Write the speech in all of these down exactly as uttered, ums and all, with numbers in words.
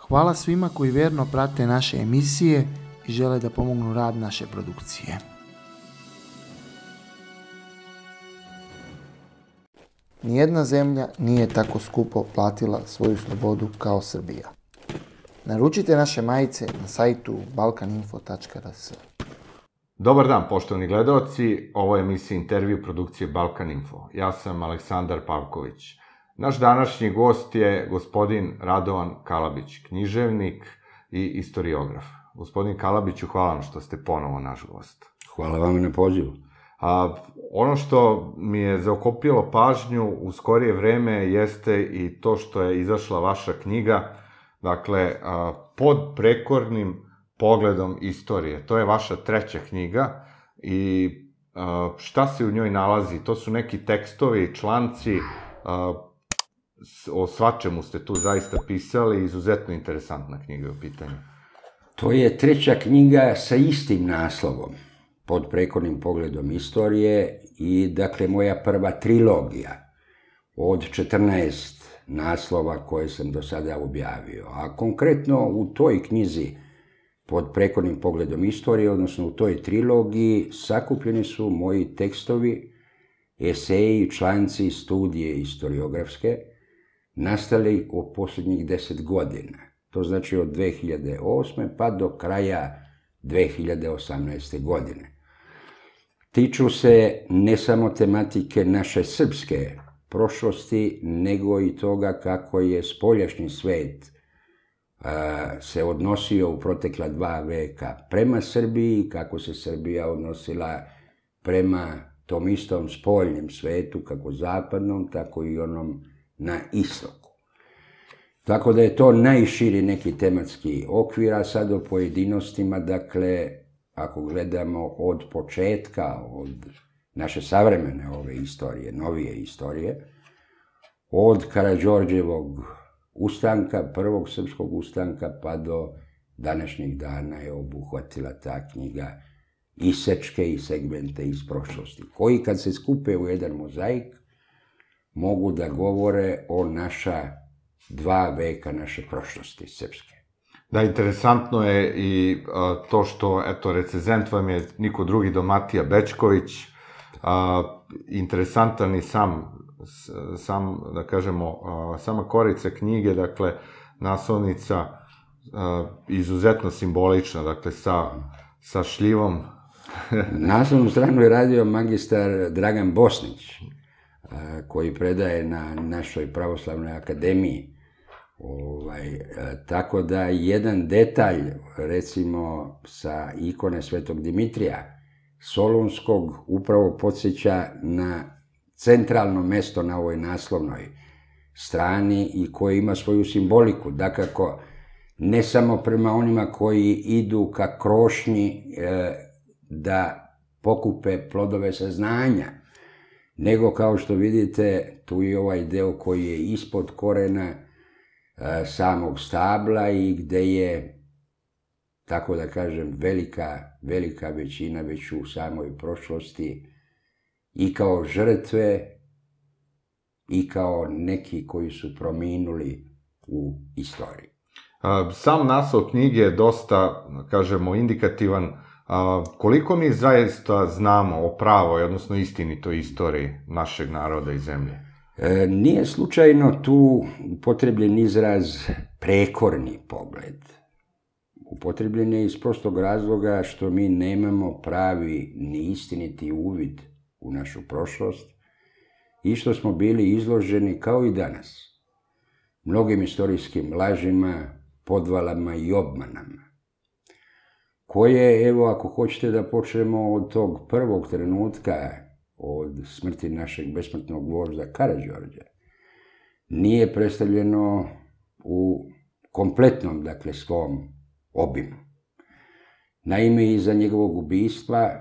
Hvala svima koji vjerno prate naše emisije i žele da pomognu rad naše produkcije. Nijedna zemlja nije tako skupo platila svoju slobodu kao Srbija. Naručite naše majice na sajtu balkaninfo tačka r s. Dobar dan, poštovani gledaoci, ovo je emisija intervju produkcije Balkan Info. Ja sam Aleksandar Pavković. Naš današnji gost je gospodin Radovan Kalabić, književnik i istoriograf. Gospodin Kalabiću, hvala vam što ste ponovo naš gost. Hvala vam na pozivu. A, ono što mi je zaokupilo pažnju u skorije vreme jeste i to što je izašla vaša knjiga, dakle, a, pod prekornim pogledom istorije. To je vaša treća knjiga i a, šta se u njoj nalazi? To su neki tekstovi, članci, a, o svačemu ste tu zaista pisali, izuzetno interesantna knjiga je u pitanju. To je treća knjiga sa istim naslovom, pod prekornim pogledom istorije i, dakle, moja prva trilogija od četrnaest naslova koje sam do sada objavio. A konkretno u toj knjizi pod prekornim pogledom istorije, odnosno u toj trilogiji, sakupljeni su moji tekstovi, eseji, članci, studije istoriografske, nastali u posljednjih deset godina. To znači od dve hiljade osme pa do kraja dve hiljade osamnaeste. godine. Tiču se ne samo tematike naše srpske prošlosti, nego i toga kako je spoljašnji svet se odnosio u protekla dva veka prema Srbiji, kako se Srbija odnosila prema tom istom spoljnim svetu, kako zapadnom, tako i onom na istoku. Tako da je to najširi neki tematski okvir, a sad o pojedinostima, dakle, ako gledamo od početka, od naše savremene ove istorije, novije istorije, od Karađorđevog ustanka, prvog srpskog ustanka, pa do današnjih dana je obuhvatila ta knjiga isečke i segmente iz prošlosti, koji kad se skupe u jedan mozaik, mogu da govore o naša dva veka naše prošlosti srpske. Da, interesantno je i a, to što, eto, recenzent vam je niko drugi do Matija Bečković, a, interesantan i sam, sam, da kažemo, a, sama korica knjige, dakle, naslovnica, a, izuzetno simbolična, dakle, sa, sa šljivom. Naslovnu stranu je radio magistar Dragan Bosnić, koji predaje na našoj pravoslavnoj akademiji. Ovaj, tako da jedan detalj, recimo sa ikone Svetog Dimitrija Solunskog, upravo podsjeća na centralno mesto na ovoj naslovnoj strani i koje ima svoju simboliku. Dakako, ne samo prema onima koji idu ka krošnji e, da pokupe plodove saznanja, nego, kao što vidite, tu je ovaj deo koji je ispod korena e, samog stabla i gde je, tako da kažem, velika, velika većina već u samoj prošlosti i kao žrtve i kao neki koji su prominuli u istoriji. Sam naslov knjige je dosta, kažemo, indikativan. A, koliko mi zaista znamo o pravoj, odnosno istinitoj istoriji našeg naroda i zemlje? E, nije slučajno tu upotrebljen izraz prekorni pogled. Upotrebljen je iz prostog razloga što mi nemamo pravi ni istiniti uvid u našu prošlost i što smo bili izloženi, kao i danas, mnogim istorijskim lažima, podvalama i obmanama, koje, evo, ako hoćete da počnemo od tog prvog trenutka, od smrti našeg besmrtnog vožda Karađorđa, nije predstavljeno u kompletnom, dakle, svom obimu. Naime, iza njegovog ubistva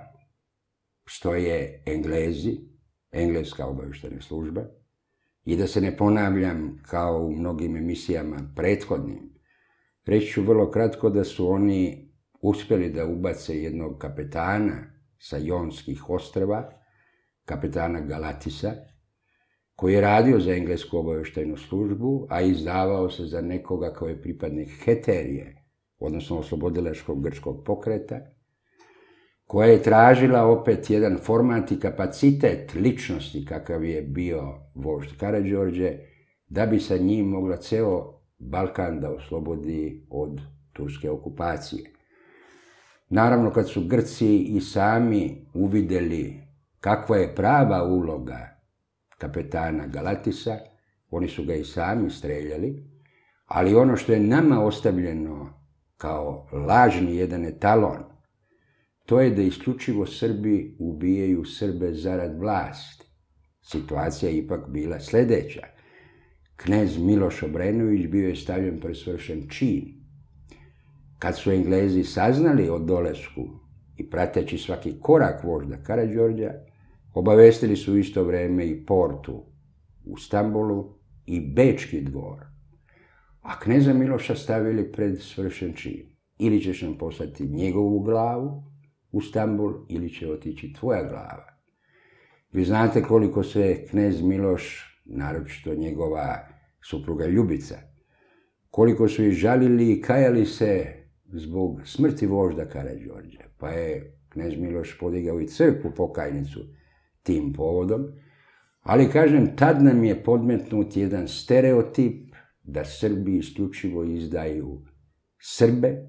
stoje Englezi, engleska obavještajna služba, i da se ne ponavljam kao u mnogim emisijama prethodnim, reći ću vrlo kratko da su oni uspjeli da ubace jednog kapetana sa Jonskih ostrva, kapetana Galatisa, koji je radio za englesku obavještajnu službu, a izdavao se za nekoga kao je pripadnik Heterije, odnosno oslobodilačkog grčkog pokreta, koja je tražila opet jedan format i kapacitet ličnosti kakav je bio vožd Karađorđe, da bi sa njim mogla ceo Balkan da oslobodi od turske okupacije. Naravno, kad su Grci i sami uvideli kakva je prava uloga kapetana Galatisa, oni su ga i sami streljali, ali ono što je nama ostavljeno kao lažni jedan etalon, to je da isključivo Srbi ubijaju Srbe zarad vlasti. Situacija je ipak bila sljedeća. Knez Miloš Obrenović bio je stavljen pred svršen čin. Kad su Englezi saznali o dolasku i prateći svaki korak vožda Karađorđa, obavestili su u isto vreme i portu u Stambolu i Bečki dvor, a kneza Miloša stavili pred svršen čin. Ili ćeš nam poslati njegovu glavu u Stambul, ili će otići tvoja glava. Vi znate koliko se knez Miloš, naročito njegova supruga Ljubica, koliko su ih žalili i kajali se zbog smrti vožda Karađorđa, pa je knez Miloš podigao i crkvu pokajnicu tim povodom, ali kažem, tad nam je podmetnut jedan stereotip da Srbi isključivo izdaju Srbe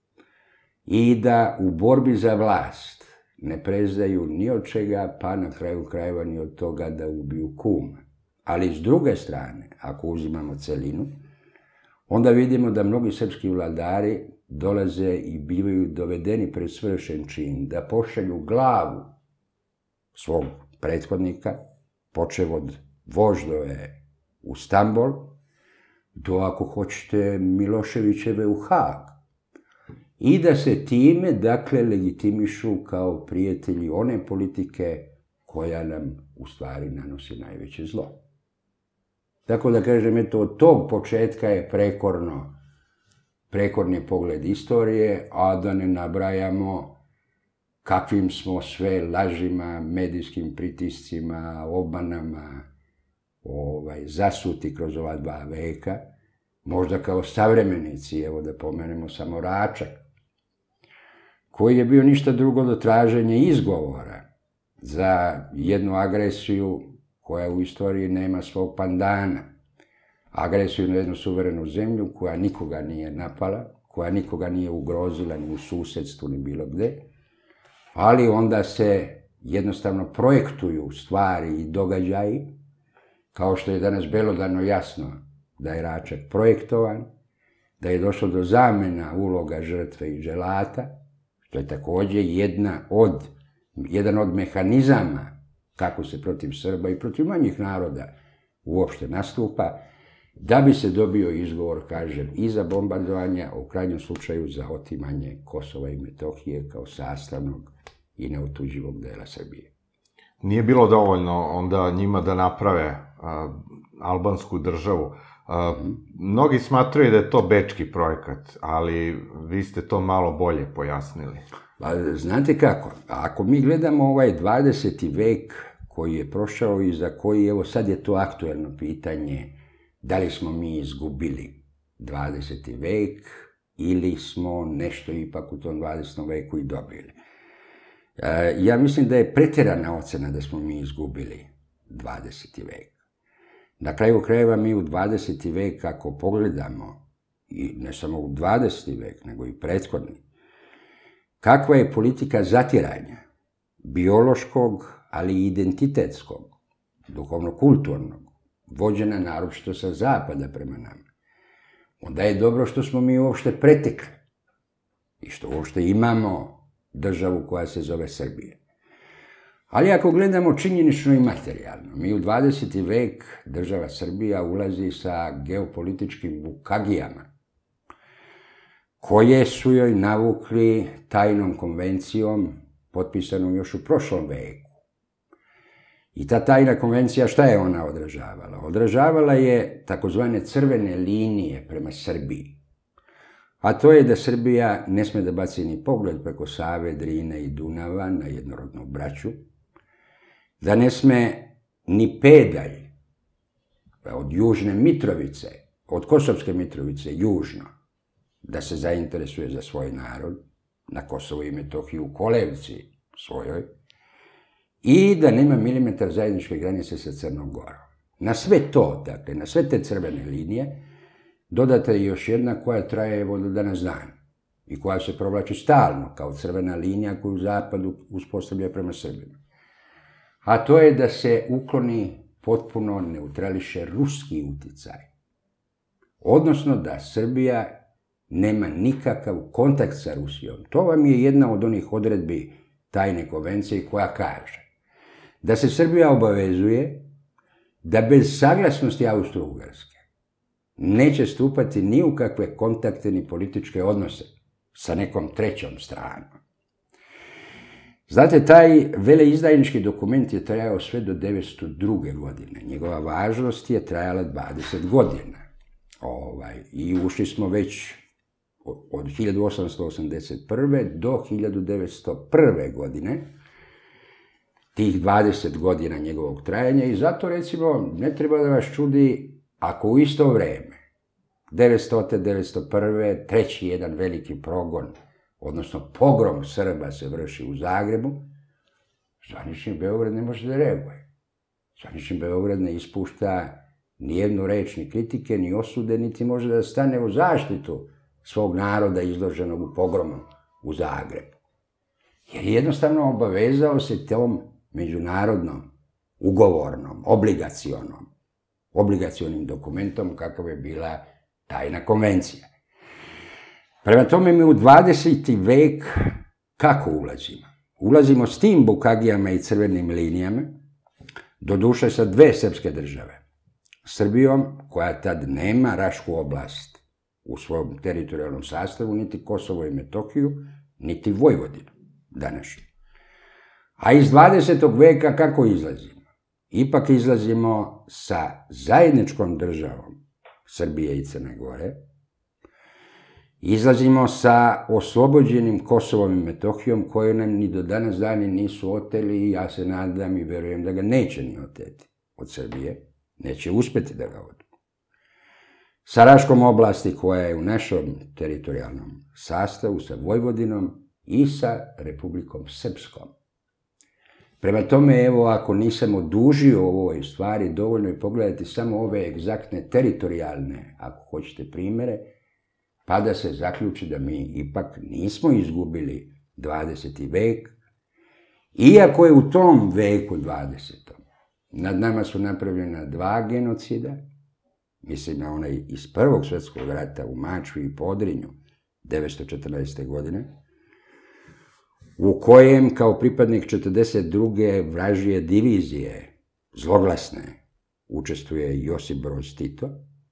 i da u borbi za vlast ne prezdaju ni od čega, pa na kraju krajeva ni od toga da ubiju kuma. Ali s druge strane, ako uzimamo celinu, onda vidimo da mnogi srpski vladari dolaze i bivaju dovedeni pred svršen čin da pošalju glavu svog prethodnika, počev od voždove u Stambol, do, ako hoćete, Miloševićeve u Hag. I da se time, dakle, legitimišu kao prijatelji one politike koja nam u stvari nanosi najveće zlo. Tako da kažem, eto, od tog početka je prekorno, prekorni pogled istorije, a da ne nabrajamo kakvim smo sve lažima, medijskim pritiscima, obmanama ovaj, zasuti kroz ova dva veka, možda kao savremenici, evo da pomenemo samo Račak, koji je bio ništa drugo do traženja izgovora za jednu agresiju koja u istoriji nema svog pandana. Agresiju na jednu suverenu zemlju koja nikoga nije napala, koja nikoga nije ugrozila ni u susedstvu ni bilo gde, ali onda se jednostavno projektuju stvari i događaji, kao što je danas belodano jasno da je Račak projektovan, da je došlo do zamena uloga žrtve i dželata, što je također jedna od, jedan od mehanizama kako se protiv Srba i protiv manjih naroda uopšte nastupa, da bi se dobio izgovor, kažem, i za bombardovanje, a u krajnjem slučaju za otimanje Kosova i Metohije kao sastavnog i neotuđivog dela Srbije. Nije bilo dovoljno onda njima da naprave a, albansku državu. A, mnogi smatraju da je to bečki projekat, ali vi ste to malo bolje pojasnili. Pa, znate kako, ako mi gledamo ovaj dvadeseti vek koji je prošao i za koji, evo sad je to aktuelno pitanje, da li smo mi izgubili dvadeseti vek ili smo nešto ipak u tom dvadesetom veku i dobili. Ja mislim da je pretjerana ocena da smo mi izgubili dvadeseti vek. Na kraju krajeva mi u dvadeseti vek, ako pogledamo, i ne samo u dvadeseti vek, nego i prethodni, kakva je politika zatiranja, biološkog, ali i identitetskog, duhovno-kulturnog, vođena naročito sa zapada prema nama, onda je dobro što smo mi uopšte pretekli i što uopšte imamo državu koja se zove Srbija. Ali ako gledamo činjenično i materijalno, mi u dvadeseti vek, država Srbija ulazi sa geopolitičkim bukagijama, koje su joj navukli tajnom konvencijom, potpisanom još u prošlom veku. I ta tajna konvencija, šta je ona odražavala? Odražavala je takozvane crvene linije prema Srbiji. A to je da Srbija ne sme da baci ni pogled preko Save, Drine i Dunava na jednorodnu braću, da ne sme ni pedalj od Južne Mitrovice, od Kosovske Mitrovice, južno, da se zainteresuje za svoj narod, na Kosovo i Metohiju u kolevci svojoj, i da nema milimetar zajedničke granice sa Crnom Gorom. Na sve to, dakle, na sve te crvene linije, dodata je još jedna koja traje evo do danas dan i koja se provlači stalno kao crvena linija koju Zapad uspostavlja prema Srbima. A to je da se ukloni, potpuno neutrališe ruski uticaj. Odnosno da Srbija nema nikakav kontakt sa Rusijom. To vam je jedna od onih odredbi tajne konvencije koja kaže da se Srbija obavezuje da bez saglasnosti Austro-Ugarske neće stupati ni u kakve kontakte ni političke odnose sa nekom trećom stranom. Znate, taj veleizdajnički dokument je trajao sve do devetsto druge. godine. Njegova važnost je trajala dvadeset godina. Ovaj, I ušli smo već od hiljadu osamsto osamdeset prve. do hiljadu devetsto prve. godine, tih dvadeset godina njegovog trajanja, i zato, recimo, ne treba da vas čudi ako u isto vreme, devetstotine. devetsto prve. treći jedan veliki progon, odnosno pogrom Srba se vrši u Zagrebu, zvanični Beograd ne može da reaguje. Zvanični Beograd ne ispušta nijednu reč ni kritike, ni osude, niti može da stane u zaštitu svog naroda izloženog u pogromu u Zagrebu. Jer jednostavno obavezao se tom međunarodnom, ugovornom, obligacionom, obligacionim dokumentom kakav je bila tajna konvencija. Prema tome mi u dvadeseti vek kako ulazimo? Ulazimo s tim bukagijama i crvenim linijama, doduše sa dve srpske države. Srbijom, koja tad nema Rašku oblast u svom teritorijalnom sastavu, niti Kosovo i Metohiju, niti Vojvodinu današnju. A iz dvadesetog veka kako izlazimo? Ipak izlazimo sa zajedničkom državom Srbije i Crne Gore, izlazimo sa oslobođenim Kosovom i Metohijom, koje nam ni do danas dani nisu oteli, i ja se nadam i verujem da ga neće ni oteti od Srbije, neće uspeti da ga odu. Sa Raškom oblasti, koja je u našom teritorijalnom sastavu, sa Vojvodinom i sa Republikom Srpskom. Prema tome, evo, ako nisam odužio u ovoj stvari, dovoljno je pogledati samo ove egzaktne teritorijalne, ako hoćete, primere, pa da se zaključi da mi ipak nismo izgubili dvadeseti vek, iako je u tom veku dvadesetom nad nama su napravljena dva genocida, mislim na onaj iz Prvog svjetskog rata u Mačvi i Podrinju, devetsto četrnaeste. godine, u kojem kao pripadnik četrdeset druge vražije divizije, zloglasne, učestvuje Josip Broz Tito,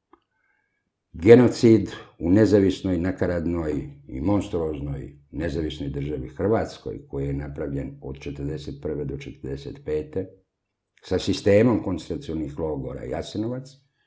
genocid u nezavisnoj, nakaradnoj i monstruoznoj nezavisnoj državi Hrvatskoj, koji je napravljen od četrdeset prve. do četrdeset pete. sa sistemom koncentracionih logora Jasenovac,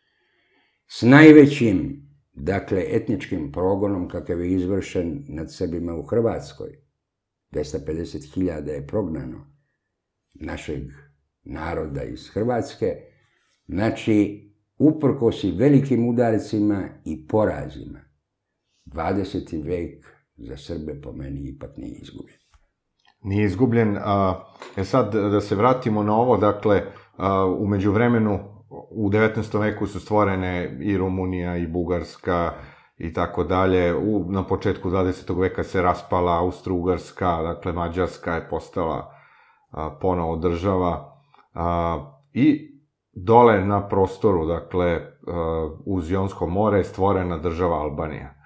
s najvećim, dakle, etničkim progonom kakav je izvršen nad Srbima u Hrvatskoj. dvesta pedeset hiljada je prognano našeg naroda iz Hrvatske. Znači, uprkos i velikim udarcima i porazima, dvadeseti vek za Srbe po meni ipak nije izgubljen. Nije izgubljen. E sad, da se vratimo na ovo, dakle, u međuvremenu, u devetnaestom veku su stvorene i Rumunija i Bugarska i tako dalje. Na početku dvadesetog veka se raspala Austro-Ugarska, dakle, Mađarska je postala ponovo država. I dole na prostoru, dakle, uz Jonsko more je stvorena država Albanija.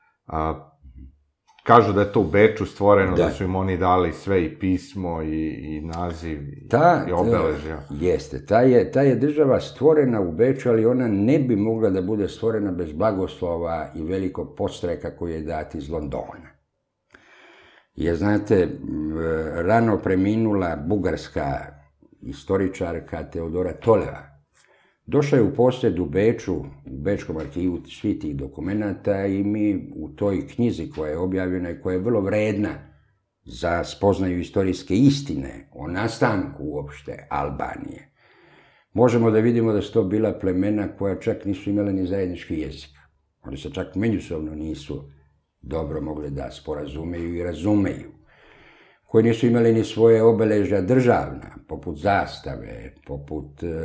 Kažu da je to u Beču stvoreno, da su im oni dali sve, i pismo, i naziv, i obeležja. Jeste, ta je država stvorena u Beču, ali ona ne bi mogla da bude stvorena bez blagoslova i velikog podstreka koji je dat iz Londona. Jer, znate, rano preminula bugarska istoričarka Teodora Toleva došla je u posjed u Beču, u Bečkom arhivu svih tih dokumenata, i mi u toj knjizi koja je objavljena i koja je vrlo vredna za spoznaju istorijske istine o nastanku uopšte Albanije, možemo da vidimo da su to bila plemena koja čak nisu imala ni zajednički jezik. Oni se čak međusobno nisu dobro mogli da sporazumeju i razumeju. Koji nisu imali ni svoje obeležja državna, poput zastave, poput e,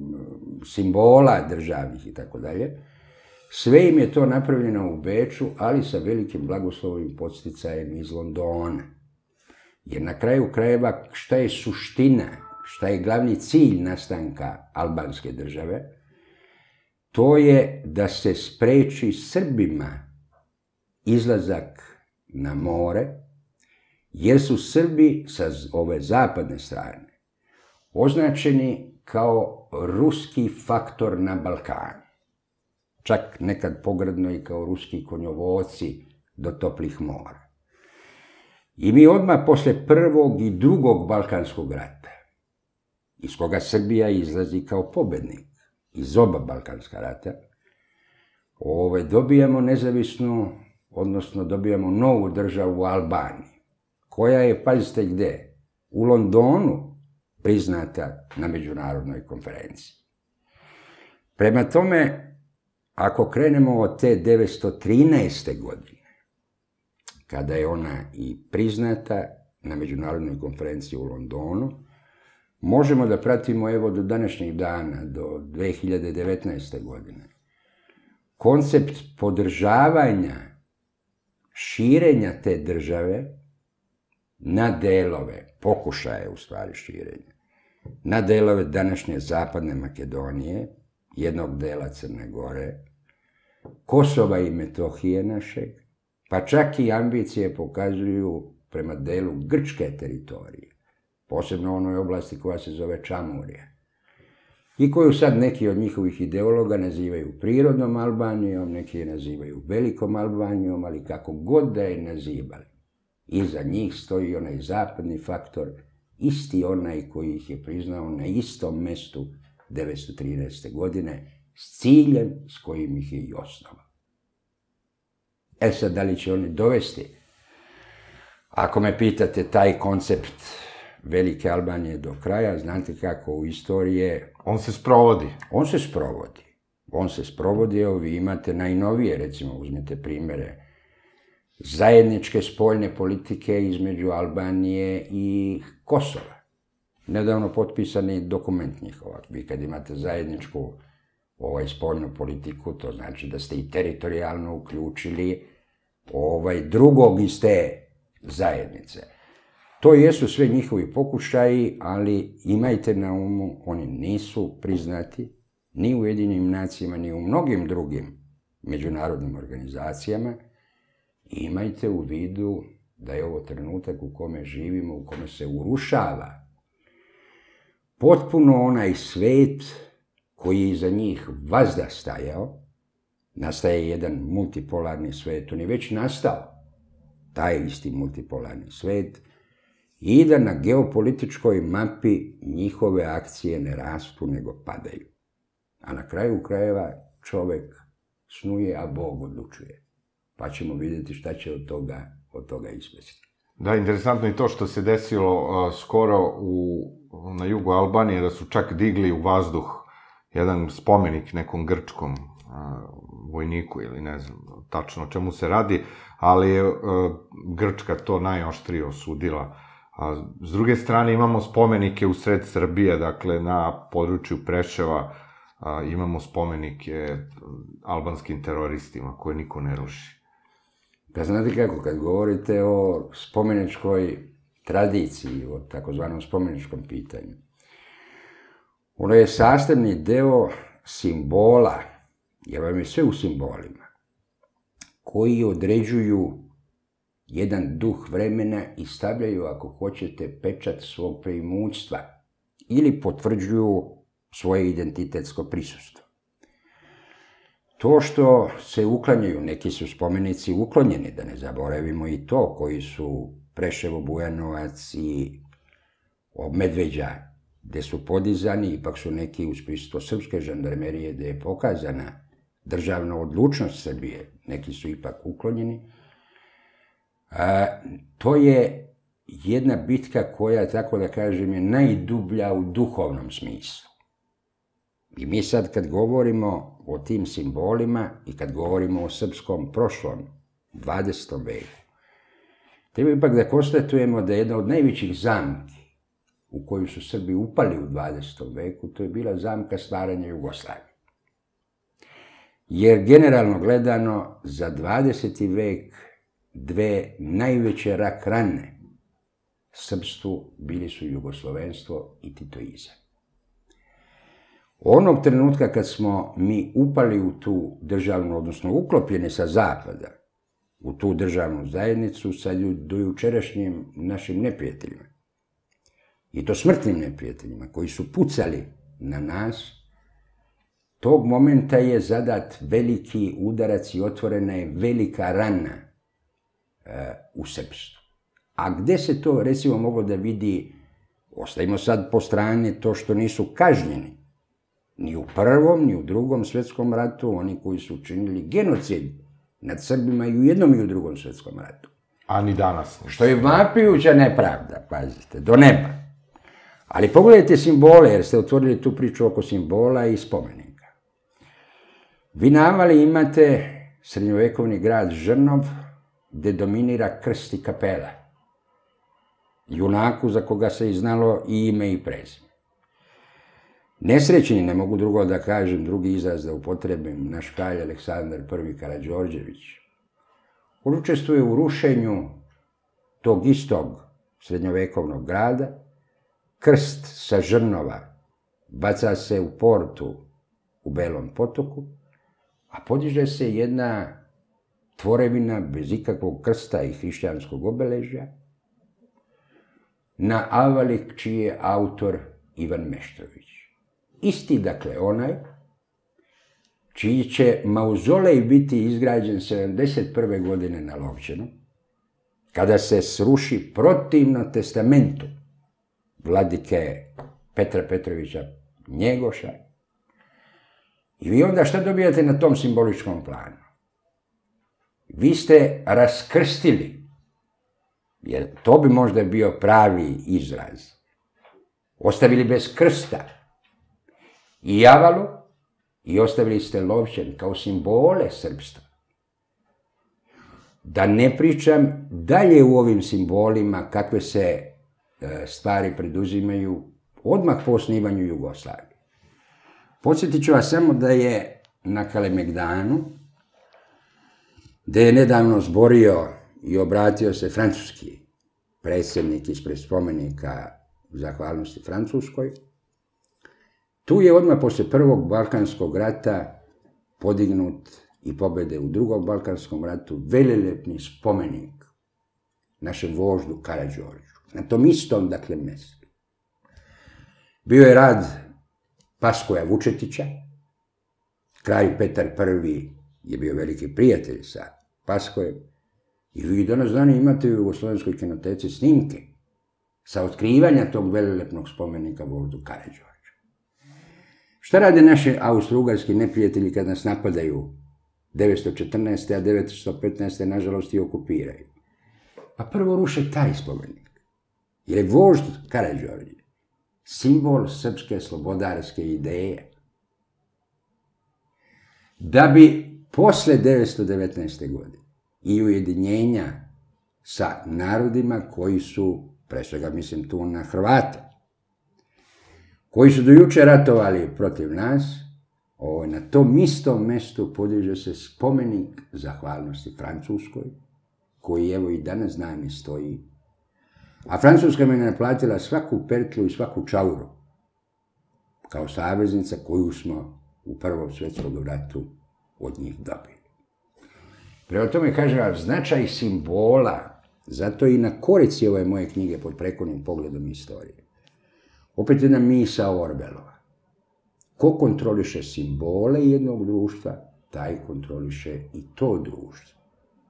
simbola državnih i tako dalje. Sve im je to napravljeno u Beču, ali sa velikim blagoslovim podsticajem iz Londona. Jer na kraju krajeva šta je suština, šta je glavni cilj nastanka albanske države, to je da se spreči Srbima izlazak na more, jer su Srbi sa ove zapadne strane označeni kao ruski faktor na Balkanu. Čak nekad pogrdno i kao ruski konjovoci do toplih mora. I mi odmah posle prvog i drugog Balkanskog rata, iz koga Srbija izlazi kao pobednik, iz oba Balkanska rata, ove, dobijamo nezavisnu, odnosno dobijamo novu državu u Albaniji, koja je, pazite gde, u Londonu priznata na međunarodnoj konferenciji. Prema tome, ako krenemo od te devetsto trinaeste. godine, kada je ona i priznata na međunarodnoj konferenciji u Londonu, možemo da pratimo evo do današnjih dana, do dve hiljade devetnaeste. godine, koncept podržavanja, širenja te države na delove, pokušaje u stvari širenja, na delove današnje Zapadne Makedonije, jednog dela Crne Gore, Kosova i Metohije našeg, pa čak i ambicije pokazuju prema delu grčke teritorije, posebno onoj oblasti koja se zove Čamurija, i koju sad neki od njihovih ideologa nazivaju prirodnom Albanijom, neki je nazivaju velikom Albanijom, ali kako god da je nazivali, iza njih stoji onaj zapadni faktor, isti onaj koji ih je priznao na istom mestu devetsto trinaeste. godine, s ciljem s kojim ih je i osnovao. E sad, da li će oni dovesti, ako me pitate, taj koncept Velike Albanije do kraja, znate kako u istoriji je... On se sprovodi. On se sprovodi. On se sprovodi, evo vi imate najnovije, recimo, uzmite primere zajedničke spoljne politike između Albanije i Kosova. Nedavno potpisani dokument njihova. Vi kad imate zajedničku ovaj, spoljnu politiku, to znači da ste i teritorijalno uključili ovaj, drugog iz te zajednice. To jesu sve njihovi pokušaji, ali imajte na umu, oni nisu priznati ni u Ujedinjenim nacijama, ni u mnogim drugim međunarodnim organizacijama. Imajte u vidu da je ovo trenutak u kome živimo, u kome se urušava potpuno onaj svet koji je iza njih vazda stajao, nastaje jedan multipolarni svet, on je već nastao, taj isti multipolarni svet, i da na geopolitičkoj mapi njihove akcije ne rastu, nego padaju. A na kraju krajeva čovek snuje, a Bog odlučuje. Pa ćemo vidjeti šta će od toga, od toga ispasti. Da, interesantno i to što se desilo uh, skoro u, na jugu Albanije, da su čak digli u vazduh jedan spomenik nekom grčkom uh, vojniku ili ne znam tačno o čemu se radi, ali je uh, Grčka to najoštrije osudila. A s druge strane imamo spomenike u sred Srbije, dakle na području Preševa a, imamo spomenike albanskim teroristima koje niko ne ruši. Pa znate kako, kad govorite o spomeničkoj tradiciji, o takozvanom spomeničkom pitanju, ono je sastavni deo simbola, jer vam je sve u simbolima, koji određuju jedan duh vremena i stavljaju, ako hoćete, pečat svog preimućstva ili potvrđuju svoje identitetsko prisustvo. To što se uklanjaju, neki su spomenici uklonjeni, da ne zaboravimo i to, koji su Preševo, Bujanovac i Medveđa, gde su podizani, ipak su neki uz prisustvo srpske žandarmerije, gde je pokazana državna odlučnost Srbije, neki su ipak uklonjeni. A, to je jedna bitka koja, tako da kažem, je najdublja u duhovnom smislu. I mi sad kad govorimo o tim simbolima i kad govorimo o srpskom prošlom, dvadesetom veku, treba ipak da konstatujemo da je jedna od najvećih zamki u koju su Srbi upali u dvadesetom veku, to je bila zamka stvaranja Jugoslavije. Jer generalno gledano, za dvadeseti vek dve najveće rak rane srpstvu bili su jugoslovenstvo i titoizam. Onog trenutka kad smo mi upali u tu državnu, odnosno uklopljeni sa zapada, u tu državnu zajednicu sa dojučerašnjim našim neprijateljima, i to smrtnim neprijateljima, koji su pucali na nas, tog momenta je zadat veliki udarac i otvorena je velika rana e, u srpstvu. A gde se to, recimo, moglo da vidi, ostavimo sad po strane to što nisu kažnjeni, ni u prvom, ni u drugom svetskom ratu, oni koji su učinili genocid nad Srbima i u jednom i u drugom svetskom ratu. A ni danas. Što je vapijuća nepravda, pazite, do neba. Ali pogledajte simbole, jer ste otvorili tu priču oko simbola i spomenika. Vi na Avali imate srednjovekovni grad Žrnov, gde dominira krst i kapela. Junaku za koga se i znalo i ime i prezime. Nesrećni, ne mogu drugo da kažem, drugi izraz da upotrebim, naš kralj Aleksandar prvi Karađorđević. On učestvuje u rušenju tog istog srednjovekovnog grada, krst sa Žrnova baca se u portu u Belom potoku, a podiže se jedna tvorevina bez ikakvog krsta i hrišćanskog obeležja na Avali, čiji je autor Ivan Meštrović. Isti, dakle, onaj čiji će mauzolej biti izgrađen sedamdeset prve godine na Lovćenu, kada se sruši protivno testamentu vladike Petra Petrovića Njegoša. I vi onda šta dobijate na tom simboličkom planu? Vi ste raskrstili, jer to bi možda bio pravi izraz, ostavili bez krsta i Avalu i ostavili ste Lovćen kao simbole srpstva. Da ne pričam dalje u ovim simbolima kakve se stvari preduzimaju odmah po osnivanju Jugoslavije. Podsjetit ću vas samo da je na Kalemegdanu, gde je nedavno zborio i obratio se francuski predsjednik ispred spomenika zahvalnosti Francuskoj, tu je odmah posle Prvog Balkanskog rata podignut i pobede u Drugom Balkanskom ratu velelepni spomenik našem voždu Karađorđu. Na tom istom, dakle, mjestu. Bio je rad Paskoja Vučetića, kralj Petar prvi je bio veliki prijatelj sa Paskojem, i vi danas dani imate u Jugoslovenskoj kinoteci snimke sa otkrivanja tog velelepnog spomenika voždu Karađorđu. Šta rade naši austro-ugarski neprijatelji kad nas napadaju devetsto četrnaeste. a devetsto petnaeste. nažalost i okupiraju? Pa prvo ruše taj spomenik. Jer je vožd Karađorđe simbol srpske slobodarske ideje. Da bi posle devetsto devetnaeste. godine i ujedinjenja sa narodima koji su, pre svega mislim tu na Hrvate, koji su do juče ratovali protiv nas, na tom istom mestu podiže se spomenik zahvalnosti Francuskoj, koji evo i danas dani stoji. A Francuska mi je naplatila svaku pertlu i svaku čauru kao saveznica koju smo u Prvom svjetskom ratu od njih dobili. Prema tome, kažem vam, značaj simbola, zato i na korici ove moje knjige pod prekonim pogledom istorije. Opet jedna misao Orwellova. Ko kontroliše simbole jednog društva, taj kontroliše i to društvo.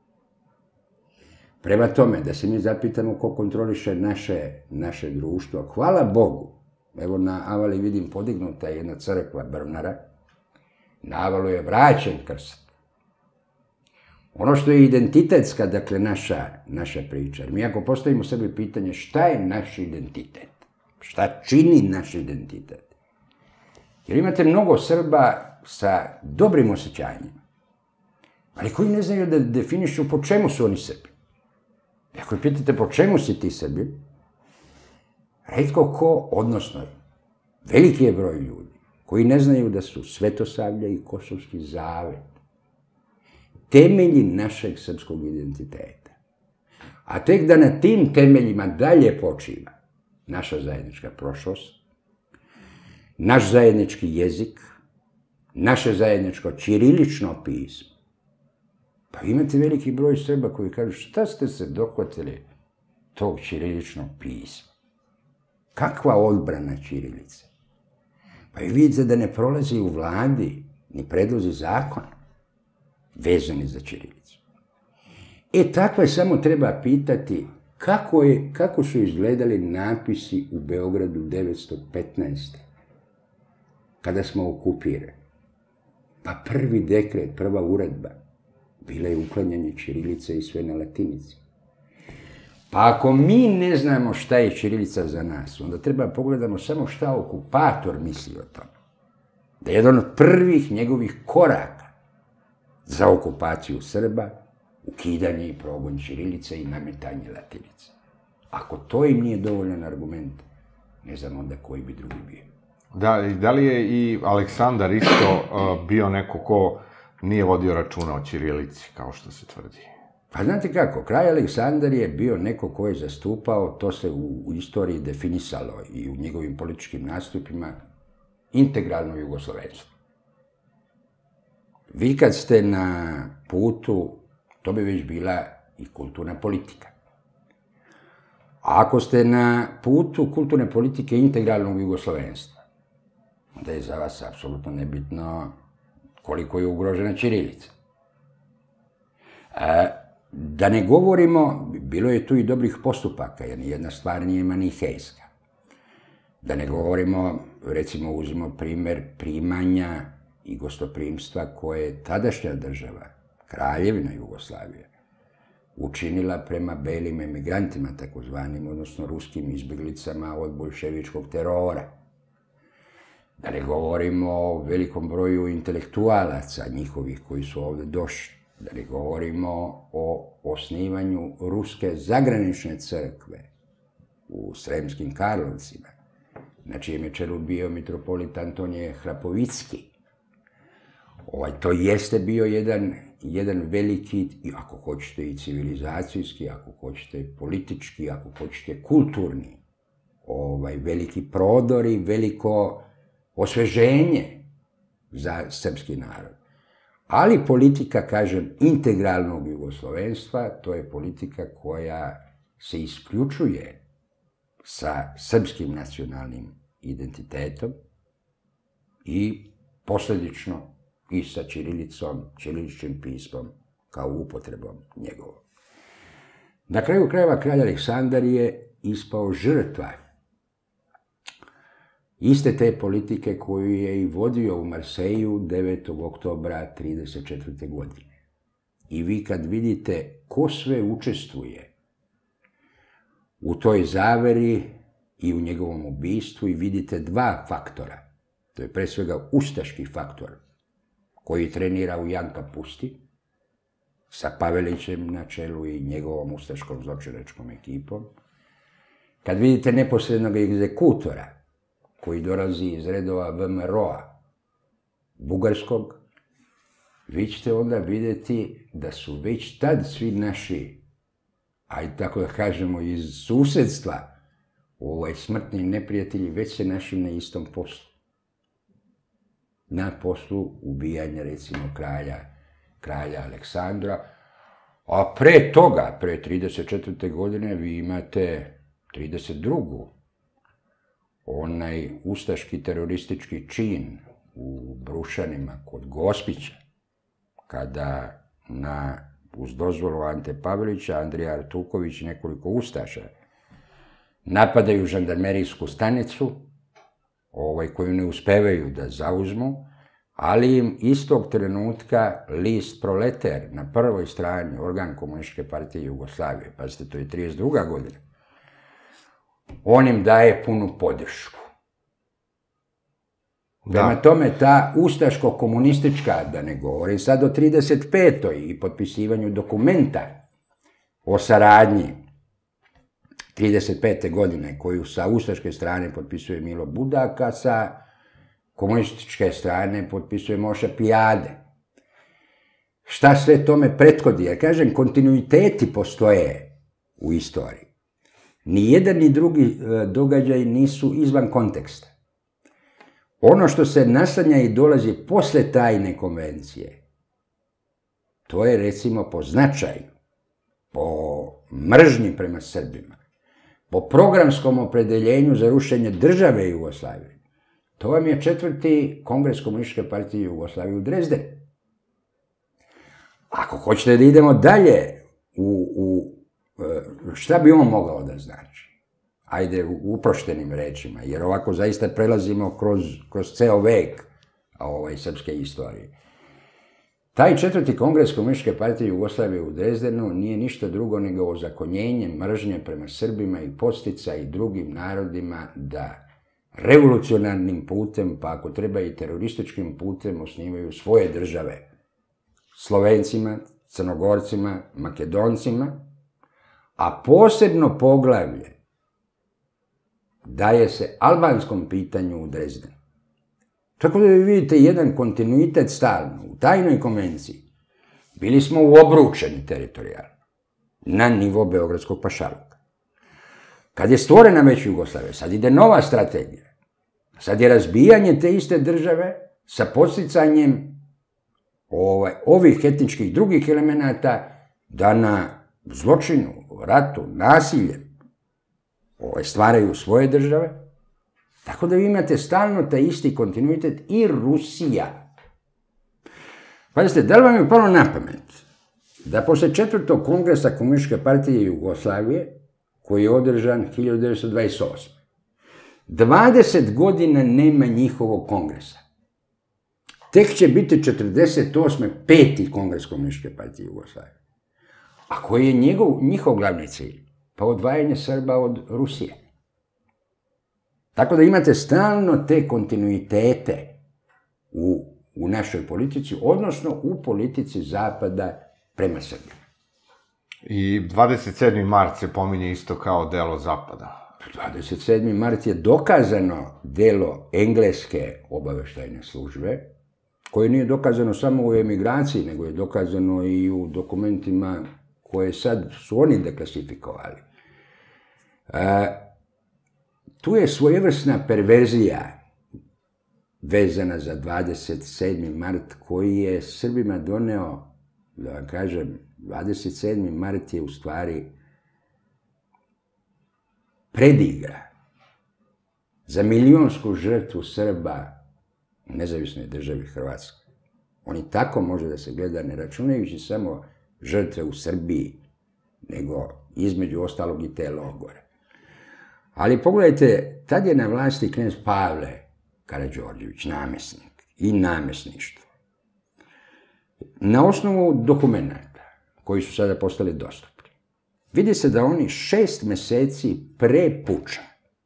Prema tome, da se mi zapitamo ko kontroliše naše, naše društvo, hvala Bogu, evo na Avali vidim podignuta jedna crkva Brnara, na Avalu je vraćen krst. Ono što je identitetska, dakle, naša, naša priča. Mi ako postavimo sebi pitanje šta je naš identitet, šta čini naš identitet, Jer imate mnogo Srba sa dobrim osjećanjima, ali koji ne znaju da definišu po čemu su oni Srbi. I ako pitate po čemu si ti Srbi, retko ko, odnosno veliki je broj ljudi koji ne znaju da su Svetosavlje i Kosovski zavet temelji našeg srpskog identiteta. A tek da na tim temeljima dalje počiva naša zajednička prošlost, naš zajednički jezik, naše zajedničko ćirilično pismo. Pa imate veliki broj Srba koji kažu šta ste se dohvatili tog ćiriličnog pisma? Kakva odbrana ćirilice? Pa i vidite da ne prolazi u vladi ni predlozi zakona vezani za ćirilicu. E, takve samo treba pitati kako, je, kako su izgledali napisi u Beogradu devetsto petnaeste. kada smo okupirani. Pa prvi dekret, prva uredba, bila je uklanjanje ćirilice i sve na latinici. Pa ako mi ne znamo šta je ćirilica za nas, onda treba pogledamo samo šta okupator misli o tome. Da je jedan od prvih njegovih koraka za okupaciju Srba, ukidanje i progon ćirilice i nametanje latinice. Ako to im nije dovoljan argument, ne znam onda koji bi drugi bio. Da, i da li je i Aleksandar isto uh, bio neko ko nije vodio računa o ćirilici, kao što se tvrdi? Pa znate kako, kralj Aleksandar je bio neko ko je zastupao, to se u, u istoriji definisalo i u njegovim političkim nastupima, integralno jugoslovenstvo. Vi kad ste na putu, to bi već bila i kulturna politika. A ako ste na putu kulturne politike integralnog jugoslovenstva, onda je za vas apsolutno nebitno koliko je ugrožena ćirilica. A, da ne govorimo, bilo je tu i dobrih postupaka, jer nijedna stvar nije manihejska. Da ne govorimo, recimo uzmimo primer primanja i gostoprimstva koje je tadašnja država, Kraljevina Jugoslavije, učinila prema belim emigrantima, takozvanim, odnosno ruskim izbjeglicama od bolševičkog terora. Da ne govorimo o velikom broju intelektualaca njihovih koji su ovde došli. Da ne govorimo o osnivanju ruske zagranične crkve u Sremskim Karlovcima, na čijem je čelu bio mitropolit Antonije Hrapovicki. Ovaj, to jeste bio jedan, jedan veliki, ako hoćete i civilizacijski, ako hoćete politički, ako hoćete kulturni, ovaj, veliki prodor i veliko osveženje za srpski narod. Ali politika, kažem, integralnog jugoslovenstva, to je politika koja se isključuje sa srpskim nacionalnim identitetom i posljedično i sa ćirilicom, ćiriličnim pismom kao upotrebom njegovom. Na kraju krajeva kralj Aleksandar je ispao žrtva iste te politike koju je i vodio u Marseju devetog oktobra trideset četvrte. godine. I vi kad vidite ko sve učestvuje u toj zaveri i u njegovom ubistvu i vidite dva faktora, to je pre svega ustaški faktor koji trenira u Janka Pusti sa Pavelićem na čelu i njegovom ustaškom zločinačkom ekipom. Kad vidite neposrednog egzekutora koji dolazi iz redova V M R O-a bugarskog, vi ćete onda vidjeti da su već tad svi naši, ajde tako da kažemo, iz susedstva, ovaj smrtni neprijatelji već se našli na istom poslu. Na poslu ubijanja, recimo, kralja, kralja Aleksandra, a pre toga, pre trideset četvrte. godine, vi imate trideset drugu onaj ustaški teroristički čin u Brušanima kod Gospića, kada na, uz dozvolu Ante Pavelića, Andrija Artuković i nekoliko ustaša napadaju žandarmerijsku stanicu, ovaj, koju ne uspevaju da zauzmu, ali im istog trenutka list Proletar na prvoj strani, organ Komunističke partije Jugoslavije, pazite, to je trideset druga. godina, on im daje punu podršku. Prema tome, ta ustaško-komunistička, da ne govorim sad o trideset petoj i potpisivanju dokumenta o saradnji trideset pete godine, koju sa ustaške strane potpisuje Milo Budak, a sa komunističke strane potpisuje Moša Pijade. Šta sve tome prethodi? Ja kažem, kontinuiteti postoje u istoriji. Ni jedan ni drugi događaj nisu izvan konteksta. Ono što se naslanja i dolazi posle tajne konvencije, to je recimo po značaju, po mržnji prema Srbima, po programskom opredeljenju za rušenje države Jugoslavije. To vam je četvrti kongres Komunističke partije Jugoslavije u Drezdenu. Ako hoćete da idemo dalje, u, u, šta bi on mogao da znači? Ajde, u uproštenim rečima, jer ovako zaista prelazimo kroz, kroz ceo vek ovaj, srpske istorije. Taj četvrti kongres Komunističke partije Jugoslavije u Drezdenu nije ništa drugo nego ozakonjenje mržnje prema Srbima i postica i drugim narodima da revolucionarnim putem, pa ako treba i terorističkim putem, osnivaju svoje države. Slovencima, Crnogorcima, Makedoncima, a posebno poglavlje daje se albanskom pitanju u Drezdenu. Tako da vi vidite jedan kontinuitet stalno. U tajnoj konvenciji bili smo uobručeni teritorijalno na nivo Beogradskog pašaluka. Kad je stvorena već Jugoslavija, sad ide nova strategija. Sad je razbijanje te iste države sa podsticanjem ovaj, ovih etničkih drugih elemenata da na zločinu, ratu, nasiljem ovaj, stvaraju svoje države. Tako da vi imate stalno taj isti kontinuitet i Rusija. Pazite, da li vam je palo na pamet da posle četvrtog kongresa Komunističke partije Jugoslavije, koji je održan hiljadu devetsto dvadeset osme. dvadeset godina nema njihovog kongresa. Tek će biti četrdeset osme peti kongres Komunističke partije Jugoslavije. A koji je njegov, njihov glavni cilj? Pa odvajanje Srba od Rusije. Tako da imate stalno te kontinuitete u, u našoj politici, odnosno u politici Zapada prema Srbiji. I dvadeset sedmi mart se pominje isto kao delo Zapada. dvadeset sedmi mart je dokazano delo engleske obaveštajne službe, koje nije dokazano samo u emigraciji, nego je dokazano i u dokumentima koje sad su oni deklasifikovali. E, tu je svojevrsna perverzija vezana za dvadeset sedmi mart, koji je Srbima doneo, da vam kažem, dvadeset sedmi mart je u stvari predigra za milionsku žrtvu Srba u nezavisnoj državi Hrvatskoj. Oni tako može da se gleda, ne računajući samo žrtve u Srbiji, nego između ostalog i te logore. Ali pogledajte, tad je na vlasti knez Pavle Karađorđević, namesnik i namesništvo. Na osnovu dokumenta koji su sada postali dostupni, vidi se da oni šest meseci pre puča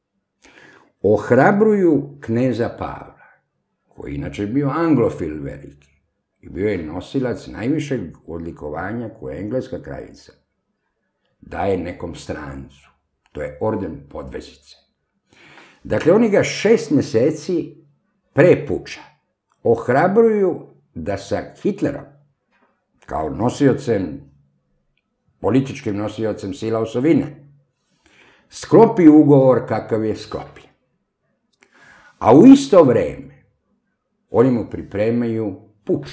ohrabruju kneza Pavla, koji inače je bio anglofil veliki i bio je nosilac najvišeg odlikovanja koje engleska kraljica daje nekom strancu. To je orden podvezice. Dakle, oni ga šest meseci pre puča ohrabruju da sa Hitlerom, kao nosiocem, političkim nosiocem sila osovine, sklopi ugovor kakav je sklopljen. A u isto vreme oni mu pripremaju puč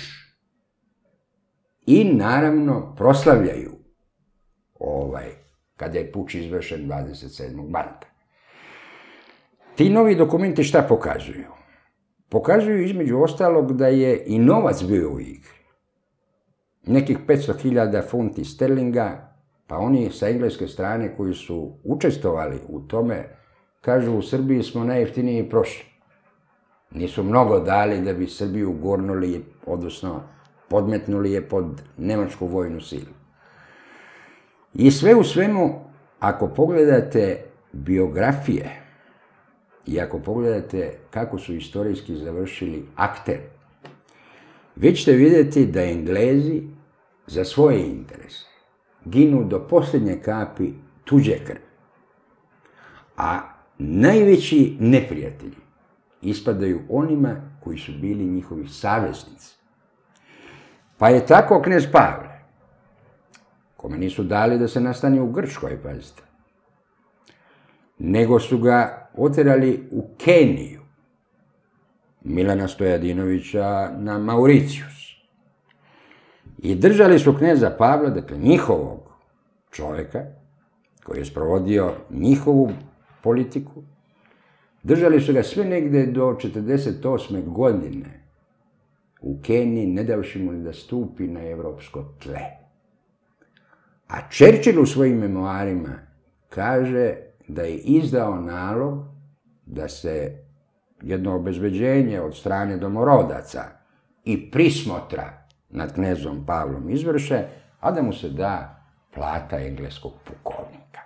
i naravno proslavljaju ovaj, kada je puč izvršen dvadeset sedmog marta. Ti novi dokumenti šta pokazuju? Pokazuju između ostalog da je i novac bio u igri. Nekih petsto hiljada funti sterlinga, pa oni sa engleske strane koji su učestvovali u tome, kažu u Srbiji smo najjeftiniji prošli. Nisu mnogo dali da bi Srbiju gurnuli, odnosno podmetnuli je pod nemačku vojnu silu. I sve u svemu, ako pogledate biografije i ako pogledate kako su istorijski završili akteri, vi ćete vidjeti da Englezi za svoje interese ginu do posljednje kapi tuđe krvi. A najveći neprijatelji ispadaju onima koji su bili njihovi saveznici. Pa je tako knez Pavle, kome nisu dali da se nastani u Grčkoj, pazite, nego su ga otjerali u Keniju, Milana Stojadinovića na Mauricijus. I držali su kneza Pavla, dakle njihovog čovjeka, koji je sprovodio njihovu politiku, držali su ga sve negdje do četrdeset osme godine u Keniji, ne davši mu da stupi na evropsko tle. A Churchill u svojim memoarima kaže da je izdao nalog da se jedno obezbeđenje od strane domorodaca i prismotra nad knezom Pavlom izvrše, a da mu se da plata engleskog pukovnika.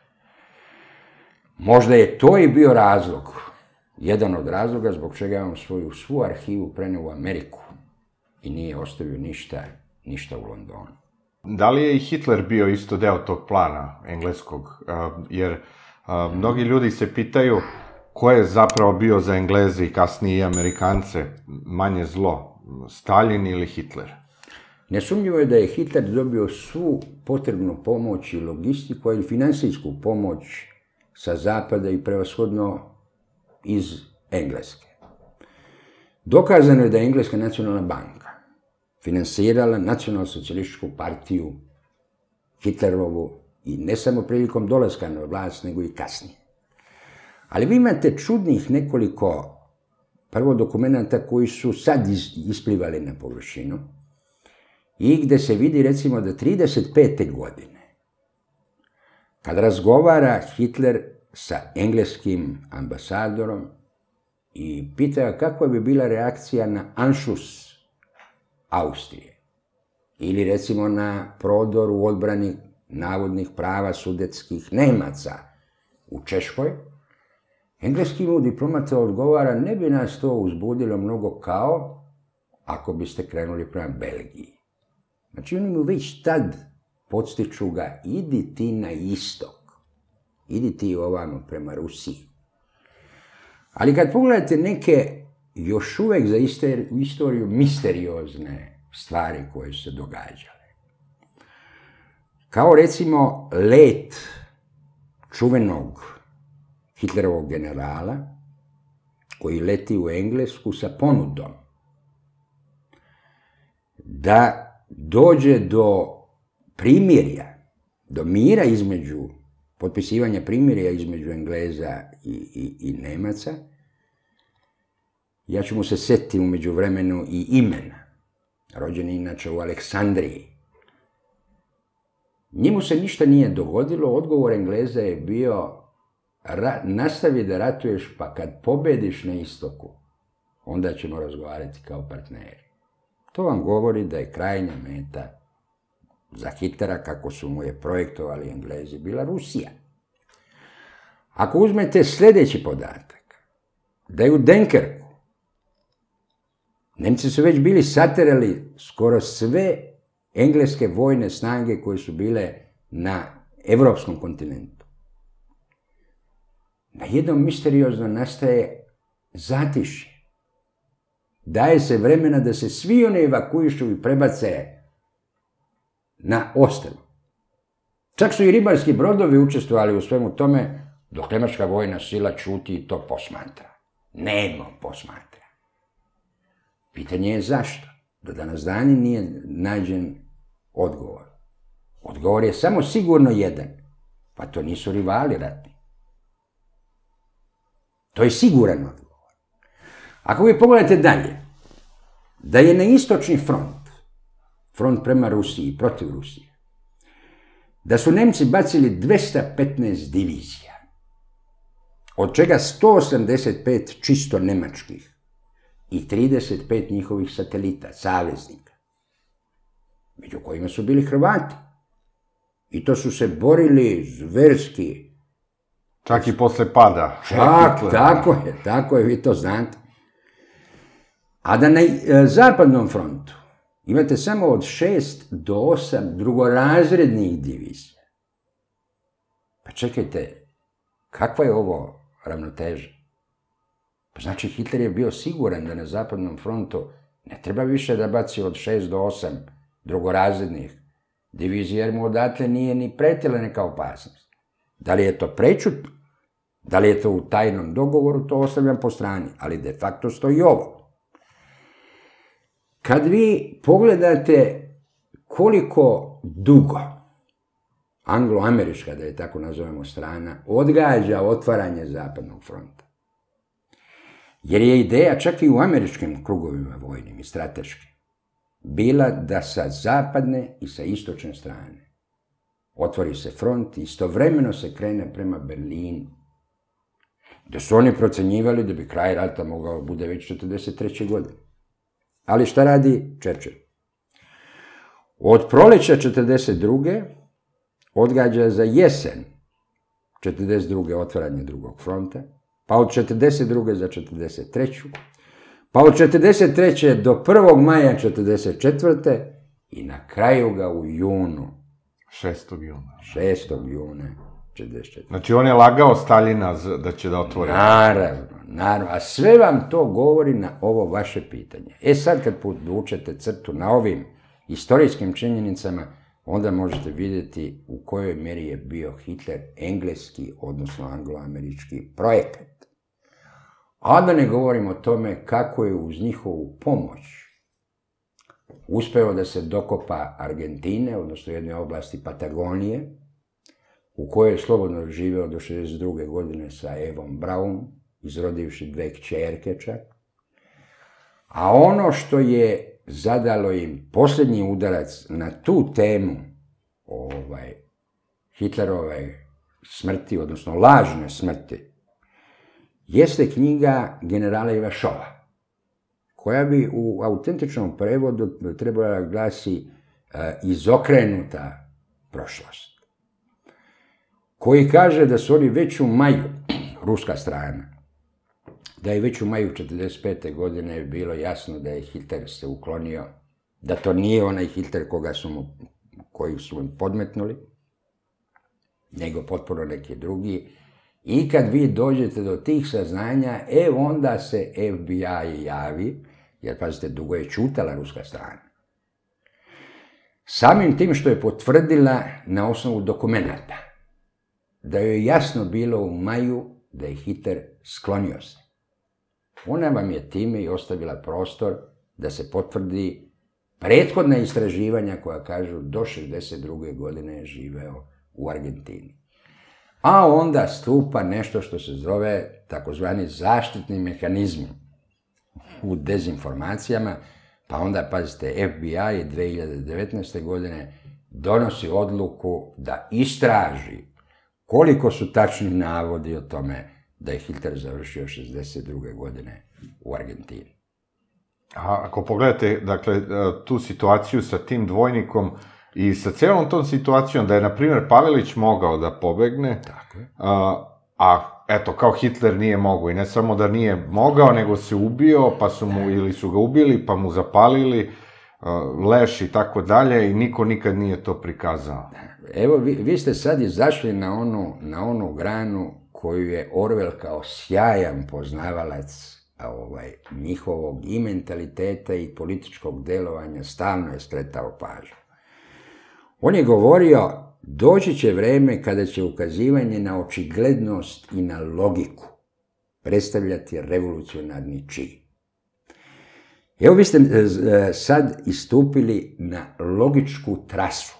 Možda je to i bio razlog, jedan od razloga zbog čega je on svoju svu arhivu preneo u Ameriku i nije ostavio ništa, ništa u Londonu. Da li je i Hitler bio isto deo tog plana engleskog? Jer mnogi ljudi se pitaju ko je zapravo bio za Engleze i kasnije i Amerikance manje zlo, Stalin ili Hitler? Nesumnjivo je da je Hitler dobio svu potrebnu pomoć i logistiku, ali i finansijsku pomoć sa zapada i prevashodno iz Engleske. Dokazano je da je Engleska nacionalna banka finansirala nacionalno-socijalističku partiju Hitlerovu i ne samo prilikom dolaska na vlast, nego i kasnije. Ali vi imate čudnih nekoliko prvo dokumenta koji su sad isplivali na površinu i gde se vidi recimo da trideset pete godine, kad razgovara Hitler sa engleskim ambasadorom i pita kakva bi bila reakcija na anšlus Austrije ili recimo na prodor u odbrani navodnih prava sudetskih Nemaca u Češkoj, engleski mu diplomata odgovara, ne bi nas to uzbudilo mnogo kao ako biste krenuli prema Belgiji. Znači oni mu već tad podstiču ga, idi ti na istok, idi ti ovamo prema Rusiji. Ali kad pogledate neke još uvek za istoriju misteriozne stvari koje su se događale, kao recimo let čuvenog Hitlerovog generala koji leti u Englesku sa ponudom da dođe do primirja, do mira između, potpisivanja primirja između Engleza i, i, i Nemaca. Ja ću mu se setiti u međuvremenu i imena, rođen je inače u Aleksandriji. Njemu se ništa nije dogodilo, odgovor Engleza je bio ra, nastavi da ratuješ, pa kad pobediš na istoku, onda ćemo razgovarati kao partneri. To vam govori da je krajnja meta za Hitlera, kako su mu je projektovali Englezi, bila Rusija. Ako uzmete sljedeći podatak, da je u Dunkerku Nemci su već bili saterali skoro sve engleske vojne snage koje su bile na evropskom kontinentu. Na jednom misteriozno nastaje zatišje. Daje se vremena da se svi oni evakuišu i prebace na ostrvo. Čak su i ribarski brodovi učestvovali u svemu tome, dok nemačka vojna sila ćuti i to posmatra. Nemo posmatra. Pitanje je zašto? Do danas dana nije nađen odgovor. Odgovor je samo sigurno jedan. Pa to nisu rivali ratni. To je siguran odgovor. Ako vi pogledate dalje, da je na istočni front, front prema Rusiji, protiv Rusije, da su Nemci bacili dvesta petnaest divizija, od čega sto osamdeset pet čisto nemačkih i trideset pet njihovih satelita, saveznika, među kojima su bili Hrvati. I to su se borili zverski Čak i posle pada. Čak, tako je, tako je, vi to znate. A da na zapadnom frontu imate samo od šest do osam drugorazrednih divizija. Pa čekajte, kakva je ovo ravnoteža? Pa znači Hitler je bio siguran da na zapadnom frontu ne treba više da baci od šest do osam drugorazrednih divizija, jer mu odatle nije ni pretila neka opasnost. Da li je to prečut, da li je to u tajnom dogovoru, to ostavljam po strani, ali de facto stoji ovo. Kad vi pogledate koliko dugo anglo-američka, da je tako nazovemo, strana, odgađa otvaranje zapadnog fronta. Jer je ideja, čak i u američkim krugovima vojnim i strateškim, bila da sa zapadne i sa istočne strane otvori se front i istovremeno se krene prema Berlinu. Da su oni procenjivali da bi kraj rata mogao bude već četrdeset treće godine. Ali šta radi Churchill? Od proleća četrdeset druge odgađa za jesen četrdeset druge otvaranje drugog fronta, pa od četrdeset druge za četrdeset treću, pa od četrdeset treće do prvog maja četrdeset četvrte i na kraju ga u junu. šestog juna. šestog juna četrdeset četvrte. Znači on je lagao Staljina da će da otvori. Naravno, naravno. A sve vam to govori na ovo vaše pitanje. E sad kad podvučete crtu na ovim istorijskim činjenicama, onda možete vidjeti u kojoj meri je bio Hitler engleski, odnosno anglo-američki projekat. A da ne govorim o tome kako je uz njihovu pomoć uspeo da se dokopa Argentine, odnosno jedne oblasti Patagonije, u kojoj je slobodno živeo do šezdeset druge godine sa Evom Braun, izrodivši dve kćerke čak. A ono što je zadalo im posljednji udarac na tu temu ovaj, Hitlerove smrti, odnosno lažne smrti, jeste knjiga generala Ivašova, koja bi u autentičnom prevodu trebala glasi uh, izokrenuta prošlost. Koji kaže da su oni već u maju, ruska strana, da je već u maju četrdeset pete godine bilo jasno da je Hitler se uklonio, da to nije onaj Hitler koga su mu, koji su mu podmetnuli, nego potpuno neki drugi. I kad vi dođete do tih saznanja, e onda se F B I javi, jer pazite, dugo je čutala ruska strana. Samim tim što je potvrdila na osnovu dokumenata, da joj je jasno bilo u maju da je Hitler sklonio se. Ona vam je time i ostavila prostor da se potvrdi prethodna istraživanja koja kažu do šezdeset druge godine je živeo u Argentini. A onda stupa nešto što se zove takozvani zaštitni mehanizmi u dezinformacijama, pa onda, pazite, F B I dve hiljade devetnaeste. godine donosi odluku da istraži koliko su tačni navodi o tome da je Hitler završio šezdeset druge. godine u Argentini. A ako pogledate, dakle, tu situaciju sa tim dvojnikom i sa celom tom situacijom, da je, na primjer, Pavelić mogao da pobegne, Tako je. a, a eto, kao Hitler nije mogao, i ne samo da nije mogao, nego se ubio, pa su mu, ili su ga ubili, pa mu zapalili uh, leš i tako dalje, i niko nikad nije to prikazao. Evo, vi, vi ste sad izašli na onu, na onu granu koju je Orwell kao sjajan poznavalac ovaj, njihovog i mentaliteta i političkog delovanja stalno je skretao pažnju. On je govorio, doći će vreme kada će ukazivanje na očiglednost i na logiku predstavljati revolucionarni čin. Evo, vi ste sad istupili na logičku trasu.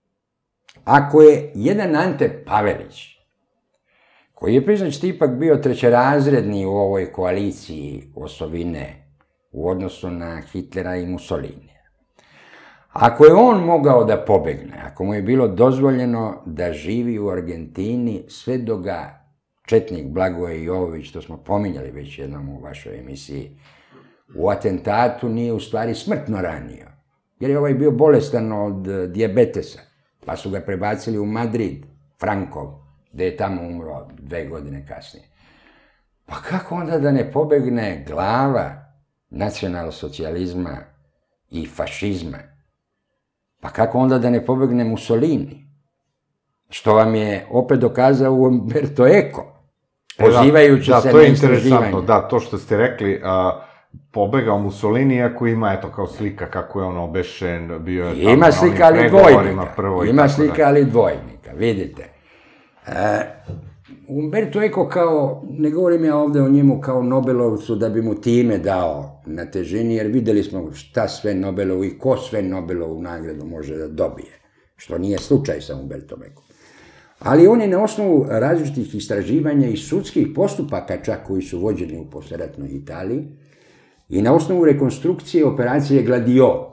Ako je jedan Ante Pavelić, koji je, priznaći, ipak bio trećerazredni u ovoj koaliciji osovine u odnosu na Hitlera i Mussolini, ako je on mogao da pobegne, ako mu je bilo dozvoljeno da živi u Argentini sve do ga četnik Blagoje Jovović, što smo pominjali već jednom u vašoj emisiji, u atentatu nije u stvari smrtno ranio, jer je ovaj bio bolestan od dijabetesa, pa su ga prebacili u Madrid, Frankov, gde je tamo umro dve godine kasnije. Pa kako onda da ne pobegne glava nacionalsocijalizma i fašizma? Pa kako onda da ne pobegne Mussolini? Što vam je opet dokazao Umberto Eco, pozivajući da, se da, to na je istraživanje. interesantno, da, to što ste rekli, a, pobegao Mussolini, iako ima, eto, kao slika kako je on obešen, bio je tamo Ima slika, ali dvojnika. Ima slika, ali dvojnika, vidite. E, Umberto Eco kao, ne govorim ja ovde o njemu kao Nobelovcu da bi mu time dao na težini, jer videli smo šta sve Nobelov i ko sve Nobelovu nagradu može da dobije, što nije slučaj sa Umbertom Ecom. Ali on je na osnovu različitih istraživanja i sudskih postupaka čak koji su vođeni u posleratnoj Italiji i na osnovu rekonstrukcije operacije Gladio,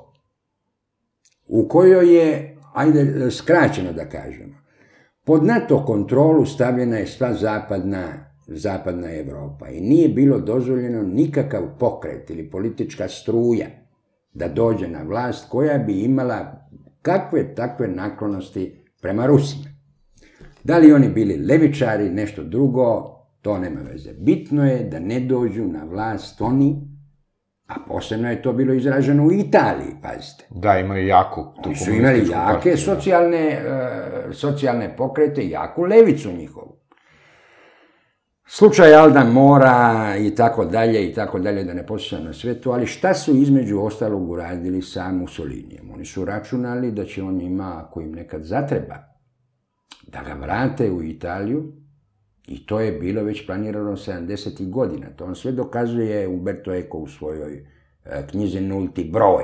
u kojoj je, ajde skraćeno da kažemo, pod NATO kontrolu stavljena je sva zapadna, zapadna Evropa i nije bilo dozvoljeno nikakav pokret ili politička struja da dođe na vlast koja bi imala kakve takve naklonosti prema Rusima. Da li oni bili levičari, nešto drugo, to nema veze. Bitno je da ne dođu na vlast oni, a posebno je to bilo izraženo u Italiji, pazite. Da, imaju jaku tu komunističku partiju. Su imali jake socijalne, uh, socijalne pokrete, jaku levicu njihovu. Slučaj Alda Mora i tako dalje i tako dalje, da ne posjećam na sve to, ali šta su između ostalog uradili sa Mussolinijem? Oni su računali da će on njima, ako im nekad zatreba, da ga vrate u Italiju, i to je bilo već planirano sedamdesetih godina. To on sve dokazuje Umberto Eco u svojoj e, knjizi Nulti broj.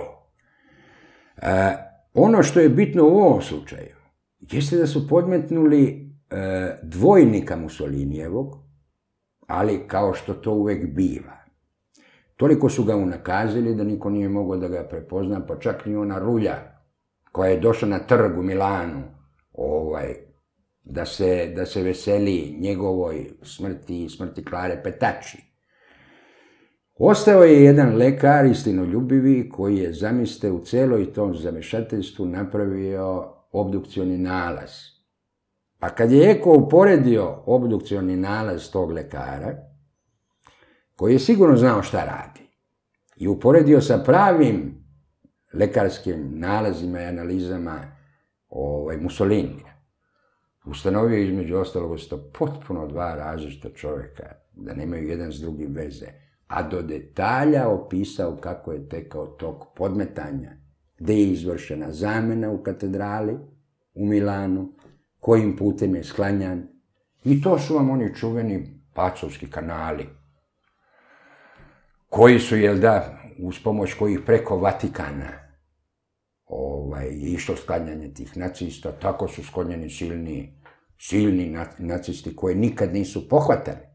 E, ono što je bitno u ovom slučaju, jeste da su podmetnuli e, dvojnika Mussolinijevog, ali kao što to uvek biva. Toliko su ga unakazili da niko nije mogao da ga prepozna, pa čak ni ona rulja koja je došla na trg u Milanu, ovaj, da se, da se veseli njegovoj smrti i smrti Klare Petacci. Ostao je jedan lekar, istinoljubivi, koji je, zamislite, u celoj tom zamešateljstvu napravio obdukcioni nalaz. A kad je Eko uporedio obdukcioni nalaz tog lekara, koji je sigurno znao šta radi, i uporedio sa pravim lekarskim nalazima i analizama ovaj, Mussolinija, ustanovio između ostalog da su to potpuno dva različita čoveka, da nemaju jedan s drugim veze, a do detalja opisao kako je tekao tok podmetanja, gde je izvršena zamena u katedrali u Milanu, kojim putem je sklanjan. I to su vam oni čuveni pacovski kanali, koji su, jel da, uz pomoć kojih preko Vatikana ovaj, išlo sklanjanje tih nacista, tako su sklonjeni silni, silni nacisti koje nikad nisu pohvatali.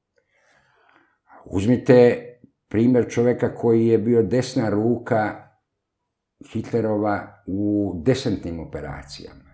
Uzmite primjer čoveka koji je bio desna ruka Hitlerova u desantnim operacijama.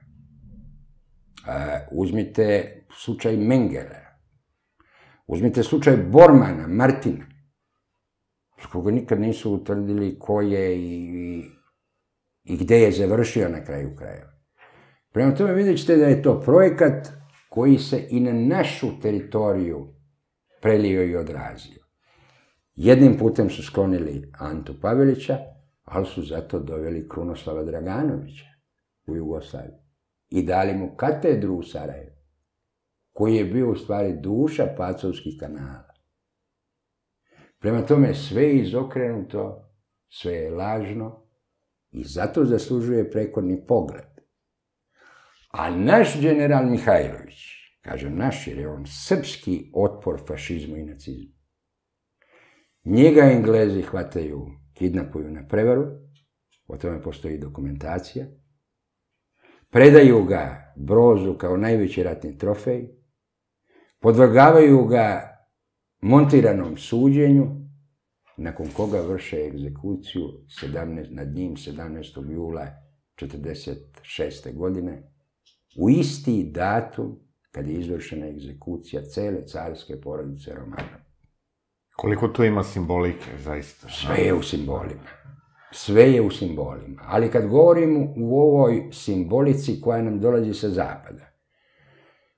Uzmite slučaj Mengele. Uzmite slučaj Bormana, Martina, koga nikad nisu utvrdili ko je i, i gde je završio na kraju krajeva. Prema tome vidjet ćete da je to projekat koji se i na našu teritoriju prelio i odrazio. Jednim putem su sklonili Antu Pavelića, ali su zato doveli Krunoslava Draganovića u Jugoslaviju i dali mu katedru u Sarajevu, koji je bio u stvari duša pacovskih kanala. Prema tome sve je izokrenuto, sve je lažno i zato zaslužuje prekorni pogled. A naš general Mihajlović, kažem naš jer je on srpski otpor fašizmu i nacizmu, njega Englezi hvataju, kidnapuju na prevaru, o tome postoji dokumentacija, predaju ga Brozu kao najveći ratni trofej, podvrgavaju ga montiranom suđenju, nakon koga vrše egzekuciju nad njim sedamnaestog jula četrdeset šeste. godine, u isti datum kad je izvršena egzekucija cele carske porodice Romanov. Koliko to ima simbolike, zaista? Sve je u simbolima. Sve je u simbolima. Ali kad govorim u ovoj simbolici koja nam dolazi sa zapada,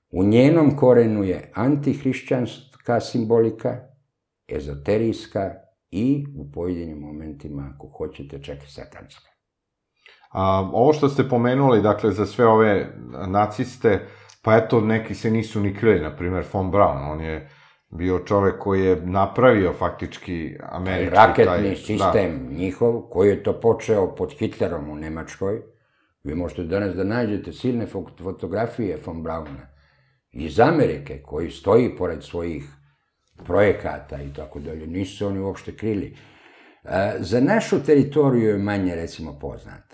U njenom korenu je antihrišćanska simbolika, ezoterijska i u pojedinim momentima, ako hoćete, čak i satanska. A, ovo što ste pomenuli, dakle, za sve ove naciste, pa eto, neki se nisu ni krili, na primjer, von Braun, on je bio čovek koji je napravio faktički američki taj... Raketni sistem njihov, koji je to počeo pod Hitlerom u Nemačkoj. Vi možete danas da nađete silne fotografije von Brauna iz Amerike, koji stoji pored svojih projekata i tako dalje. Nisu se oni uopšte krili. Za našu teritoriju je manje, recimo, poznato.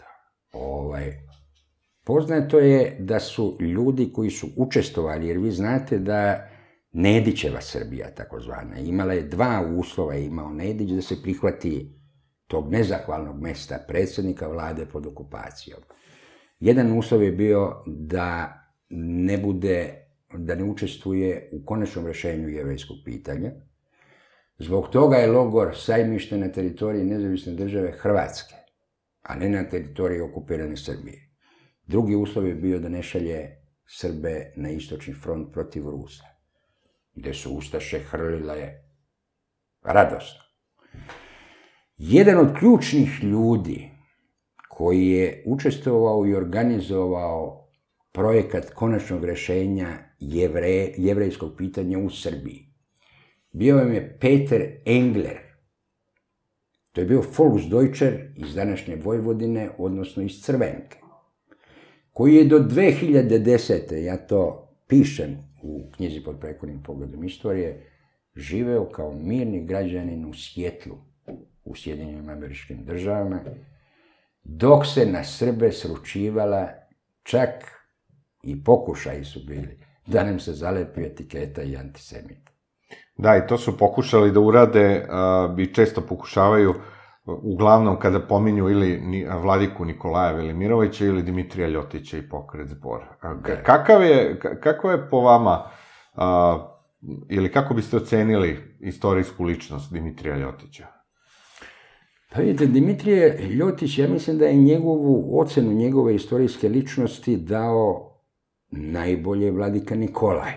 Poznato je da su ljudi koji su učestvovali, jer vi znate da Nedićeva Srbija, takozvana, imala je dva uslova, imao Nedić da se prihvati tog nezahvalnog mesta predsjednika vlade pod okupacijom. Jedan uslov je bio da ne bude, da ne učestvuje u konačnom rešenju jevrejskog pitanja. Zbog toga je logor Sajmište na teritoriji nezavisne države Hrvatske, a ne na teritoriji okupirane Srbije. Drugi uslov je bio da ne šalje Srbe na istočni front protiv Rusa, gde su ustaše hrlile radosno. Jedan od ključnih ljudi koji je učestvovao i organizovao projekat konačnog rešenja jevrejskog pitanja u Srbiji bio je Peter Engler. To je bio Volksdeutscher iz današnje Vojvodine, odnosno iz Crvenke, koji je do dve hiljade desete. ja to pišem u knjizi Pod prekornim pogledom istorije, živeo kao mirni građanin u Sjetlu, u Sjedinjenim Američkim Državama, dok se na Srbe sručivala, čak i pokušaji su bili, da nam se zalepi etiketa i antisemita. Da, i to su pokušali da urade, i često pokušavaju, uglavnom kada pominju ili vladiku Nikolaja Velimirovića ili Dimitrija Ljotića i pokret Zbora. Kako je po vama, ili kako biste ocenili istorijsku ličnost Dimitrija Ljotića? Pa vidite, Dimitrije Ljotić, ja mislim da je njegovu ocenu njegove istorijske ličnosti dao najbolje vladika Nikolaj,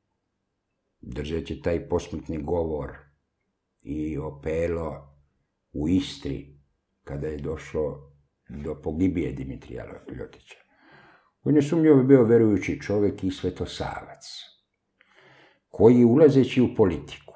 držeći taj posmrtni govor i opelo u Istri, kada je došlo do pogibije Dimitrija Ljotića. On je sumnjivo bio verujući čovek i svetosavac, koji, ulazeći u politiku,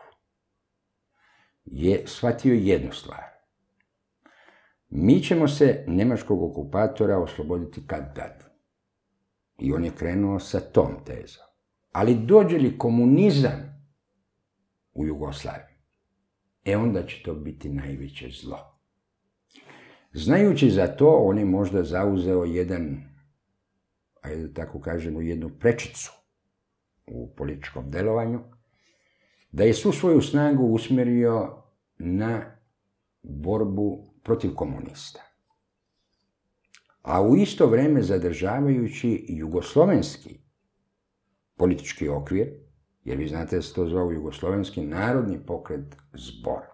je shvatio jednu stvar. Mi ćemo se nemačkog okupatora osloboditi kad tad. I on je krenuo sa tom tezom. Ali dođe li komunizam u Jugoslaviji, e onda će to biti najveće zlo. Znajući za to, on je možda zauzeo jedan, ajde da tako kažemo, jednu prečicu u političkom delovanju, da je svu svoju snagu usmerio na borbu protiv komunista. A u isto vreme zadržavajući jugoslovenski politički okvir, jer vi znate da se to zvao Jugoslovenski narodni pokret Zbor.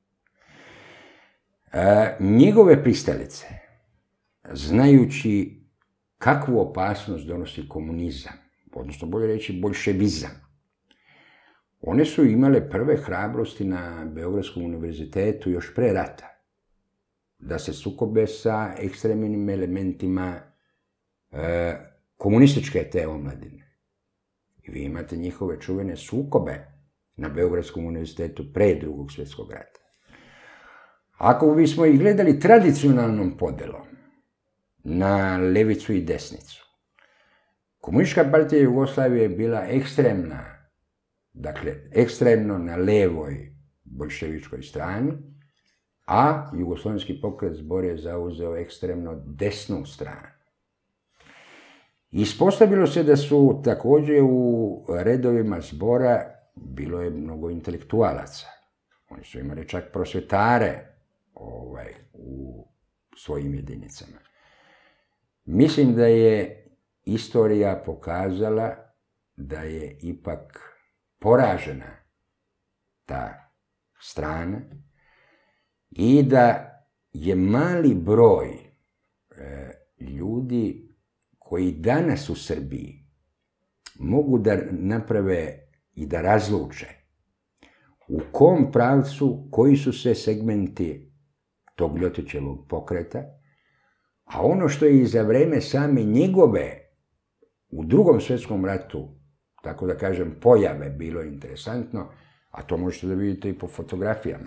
Njegove pristalice, znajući kakvu opasnost donosi komunizam, odnosno bolje reći boljševizam, one su imale prve hrabrosti na Beogradskom univerzitetu još pre rata, da se sukobe sa ekstremnim elementima komunističke te omladine. I vi imate njihove čuvene sukobe na Beogradskom univerzitetu pre Drugog svjetskog rata. Ako bismo ih gledali tradicionalnom podelom na levicu i desnicu, Komunistička partija Jugoslavije je bila ekstremna, dakle, ekstremno na levoj boljševičkoj strani, a Jugoslovenski pokret Zbor je zauzeo ekstremno desnu stranu. Ispostavilo se da su takođe u redovima Zbora bilo je mnogo intelektualaca. Oni su imali čak prosvetare u svojim jedinicama. Mislim da je istorija pokazala da je ipak poražena ta strana i da je mali broj ljudi koji danas u Srbiji mogu da naprave i da razluče u kom pravcu, koji su sve segmenti tog Ljotićevog pokreta, a ono što je i za vreme same njegove u Drugom svjetskom ratu, tako da kažem, pojave bilo interesantno, a to možete da vidite i po fotografijama,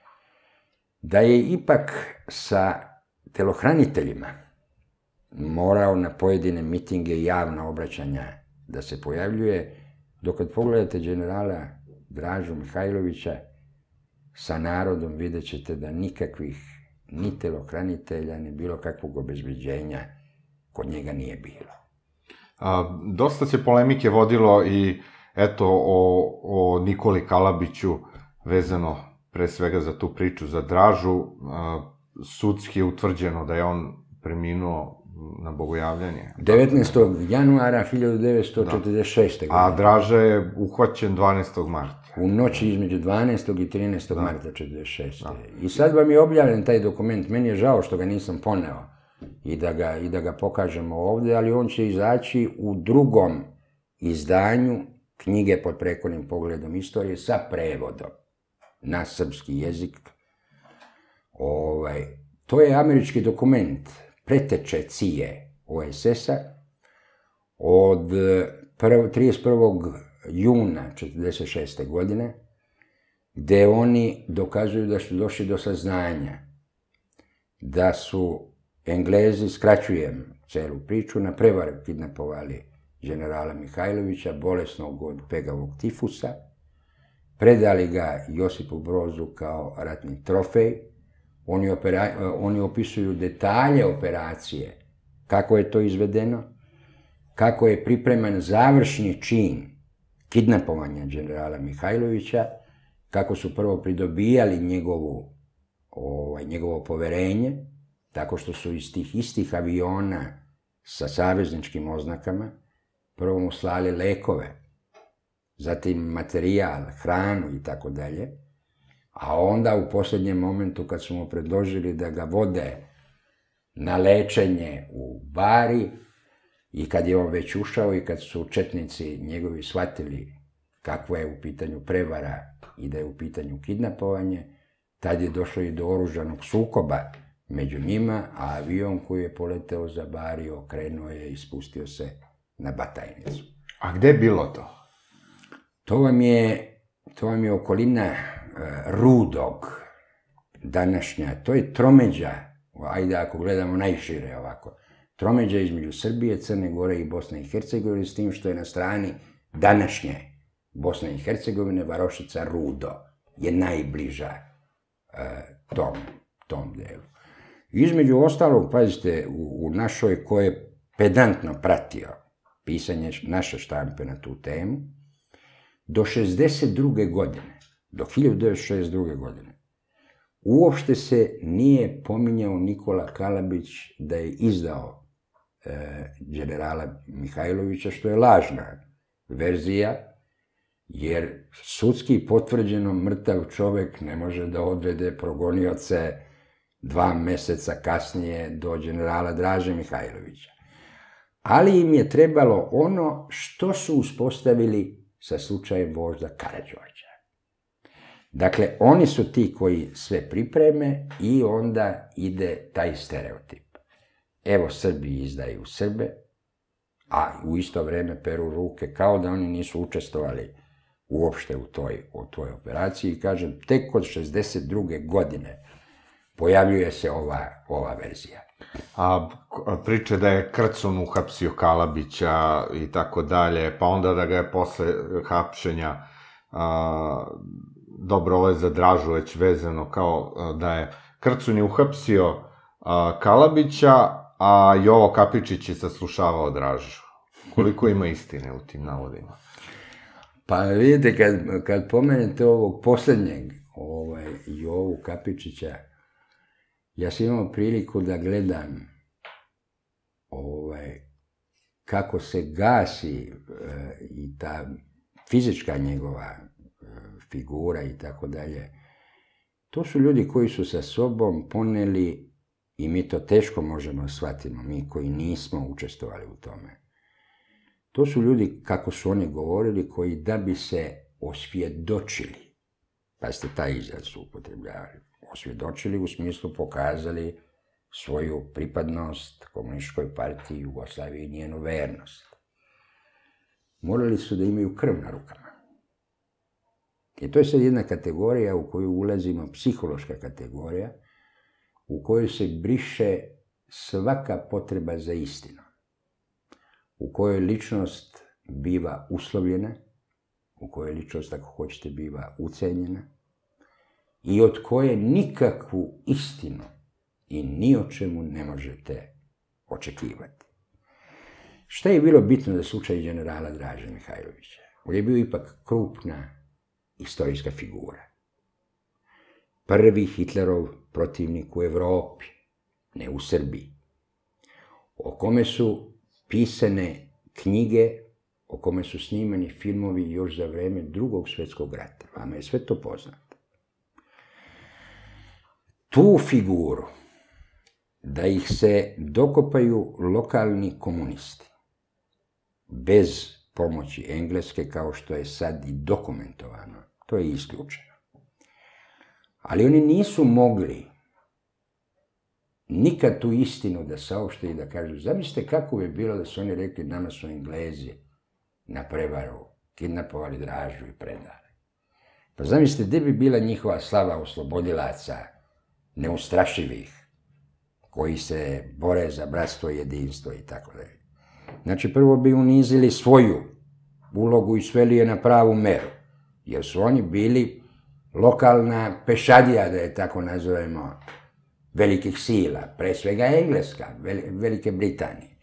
da je ipak sa telohraniteljima morao na pojedine mitinge i javna obraćanja da se pojavljuje, dok kad pogledate generala Dražu Mihajlovića sa narodom, vidjet ćete da nikakvih ni telohranitelja, ni bilo kakvog obezbeđenja kod njega nije bilo. A, dosta se polemike vodilo i eto o, o Nikoli Kalabiću vezano pre svega za tu priču za Dražu. A, sudski je utvrđeno da je on preminuo na bogojavljanje. devetnaestog januara hiljadu devetsto četrdeset šeste. godine. A Draža je uhvaćen dvanaestog marta. U noći između dvanaestog i trinaestog marta četrdeset šeste. I sad vam je objavljen taj dokument. Meni je žao što ga nisam poneo i da ga, i da ga pokažemo ovde, ali on će izaći u drugom izdanju knjige pod prekornim pogledom istorije sa prevodom na srpski jezik. Ovaj, to je američki dokument, preteče C I E O S S-a od trideset prvog juna četrdeset šeste. godine, gde oni dokazuju da su došli do saznanja da su Englezi, skraćujem celu priču, na prevaru kidnapovali generala Mihajlovića, bolesnog od pegavog tifusa, predali ga Josipu Brozu kao ratni trofej. Oni, opera, oni opisuju detalje operacije, kako je to izvedeno, kako je pripreman završni čin kidnapovanja generala Mihajlovića, kako su prvo pridobijali njegovu, ovaj, njegovo poverenje, tako što su iz tih istih aviona sa savezničkim oznakama prvo mu slali lekove, zatim materijal, hranu i tako dalje, a onda u posljednjem momentu kad su mu predložili da ga vode na lečenje u Bari i kad je on već ušao i kad su četnici njegovi shvatili kakva je u pitanju prevara i da je u pitanju kidnapovanje, tad je došlo i do oružanog sukoba među njima, a avion koji je poleteo za Bari okrenuo je i spustio se na Batajnicu. A gde je bilo to? To vam je, to vam je okolina Rudog, današnja, to je tromeđa, ajde ako gledamo najšire ovako, tromeđa između Srbije, Crne Gore i Bosne i Hercegovine, s tim što je na strani današnje Bosne i Hercegovine varošica Rudo je najbliža uh, tom, tom delu. Između ostalog, pazite, u, u našoj, ko je pedantno pratio pisanje naše štampe na tu temu, do šezdeset druge. godine, do hiljadu devetsto šezdeset druge. godine, uopšte se nije pominjao Nikola Kalabić da je izdao e, generala Mihajlovića, što je lažna verzija, jer sudski potvrđeno mrtav čovek ne može da odvede progonioce dva meseca kasnije do generala Draže Mihajlovića. Ali im je trebalo ono što su uspostavili sa slučajem vožda Karađorđa. Dakle, oni su ti koji sve pripreme i onda ide taj stereotip. Evo, Srbi izdaju Srbe, a u isto vreme peru ruke, kao da oni nisu učestvovali uopšte u toj, u toj operaciji. I kažem, tek od šezdeset druge. godine pojavljuje se ova, ova verzija. A priče da je Krcun uhapsio Kalabića i tako dalje, pa onda da ga je posle hapšenja, a, dobro, ovo je za Dražu već vezano, kao da je Krcun je uhapsio a, Kalabića, a Jovo Kapičić je saslušavao Dražu. Koliko ima istine u tim navodima? Pa vidite, kad, kad pomenete ovog poslednjeg, ovaj, Jovu Kapičića, ja sam imao priliku da gledam ovaj, kako se gasi e, i ta fizička njegova e, figura i tako dalje. To su ljudi koji su sa sobom poneli, i mi to teško možemo shvatiti, mi koji nismo učestvovali u tome. To su ljudi, kako su oni govorili, koji da bi se osvjedočili, pa ste taj izraz su upotrebljavali, osvjedočili u smislu pokazali svoju pripadnost komunističkoj partiji Jugoslavije i njenu vernost. Morali su da imaju krv na rukama. I to je sad jedna kategorija u koju ulazimo, psihološka kategorija, u kojoj se briše svaka potreba za istinom, u kojoj ličnost biva uslovljena, u kojoj ličnost, ako hoćete, biva ucenjena i od koje nikakvu istinu i ni o čemu ne možete očekivati. Šta je bilo bitno za slučaj generala Draže Mihajlovića? On je bio ipak krupna istorijska figura. Prvi Hitlerov protivnik u Evropi, ne u Srbiji, o kome su pisane knjige, o kome su snimani filmovi još za vreme Drugog svjetskog rata. Vama je sve to poznato. Tu figuru, da ih se dokopaju lokalni komunisti, bez pomoći Engleske, kao što je sad i dokumentovano, to je isključeno. Ali oni nisu mogli nikad tu istinu da saopšte i da kažu, zamislite kako bi bilo da su oni rekli, nama su Englezi na prevaru kidnapovali Dražu i predali. Pa zamislite, gdje bi bila njihova slava oslobodilaca, neustrašivih, koji se bore za bratstvo i jedinstvo i tako dalje. Znači, prvo bi unizili svoju ulogu i sveli je na pravu meru, jer su oni bili lokalna pešadija, da je tako nazovemo, velikih sila, pre svega Engleska, Velike Britanije.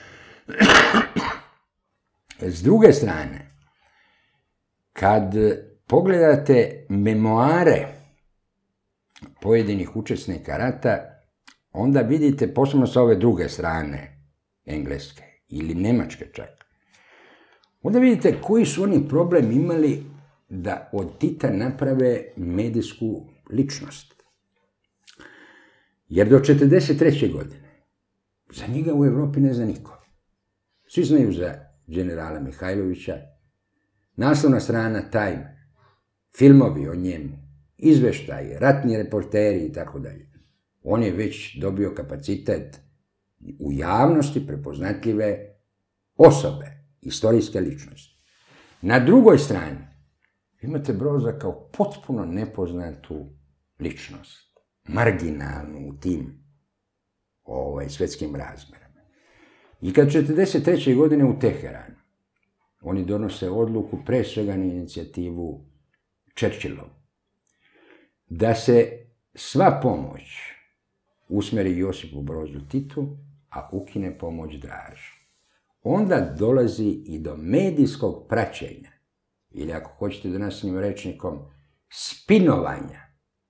S druge strane, kad pogledate memoare pojedinih učesnika rata, onda vidite, posebno sa ove druge strane, Engleske ili Nemačke čak, onda vidite koji su oni problem imali da od Tita naprave medijsku ličnost. Jer do četrdeset treće godine za njega u Evropi ne zna niko. Svi znaju za generala Mihajlovića, naslovna strana Time, filmovi o njemu, izveštaji, ratni reporteri i tako dalje. On je već dobio kapacitet u javnosti prepoznatljive osobe, istorijske ličnosti. Na drugoj strani imate Broza kao potpuno nepoznatu ličnost, marginalnu u tim ovaj, svjetskim razmerama. I kad četrdeset treće godine u Teheranu oni donose odluku, pre svega na inicijativu Churchillovu, da se sva pomoć usmeri Josipu Brozu Titu, a ukine pomoć Draži. Onda dolazi i do medijskog praćenja, ili ako hoćete današnjim rečnikom, spinovanja,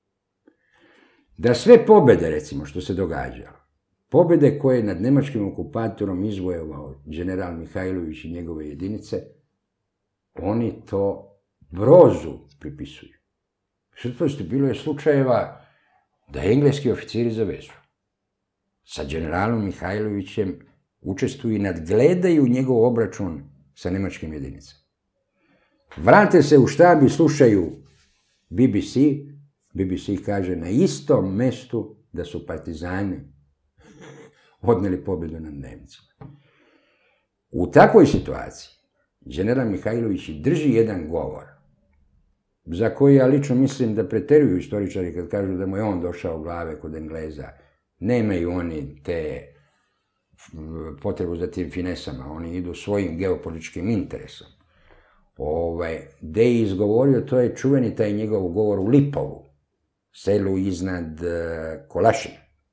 da sve pobjede, recimo, što se događalo, pobjede koje je nad nemačkim okupatorom izvojevao general Mihajlović i njegove jedinice, oni to Brozu pripisuju. Što bilo je slučajeva da engleski oficiri za vezu sa generalom Mihajlovićem učestvuju i nadgledaju njegov obračun sa nemačkim jedinicama. Vrate se u štab i slušaju B B C, B B C kaže na istom mestu da su partizani odneli pobjedu nad Nemcima. U takvoj situaciji general Mihajlović drži jedan govor, za koji ja lično mislim da preteruju istoričari kad kažu da mu je on došao glave kod Engleza. Nemaju oni te potrebu za tim finesama, oni idu svojim geopolitičkim interesom. Ovaj, gde je izgovorio, to je čuveni taj njegov govor u Lipovu, selu iznad Kolašina.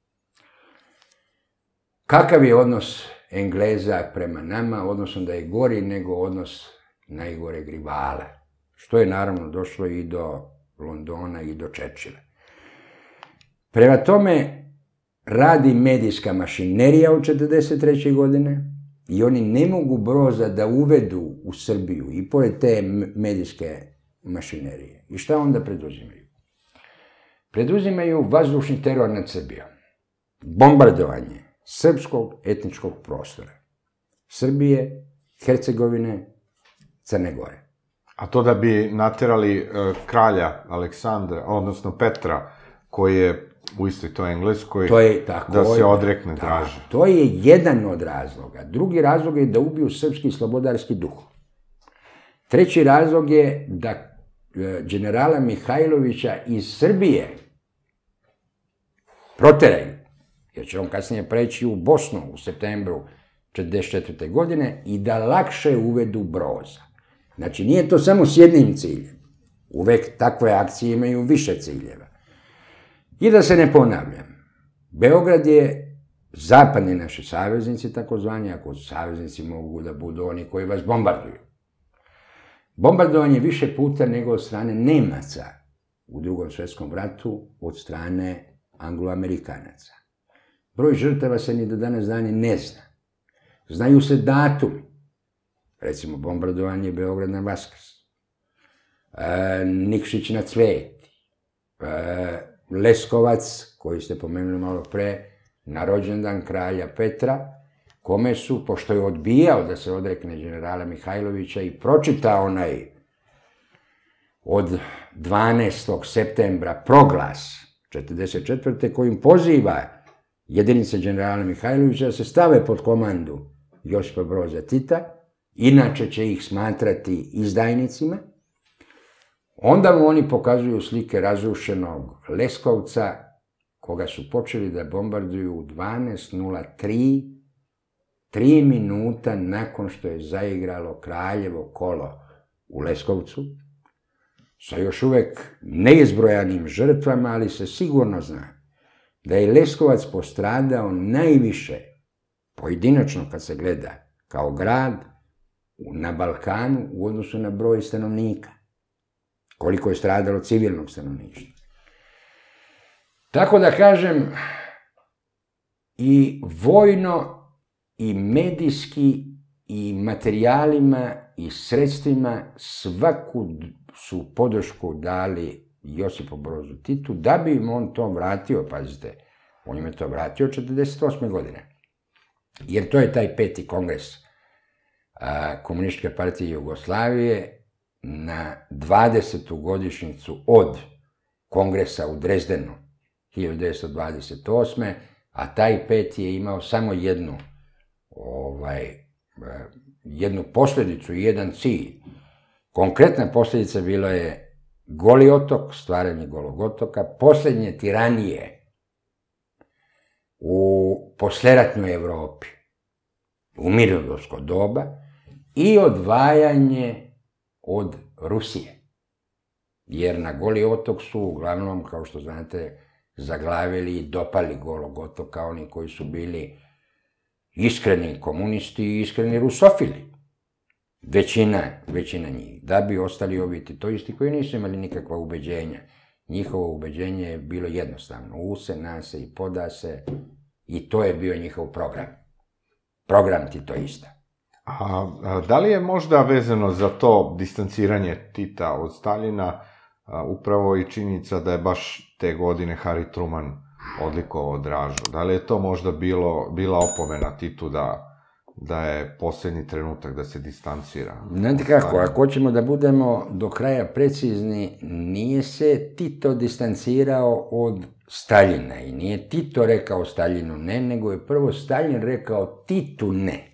Kakav je odnos Engleza prema nama, odnosno da je gori nego odnos najgoreg rivala, što je naravno došlo i do Londona i do Churchilla. Prema tome, radi medijska mašinerija od četrdeset treće godine i oni ne mogu Broza da uvedu u Srbiju i pored te medijske mašinerije. I šta onda preduzimaju? Preduzimaju vazdušni teror nad Srbijom. Bombardovanje srpskog etničkog prostora. Srbije Hercegovine, Crne Gore. A to da bi naterali kralja Aleksandra, odnosno Petra, koji je u istoj toj Engleskoj, da se odrekne draže. To je jedan od razloga. Drugi razlog je da ubiju srpski slobodarski duh. Treći razlog je da generala Mihajlovića iz Srbije proteraju, jer će on kasnije preći u Bosnu u septembru četrdeset četvrte. godine i da lakše uvedu Broza. Znači, nije to samo s jednim ciljem. Uvek takve akcije imaju više ciljeva. I da se ne ponavljam, Beograd je zapadni naši saveznici, takozvani, ako saveznici mogu da budu oni koji vas bombarduju. Bombardovanje više puta nego od strane Nemaca u Drugom svjetskom ratu, od strane Anglo-Amerikanaca. Broj žrtava se ni do danas dana ne zna. Znaju se datumi. Recimo, bombardovanje Beograd na Vaskrs, Nikšić na Cveti, Leskovac, koji ste pomenuli malo pre, na rođendan kralja Petra, kome su, pošto je odbijao da se odrekne generala Mihajlovića i pročita onaj od dvanaestog septembra proglas četrdeset četvrte kojim poziva jedinice generala Mihajlovića da se stave pod komandu Josipa Broza Tita, inače će ih smatrati izdajnicima, onda mu oni pokazuju slike razrušenog Leskovca, koga su počeli da bombarduju u dvanaest nula tri, tri minuta nakon što je zaigralo Kraljevo kolo u Leskovcu, sa još uvek neizbrojanim žrtvama, ali se sigurno zna da je Leskovac postradao najviše, pojedinačno kad se gleda, kao grad na Balkanu u odnosu na broj stanovnika. Koliko je stradalo civilnog stanovništva. Tako da kažem, i vojno, i medijski, i materijalima, i sredstvima svaku su podršku dali Josipu Brozu Titu, da bi im on to vratio, pazite, on im je to vratio četrdeset osme. godine. Jer to je taj peti kongres Komunističke partije Jugoslavije, na dvadesetu godišnjicu od kongresa u Drezdenu hiljadu devetsto dvadeset osme. a taj peti je imao samo jednu, ovaj, jednu posljedicu i jedan cilj. Konkretna posljedica bila je Goli otok, stvaranje Golog otoka, posljednje tiranije u posleratnoj Evropi, u mirnodopsko doba, i odvajanje od Rusije. Jer na Goli otok su uglavnom, kao što znate, zaglavili i dopali Golog otoka oni koji su bili iskreni komunisti i iskreni rusofili. Većina, većina njih. Da bi ostali ovi titoisti koji nisu imali nikakva ubeđenja. Njihovo ubeđenje je bilo jednostavno. Use, nase i poda se, i to je bio njihov program. Program titoista. A, a da li je možda vezano za to distanciranje Tita od Staljina a, upravo i činjenica da je baš te godine Harry Truman odlikovao Dražu? Da li je to možda bilo, bila opomena Titu da, da je posljednji trenutak da se distancira? Znate kako, ako hoćemo da budemo do kraja precizni, nije se Tito distancirao od Staljina i nije Tito rekao Staljinu ne, nego je prvo Staljin rekao Titu ne.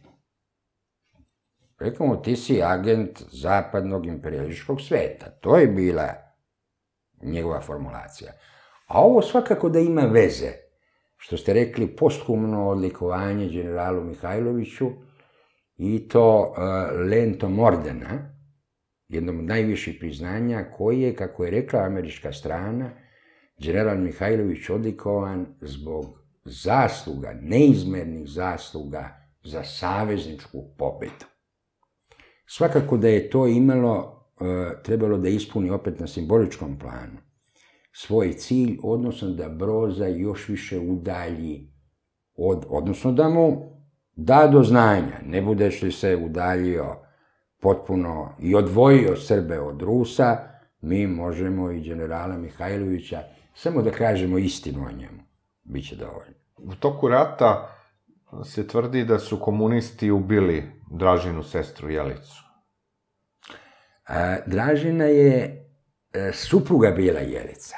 Rekao mu, ti si agent zapadnog imperialističkog sveta. To je bila njegova formulacija. A ovo svakako da ima veze, što ste rekli, posthumno odlikovanje generalu Mihajloviću, i to uh, lentom ordena, jednom od najviših priznanja, koji je, kako je rekla američka strana, general Mihajlović odlikovan zbog zasluga, neizmernih zasluga za savezničku pobedu. Svakako da je to imalo, trebalo da ispuni opet na simboličkom planu svoj cilj, odnosno da Broza još više udalji, od, odnosno da mu da do znanja, ne budeš li se udaljio potpuno i odvojio Srbe od Rusa, mi možemo i generala Mihajlovića, samo da kažemo istinu o njemu, bit će dovoljno. U toku rata se tvrdi da su komunisti ubili Dražinu sestru Jelicu. Dražina je supruga bila Jelica.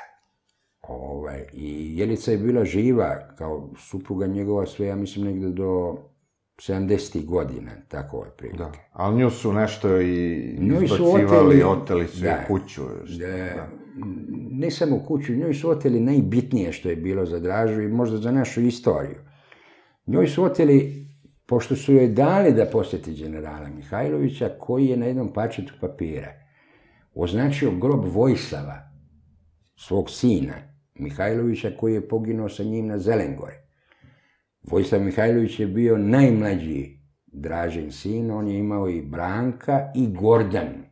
I Jelica je bila živa kao supruga njegova sve, ja mislim, negde do sedamdesetih godina, tako otprilike. Da, ali nju su nešto i izbacivali, oteli su je kuću. Ne samo kuću, njoj su oteli najbitnije što je bilo za Dražu i možda za našu istoriju. Njoj su oteli, pošto su joj dali da posjeti generala Mihajlovića, koji je na jednom parčetu papira označio grob Vojislava, svog sina Mihajlovića, koji je poginuo sa njim na Zelengori. Vojislav Mihajlović je bio najmlađi Dražin sin, on je imao i Branka i Gordanu.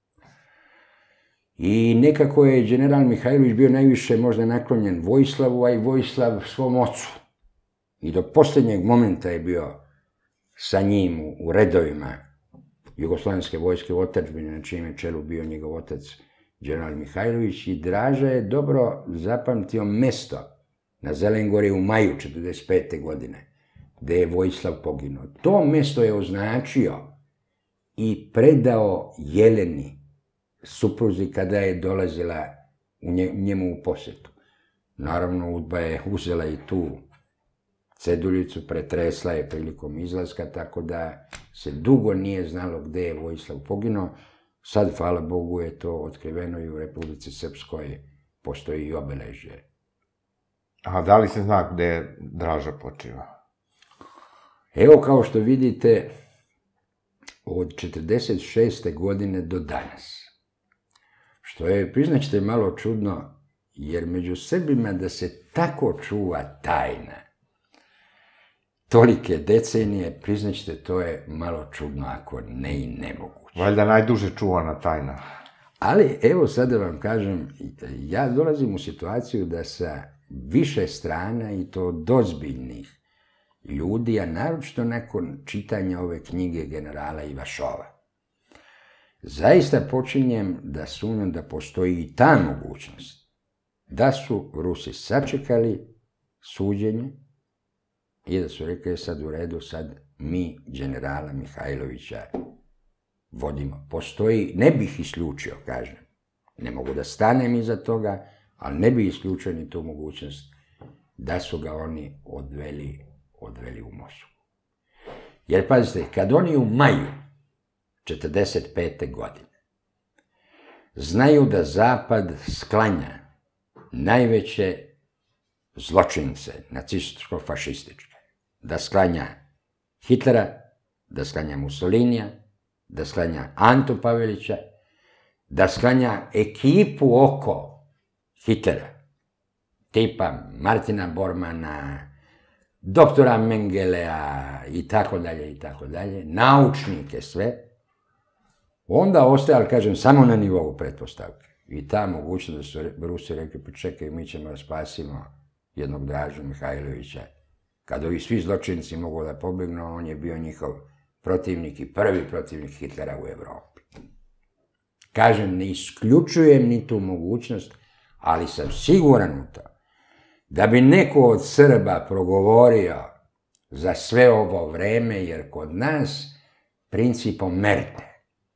I nekako je general Mihajlović bio najviše možda naklonjen Vojislavu, a i Vojislav svom ocu. I do posljednjeg momenta je bio sa njim u redovima Jugoslovenske vojske otadžbine, na čijem je čelu bio njegov otac general Mihajlović, i Draža je dobro zapamtio mesto na Zelengori u maju četrdeset pete. godine, gde je Vojislav poginuo. To mesto je označio i predao Jeleni, supruzi, kada je dolazila njemu u posjetu. Naravno, UDBA je uzela i tu ceduljicu, pretresla je prilikom izlaska, tako da se dugo nije znalo gde je Vojislav poginuo. Sad, hvala Bogu, je to otkriveno i u Republici Srpskoj postoji i obeležje. A da li se zna gde Draža počiva? Evo, kao što vidite, od četrdeset šeste. godine do danas, što je, priznaćete, malo čudno, jer među Srbima da se tako čuva tajna tolike decenije, priznaćete, to je malo čudno, ako ne i nemoguće. Valjda najduže čuvana tajna. Ali, evo sad da vam kažem, ja dolazim u situaciju da sa više strana, i to od ozbiljnih ljudi, a naročito nakon čitanja ove knjige generala Ivašova, zaista počinjem da sumnjam da postoji i ta mogućnost da su Rusi sačekali suđenje i da su rekli, sad u redu, sad mi generala Mihajlovića vodimo. Postoji, ne bih isključio, kažem, ne mogu da stanem iza toga, ali ne bih isključio ni tu mogućnost da su ga oni odveli, odveli u Moskvu. Jer, pazite, kad oni u maju četrdeset pete. godine znaju da Zapad sklanja najveće zločince nacističko-fašističke, da sklanja Hitlera, da sklanja Mussolinija, da sklanja Antu Pavelića, da sklanja ekipu oko Hitlera, tipa Martina Bormana, doktora Mengelea i tako dalje i tako dalje, naučnike sve, onda ostaje, ali kažem, samo na nivou pretpostavke. I ta mogućnost da su Rusi rekli, pa čekaj, mi ćemo da spasimo jednog Dražu Mihajlovića. Kad ovi svi zločinci mogu da pobegnu, on je bio njihov protivnik i prvi protivnik Hitlera u Evropi. Kažem, ne isključujem ni tu mogućnost, ali sam siguran u to da bi neko od Srba progovorio za sve ovo vreme, jer kod nas princip omerte,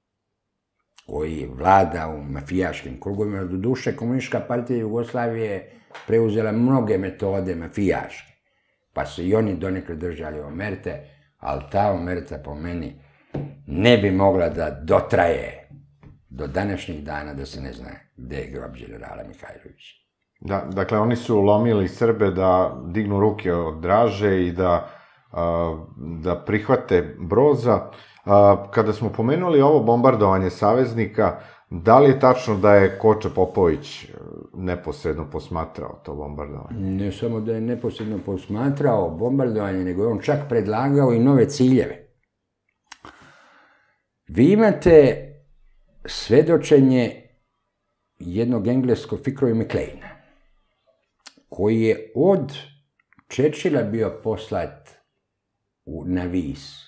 koji vlada u mafijaškim krugovima, do duše Komunistička partija Jugoslavije preuzela mnoge metode mafijaške, pa su i oni donekle držali omerte, ali ta omerta po meni ne bi mogla da dotraje do današnjih dana da se ne zna gde je grob generala Mihajlovića. Da, dakle, oni su lomili Srbe da dignu ruke od Draže i da, da prihvate Broza. Kada smo pomenuli ovo bombardovanje saveznika, da li je tačno da je Koča Popović neposredno posmatrao to bombardovanje? Ne samo da je neposredno posmatrao bombardovanje, nego je on čak predlagao i nove ciljeve. Vi imate svedočenje jednog engleskog Fikrovi McLeana, koji je od Churchilla bio poslat na Vis,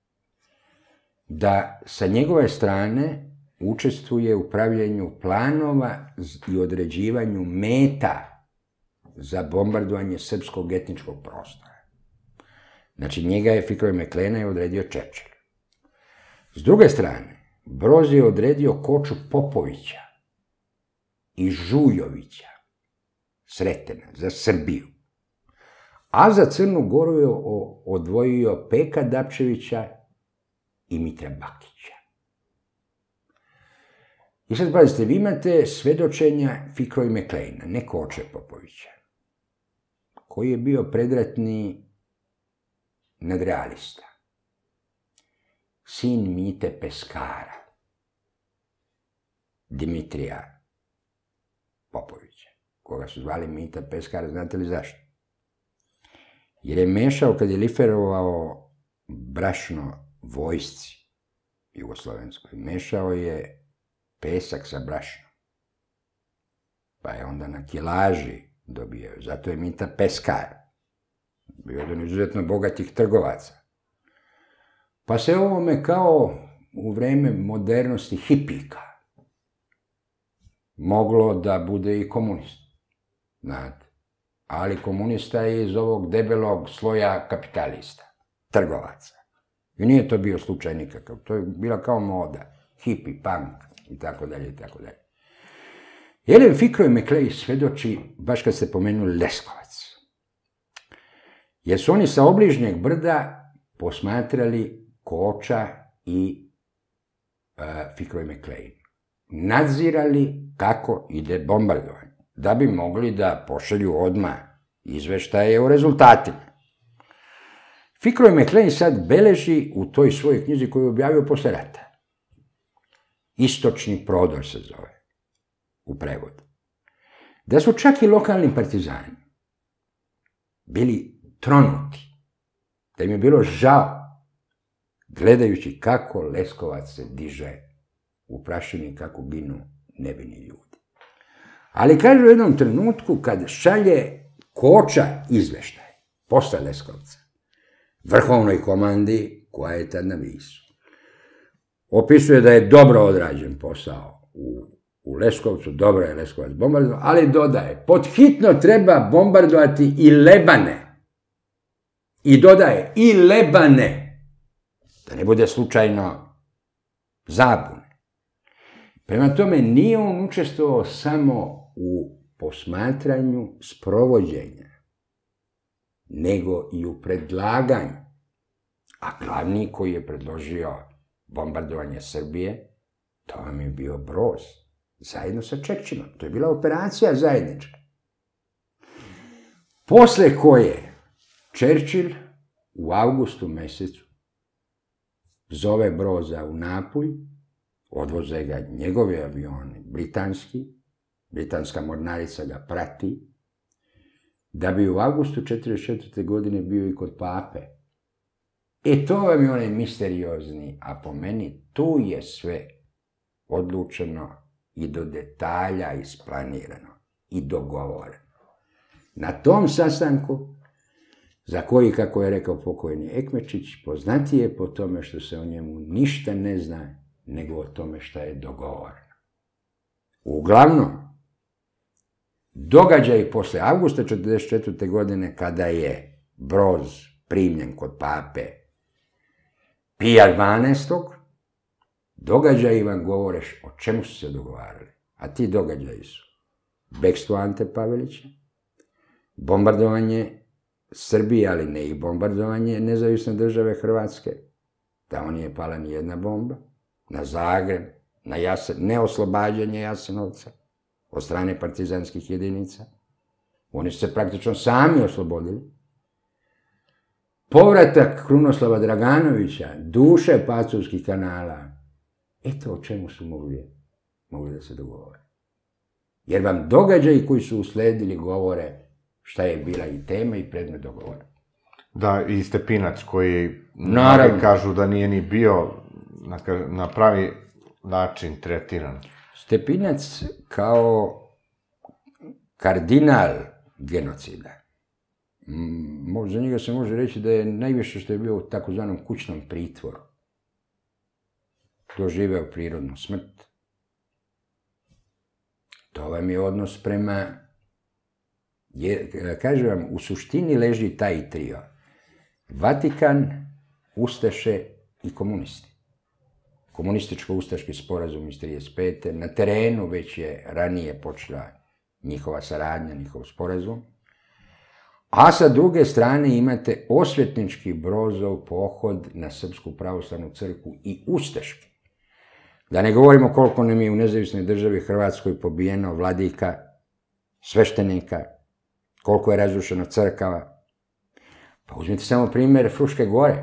da sa njegove strane učestvuje u pravljenju planova i određivanju meta za bombardovanje srpskog etničkog prostora. Znači, njega je Fikroje Meklena je odredio Churchill. S druge strane, Broz je odredio Koču Popovića i Žujovića, Sretena, za Srbiju. A za Crnu Goru je odvojio Peka Dapčevića i Mitra Bakića. I sad, pazite, vi imate svedočenja Fikroje Meklena, ne Koče Popovića, koji je bio predratni nadrealista, sin Mite Peskara, Dimitrija Popovića, koga su zvali Mita Peskara, znate li zašto? Jer je mešao, kad je liferovao brašno vojsci jugoslovenskoj, mešao je pesak sa brašnom, pa je onda na kilaži dobio, zato je Mita Peskar, bio jedan izuzetno bogatih trgovaca. Pa se ovome kao u vreme modernosti hipika moglo da bude i komunist, znate. Ali komunista je iz ovog debelog sloja kapitalista, trgovaca. I nije to bio slučaj nikakav, to je bila kao moda, hipi, punk i tako dalje i tako dalje. Jelen Fikroje Meklej svedoči, baš kad ste pomenuli Leskovac, jer su oni sa obližnjeg brda posmatrali Koča i uh, Fikroje Meklej. Nadzirali kako ide bombardovanje, da bi mogli da pošalju odmah izveštaje o rezultatima. Fikroje Meklej sad beleži u toj svojoj knjizi koju je objavio posle rata. Istočni prodor se zove, u prevodu. Da su čak i lokalni partizani bili tronuti, da im je bilo žao, gledajući kako Leskovac se diže u prašini, kako ginu nevini ljudi. Ali kaže u jednom trenutku, kad šalje Koča izveštaj, posle Leskovca, vrhovnoj komandi koja je tad na Visu, opisuje da je dobro odrađen posao u, u Leskovcu, dobro je Leskovac bombardovan, ali dodaje, podhitno treba bombardovati i Lebane. I dodaje, i Lebane. Da ne bude slučajno zabune. Prema tome, nije on učestvovao samo u posmatranju sprovođenja, nego i u predlaganju. A glavni koji je predložio bombardovanje Srbije, to vam je bio Broz, zajedno sa Churchillom. To je bila operacija zajednička. Posle koje Churchill u avgustu mesecu zove Broza u Napulj, odvoze ga njegovi avioni, britanski, britanska mornarica ga prati, da bi u avgustu četrdeset četvrte godine bio i kod pape. E to vam je onaj misteriozni, a po meni tu je sve odlučeno i do detalja isplanirano i dogovoreno. Na tom sastanku, za koji, kako je rekao pokojni Ekmečić, poznatiji je po tome što se o njemu ništa ne zna, nego o tome šta je dogovoreno. Uglavnom, događaj posle avgusta četrdeset četvrte godine, kada je Broz primljen kod pape Pija dvanaestog, događaji vam govore o čemu su se dogovarali. A ti događaji su bekstvo Ante Pavelića, bombardovanje Srbije, ali ne i bombardovanje nezavisne države Hrvatske, tamo nije pala ni jedna bomba, na Zagreb, na Jasen, neoslobađanje Jasenovca od strane partizanskih jedinica. Oni su se praktično sami oslobodili. Povratak Krunoslava Draganovića, duše Pacovskih kanala, eto o čemu su mogli, mogli da se dogovore. Jer vam događaji koji su usledili govore šta je bila i tema i predmet dogovora. Da, i Stepinac koji naravno kažu da nije ni bio na, na pravi način tretiran. Stepinac kao kardinal genocida. Za njega se može reći da je najviše što je bio u takozvanom kućnom pritvoru. Doživeo prirodnu smrt. To vam je odnos prema... Kažem vam, u suštini leži taj trio. Vatikan, Ustaše i komunisti. Komunističko-ustaški sporazum iz trideset pete. Na terenu već je ranije počela njihova saradnja, njihov sporazum. A sa druge strane imate osvetnički Brozov pohod na Srpsku pravoslavnu crkvu i ustaški. Da ne govorimo koliko nam je u nezavisnoj državi Hrvatskoj pobijeno vladika, sveštenika, koliko je razrušeno crkava. Pa uzmite samo primjer Fruške gore.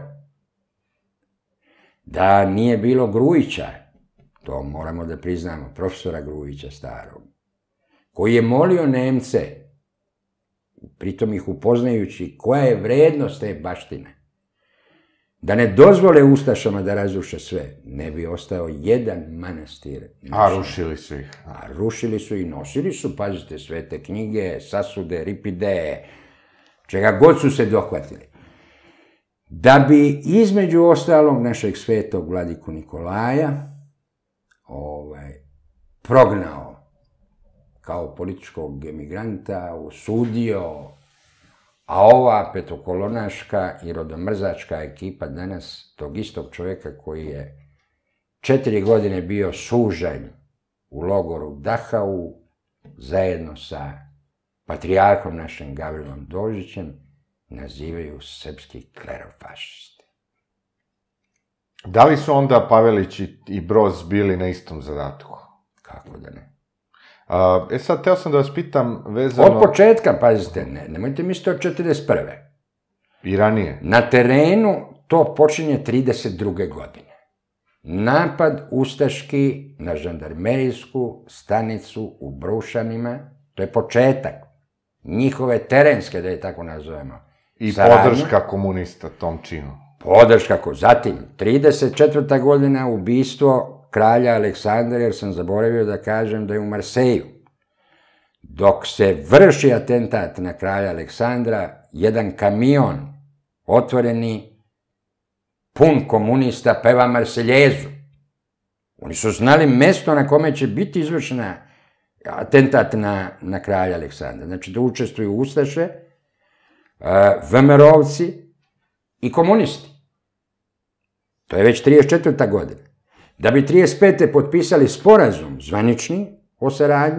Da nije bilo Grujića, to moramo da priznamo, profesora Grujića starog, koji je molio Nemce, pritom ih upoznajući koja je vrednost te baštine, da ne dozvole ustašama da razruše sve, ne bi ostao jedan manastir. A rušili su ih. A rušili su i nosili su, pazite, svete knjige, sasude, ripide, čega god su se dohvatili. Da bi između ostalog našeg svetog vladiku Nikolaja ovaj, prognao kao političkog emigranta, osudio, a ova petokolonaška i rodomrzačka ekipa danas tog istog čovjeka koji je četiri godine bio sužanj u logoru Dachau zajedno sa patrijarhom našim Gavrilom Dožićem nazivaju srpski klerofašisti. Da li su onda Pavelić i Broz bili na istom zadatku? Kako da ne? A, e sad, teo sam da vas pitam vezano... Od početka, pazite, ne, nemojte misliti od četrdeset prve. I ranije? Na terenu to počinje trideset druge godine. Napad ustaški na žandarmerijsku stanicu u Brušanima, to je početak njihove terenske, da je tako nazovemo. I podrška komunista tom činu. Podrška, zatim, trideset četvrta godina ubistvo kralja Aleksandra, jer sam zaboravio da kažem da je u Marseju. Dok se vrši atentat na kralja Aleksandra, jedan kamion otvoreni, pun komunista, peva Marseljezu. Oni su znali mesto na kome će biti izvršena atentat na, na kralja Aleksandra. Znači da učestvuju ustaše, ve em erovci i komunisti. To je već trideset četvrta godina. Da bi trideset pete potpisali sporazum zvanični o saradnji,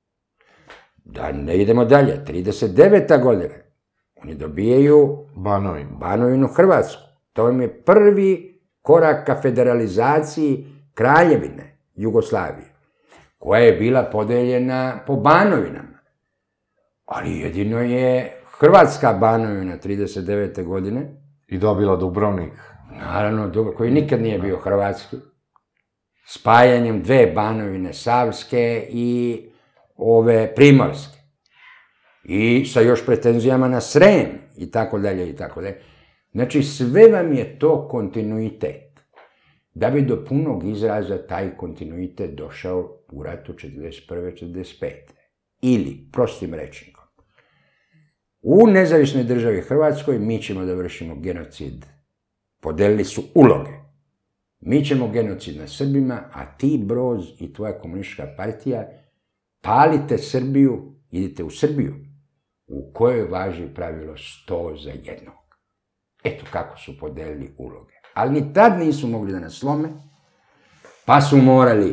da ne idemo dalje, trideset deveta godina, oni dobijaju Banovinu. Banovinu Hrvatsku. To vam je prvi korak ka federalizaciji kraljevine Jugoslavije, koja je bila podeljena po Banovinama. Ali jedino je Hrvatska Banovina trideset devete godine. I dobila Dubrovnik. Naravno, Dubrovnik, koji nikad nije bio hrvatski. Spajanjem dve Banovine, Savske i ove Primorske. I sa još pretenzijama na Srem i tako dalje i tako dalje. Znači, sve vam je to kontinuitet. Da bi do punog izraza taj kontinuitet došao u ratu četrdeset prve četrdeset pete. Ili, prostim rečnikom, u nezavisnoj državi Hrvatskoj mi ćemo da vršimo genocid. Podelili su uloge. Mi ćemo genocid na Srbima, a ti, Broz, i tvoja komunistička partija, palite Srbiju, idite u Srbiju, u kojoj važi pravilo sto za jednog. Eto kako su podelili uloge. Ali ni tad nisu mogli da nas slome, pa su morali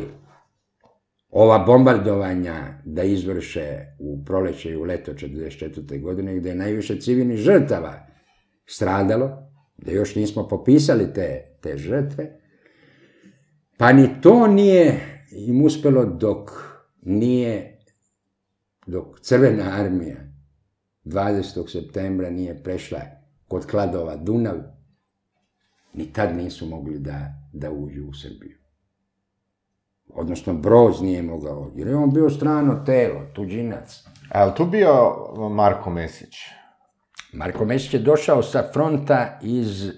ova bombardovanja da izvrše u proleće i u leto četrdeset četvrte godine, gde je najviše civilnih žrtava stradalo, da još nismo popisali te, te žrtve, pa ni to nije im uspelo dok nije, dok Crvena armija dvadesetog septembra nije prešla kod Kladova Dunav, ni tad nisu mogli da, da uđu u Srbiju. Odnosno, Broz nije mogao, jer je on bio strano telo, tuđinac. A je li tu bio Marko Mesić? Marko Mesić je došao sa fronta iz...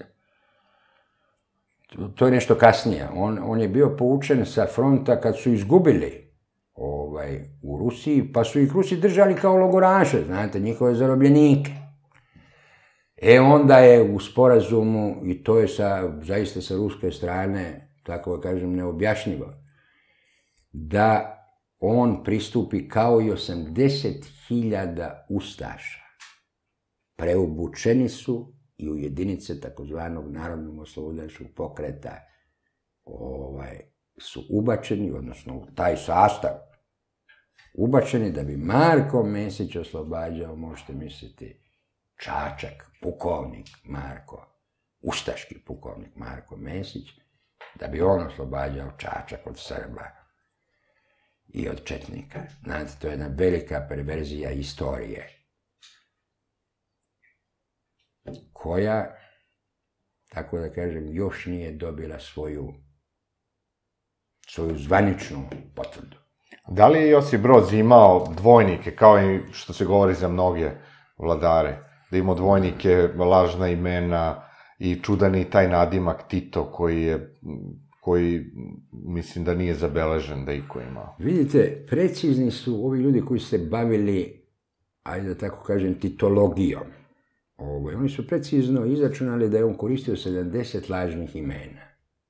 To je nešto kasnije. On, on je bio poučen sa fronta kad su izgubili ovaj, u Rusiji, pa su ih Rusi držali kao logoraše, znate, njihove zarobljenike. E onda je u sporazumu, i to je sa, zaista sa ruske strane, tako da kažem, neobjašnjivo, da on pristupi kao i osamdeset hiljada ustaša. Preobučeni su i u jedinice takozvanog narodnog oslobodilačkog pokreta ovaj, su ubačeni, odnosno u taj sastav, ubačeni da bi Marko Mesić oslobađao, možete misliti, Čačak, pukovnik Marko, ustaški pukovnik Marko Mesić, da bi on oslobađao Čačak od Srba i od četnika. Znate, to je jedna velika perverzija istorije, koja, tako da kažem, još nije dobila svoju, svoju zvaničnu potvrdu. Da li je Josip Broz imao dvojnike, kao i što se govori za mnoge vladare? Da imao dvojnike, lažna imena i čudani taj nadimak Tito, koji je, koji mislim da nije zabeležen da iko imao. Vidite, precizni su ovi ljudi koji se bavili, ajde da tako kažem, titologijom. Ovo, oni su precizno izračunali da je on koristio sedamdeset lažnih imena.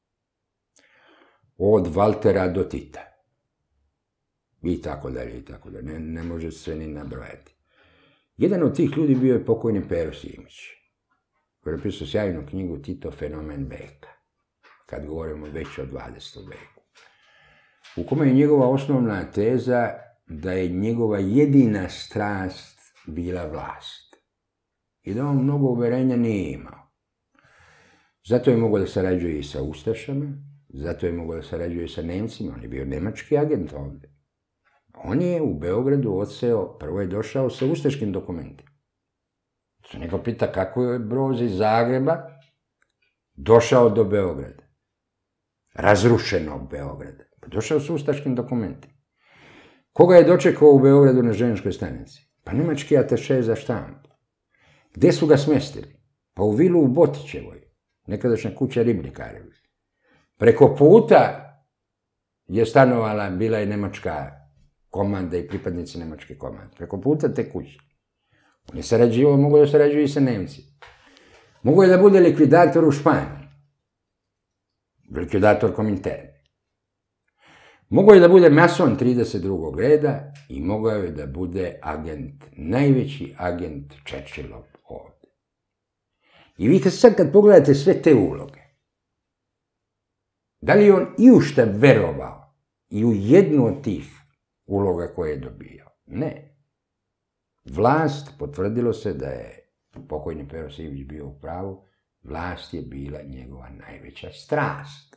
Od Valtera do Tita. I tako dalje, i tako dalje. Ne, ne može se ni nabrojati. Jedan od tih ljudi bio je pokojni Pero Simić, koji je napisao sjajnu knjigu Tito, fenomen veka, kad govorimo već o dvadesetom veku, u kome je njegova osnovna teza da je njegova jedina strast bila vlast i da on mnogo uverenja nije imao. Zato je mogao da sarađuje i sa ustašama, zato je mogao da sarađuje i sa Nemcima, on je bio nemački agent ovde. On je u Beogradu odseo, prvo je došao sa ustaškim dokumentima. Se neko pita kako je Broz iz Zagreba došao do Beograda, razrušenog Beograda. Pa došao sa ustaškim dokumentima. Koga je dočekao u Beogradu na željezničkoj stanici? Pa nemački ataše za štampu. Gde su ga smestili? Pa u vilu u Botićevoj, nekadašnja kuća Ribnikarevi. Preko puta je stanovala, bila je nemačka komanda i pripadnici nemačke komande. Preko puta te kuće. On je sarađivao, mogo da sarađuje i sa Nemci. Mogo je da bude likvidator u Španiji. Likvidator Kominterne. Mogo je da bude mason trideset drugog reda i mogao je da bude agent, najveći agent Churchillov ovde. I vi sad kad pogledate sve te uloge, da li je on i u šta verovao i u jednu od tih uloga koje je dobio? Ne. Vlast, potvrdilo se da je pokojni Pero Simić bio u pravu, vlast je bila njegova najveća strast.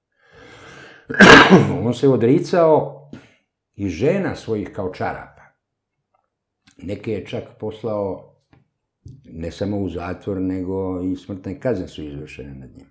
On se odricao i žena svojih kao čarapa. Neke je čak poslao ne samo u zatvor, nego i smrtne kazne su izvršene nad njim.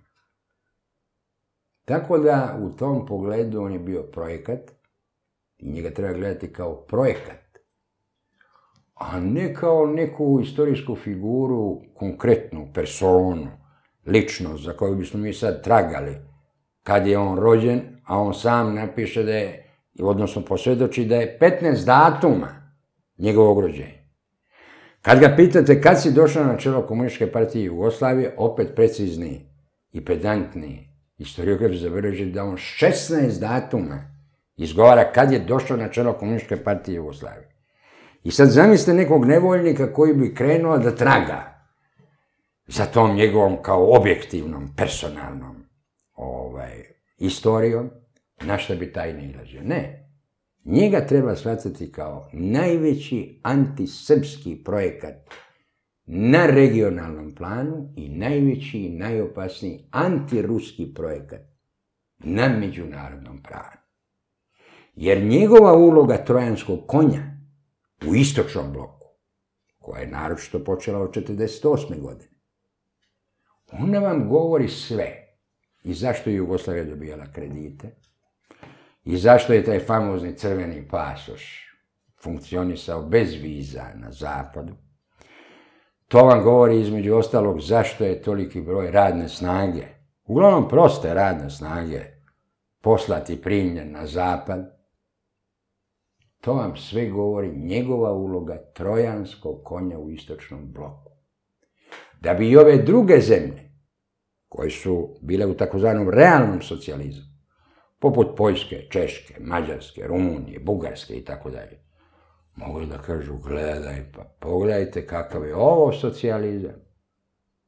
Tako da u tom pogledu on je bio projekat i njega treba gledati kao projekat, a ne kao neku istorijsku figuru, konkretnu personu, ličnost za koju bismo mi sad tragali kad je on rođen, a on sam napiše da je, odnosno posvjedoči da je petnaest datuma njegovog rođenja. Kad ga pitate kad si došao na čelo Komunističke partije Jugoslavije, opet precizni i pedantni historiograf zabeleži da on šesnaest datuma izgovara kad je došao na čelo Komunističke partije Jugoslavije. I sad zamislite nekog nevoljnika koji bi krenuo da traga za tom njegovom kao objektivnom, personalnom ovaj, istorijom, na šta bi taj ne ilazio. Ne. Njega treba shvatiti kao najveći antisrpski projekat na regionalnom planu i najveći i najopasniji antiruski projekat na međunarodnom planu. Jer njegova uloga trojanskog konja u istočnom bloku, koja je naročito počela od četrdeset osme godine, ona vam govori sve. I zašto je Jugoslavija dobijala kredite, i zašto je taj famozni crveni pasoš funkcionisao bez viza na zapadu. To vam govori između ostalog zašto je toliki broj radne snage, uglavnom proste radne snage, poslati primljen na zapad. To vam sve govori njegova uloga trojanskog konja u istočnom bloku. Da bi i ove druge zemlje, koje su bile u takozvanom realnom socijalizmu, poput Poljske, Češke, Mađarske, Rumunije, Bugarske i tako dalje, mogli da kažu, gledaj, pa pogledajte kakav je ovo socijalizam.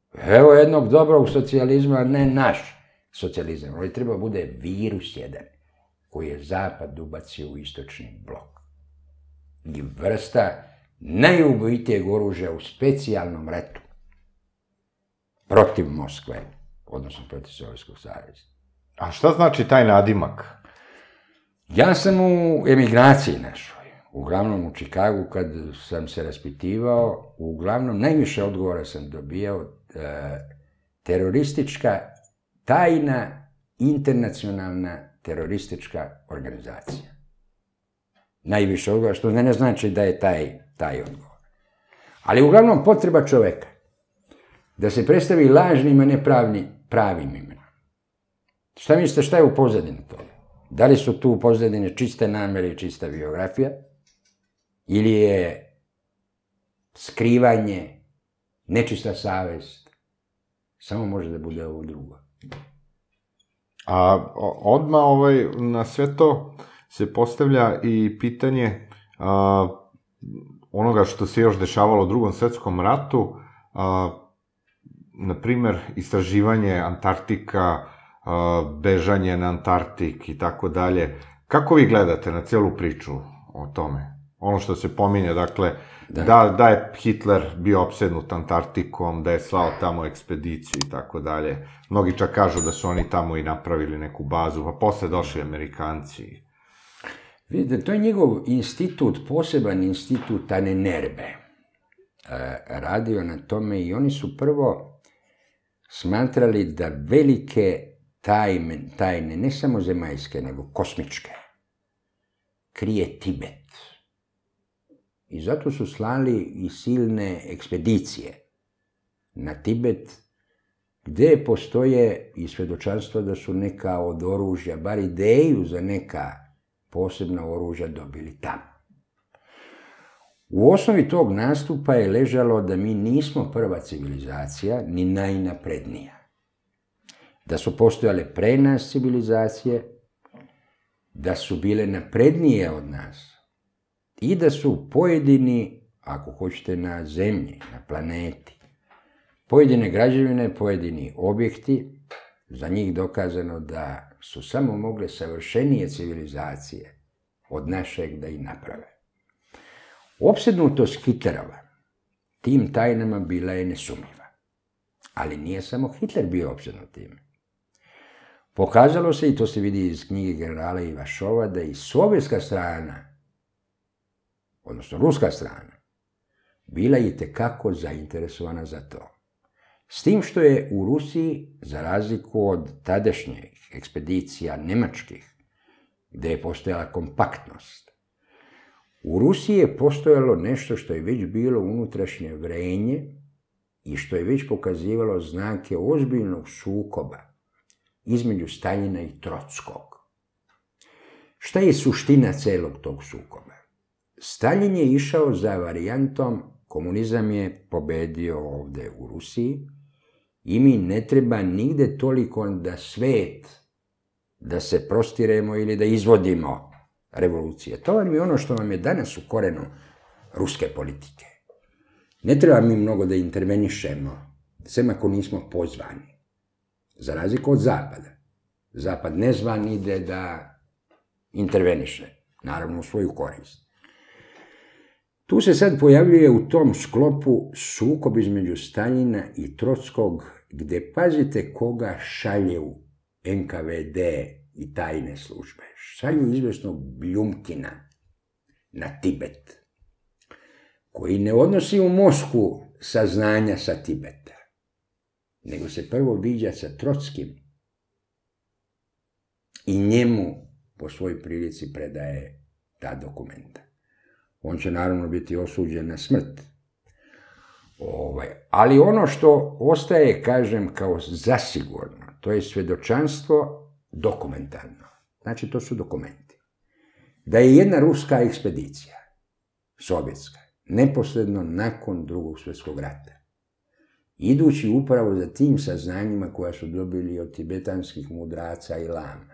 Evo jednog dobrog socijalizma, ne naš socijalizam, ali treba bude virus jedan, koji je Zapad ubacio u istočni blok. I vrsta najubojitijeg oružja u specijalnom ratu protiv Moskve, odnosno protiv Sovjetskog saveza. A šta znači taj nadimak? Ja sam u emigraciji našoj, uglavnom u Čikagu kad sam se raspitivao, uglavnom najviše odgovora sam dobijao e, teroristička, tajna, internacionalna teroristička organizacija. Najviše odgovora, što ne znači da je taj, taj odgovor. Ali uglavnom potreba čoveka da se predstavi lažnim, a ne pravni, pravim imenom. Šta mislite, šta je u pozadini toga? Da li su tu u pozadini čiste namere i čista biografija? Ili je skrivanje, nečista savest? Samo može da bude ovo drugo. A odmah ovaj, na sve to se postavlja i pitanje a, onoga što se još dešavalo u Drugom svetskom ratu, a, na primer, istraživanje Antarktika, bežanje na Antarktik i tako dalje. Kako vi gledate na celu priču o tome? Ono što se pominje, dakle, da, da, da je Hitler bio opsednut Antarktikom, da je slao tamo ekspediciju i tako dalje. Mnogi čak kažu da su oni tamo i napravili neku bazu, pa posle došli Amerikanci. Vidite, to je njegov institut, poseban institut Ahnenerbe. Radio na tome i oni su prvo smatrali da velike tajne, tajne, ne samo zemaljske, nego kosmičke, krije Tibet. I zato su slali i silne ekspedicije na Tibet, gde postoje i svedočanstva da su neka od oružja, bar ideju za neka posebna oružja dobili tamo. U osnovi tog nastupa je ležalo da mi nismo prva civilizacija, ni najnaprednija. Da su postojale pre nas civilizacije, da su bile naprednije od nas i da su pojedini, ako hoćete na zemlji, na planeti, pojedine građevine, pojedini objekti, za njih dokazano da su samo mogle savršenije civilizacije od našeg da i naprave. Opsednutost Hitlerova tim tajnama bila je nesumnjiva. Ali nije samo Hitler bio opsednut time. Pokazalo se, i to se vidi iz knjige generala Ivašova, da i sovjetska strana, odnosno ruska strana, bila je itekako zainteresovana za to. S tim što je u Rusiji, za razliku od tadašnjih ekspedicija nemačkih, gde je postojala kompaktnost, u Rusiji je postojalo nešto što je već bilo unutrašnje vrenje i što je već pokazivalo znake ozbiljnog sukoba između Staljina i Trockog. Šta je suština celog tog sukoba? Staljin je išao za varijantom komunizam je pobedio ovde u Rusiji i mi ne treba nigde toliko da svet, da se prostiremo ili da izvodimo revolucije. To vam je ono što vam je danas u korenu ruske politike. Ne treba mi mnogo da intervenišemo, sem ako nismo pozvani. Za razliku od Zapada. Zapad nezvan ide da interveniše, naravno u svoju korist. Tu se sad pojavljuje u tom sklopu sukob između Staljina i Trockog, gde pazite koga šalju en ka ve de i tajne službe. Šalju izvesnog Bljumkina na Tibet, koji ne odnosi u Moskvu saznanja sa Tibeta, nego se prvo viđa sa Trockim i njemu po svoj prilici predaje ta dokumenta. On će naravno biti osuđen na smrt. Ovaj, ali ono što ostaje, kažem, kao zasigurno, to je svedočanstvo dokumentarno. Znači, to su dokumenti. Da je jedna ruska ekspedicija, sovjetska, neposredno nakon Drugog svjetskog rata, idući upravo za tim saznanjima koja su dobili od tibetanskih mudraca i lama,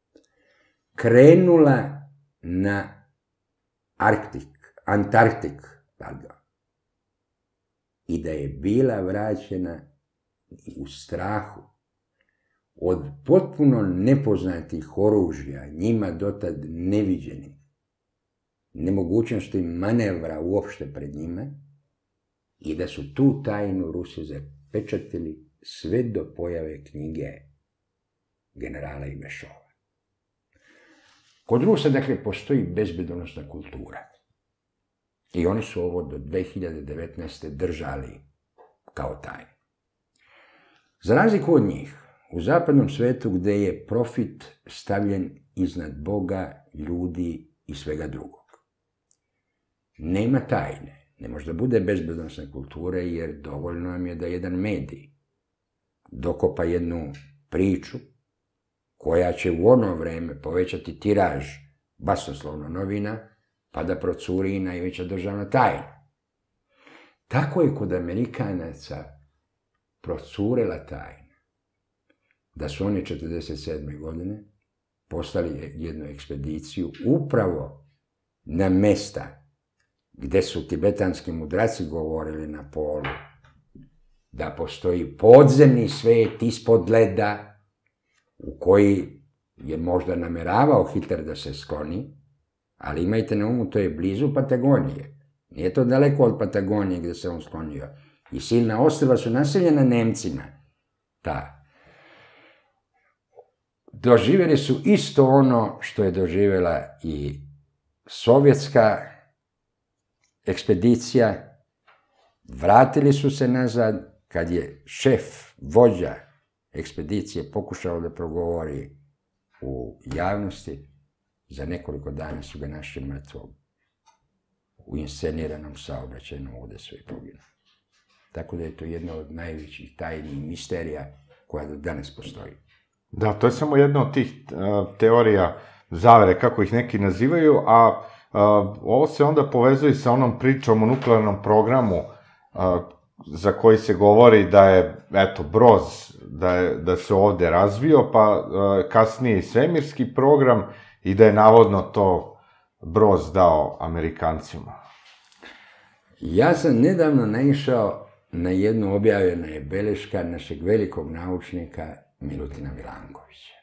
krenula na Arktik, Antarktik, pardon, i da je bila vraćena u strahu od potpuno nepoznatih oružja, njima dotad neviđenih, nemogućnosti manevra uopšte pred njima, i da su tu tajnu Rusi zapečatili sve do pojave knjige generala Ivešova. Kod Rusa, dakle, postoji bezbedonosna kultura. I oni su ovo do dve hiljade devetnaeste. držali kao tajnu. Za razliku od njih, u zapadnom svetu gdje je profit stavljen iznad Boga, ljudi i svega drugog, nema tajne. Ne može da bude bezbedonosne kulture, jer dovoljno nam je da jedan medij dokopa jednu priču koja će u ono vreme povećati tiraž basnoslovno novina, pa da procuri najveća državna tajna. Tako je kod Amerikanaca procurela tajna da su oni četrdeset sedme. godine poslali jednu ekspediciju upravo na mesta gdje su tibetanski mudraci govorili na polu da postoji podzemni svet ispod leda u koji je možda nameravao Hitler da se skloni, ali imajte na umu, to je blizu Patagonije. Nije to daleko od Patagonije gdje se on sklonio. I silna ostrva su naseljena Nemcima. Ta. Doživjeli su isto ono što je doživjela i sovjetska ekspedicija. Vratili su se nazad kad je šef, vođa ekspedicije pokušao da progovori u javnosti. Za nekoliko dana su ga našli mrtvog u insceniranom saobraćajnom udesu i poginuo. Tako da je to jedna od najvećih tajnih misterija koja do danas postoji. Da, to je samo jedna od tih uh, teorija zavere, kako ih neki nazivaju, a uh, ovo se onda povezuje sa onom pričom o nuklearnom programu uh, za koji se govori da je, eto, Broz, da, je, da se ovde razvio, pa uh, kasnije i svemirski program, i da je navodno to Broz dao Amerikancima. Ja sam nedavno naišao na jednu objavljena je beleška našeg velikog naučnika Milutina Milankovića.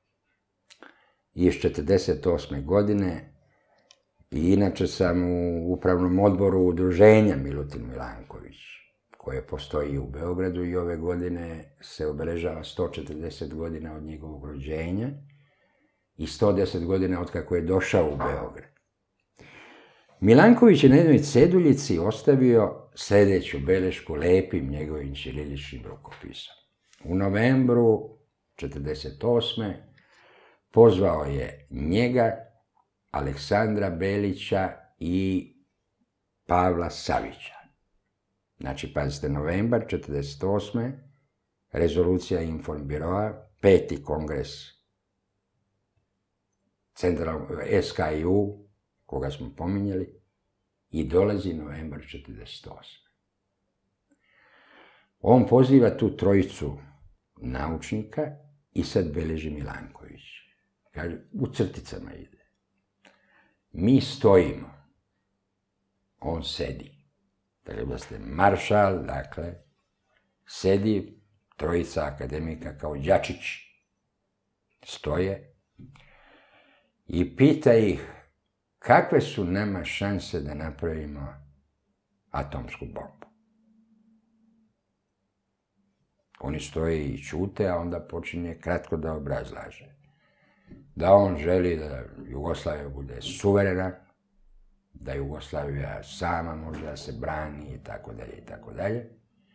Iz četrdeset osme. godine, i inače sam u upravnom odboru udruženja Milutin Milanković, koje postoji u Beogradu, i ove godine se obeležava sto četrdeset godina od njegovog rođenja i sto deset godina od kako je došao u Beograd. Milanković je na jednoj ceduljici ostavio sljedeću belešku lepim njegovim ćiriličnim rukopisom. U novembru četrdeset osme. pozvao je njega, Aleksandra Belića i Pavla Savića. Znači, pazite, novembar četrdeset osme. rezolucija Informbiroa, peti kongres Centralnog S K I U, koga smo pominjali, i dolazi novembar četrdeset osme. On poziva tu trojicu naučnika i sad beleži Milanković. Kaže, u crticama ide. Mi stojimo, on sedi. Dakle, da ste maršal, dakle, sedi, trojica akademika kao đačić stoje i pita ih kakve su nama šanse da napravimo atomsku bombu. Oni stoje i ćute, a onda počinje kratko da obrazlaže. Da on želi da Jugoslavija bude suverena, da Jugoslavija sama može da se brani i tako dalje i tako dalje.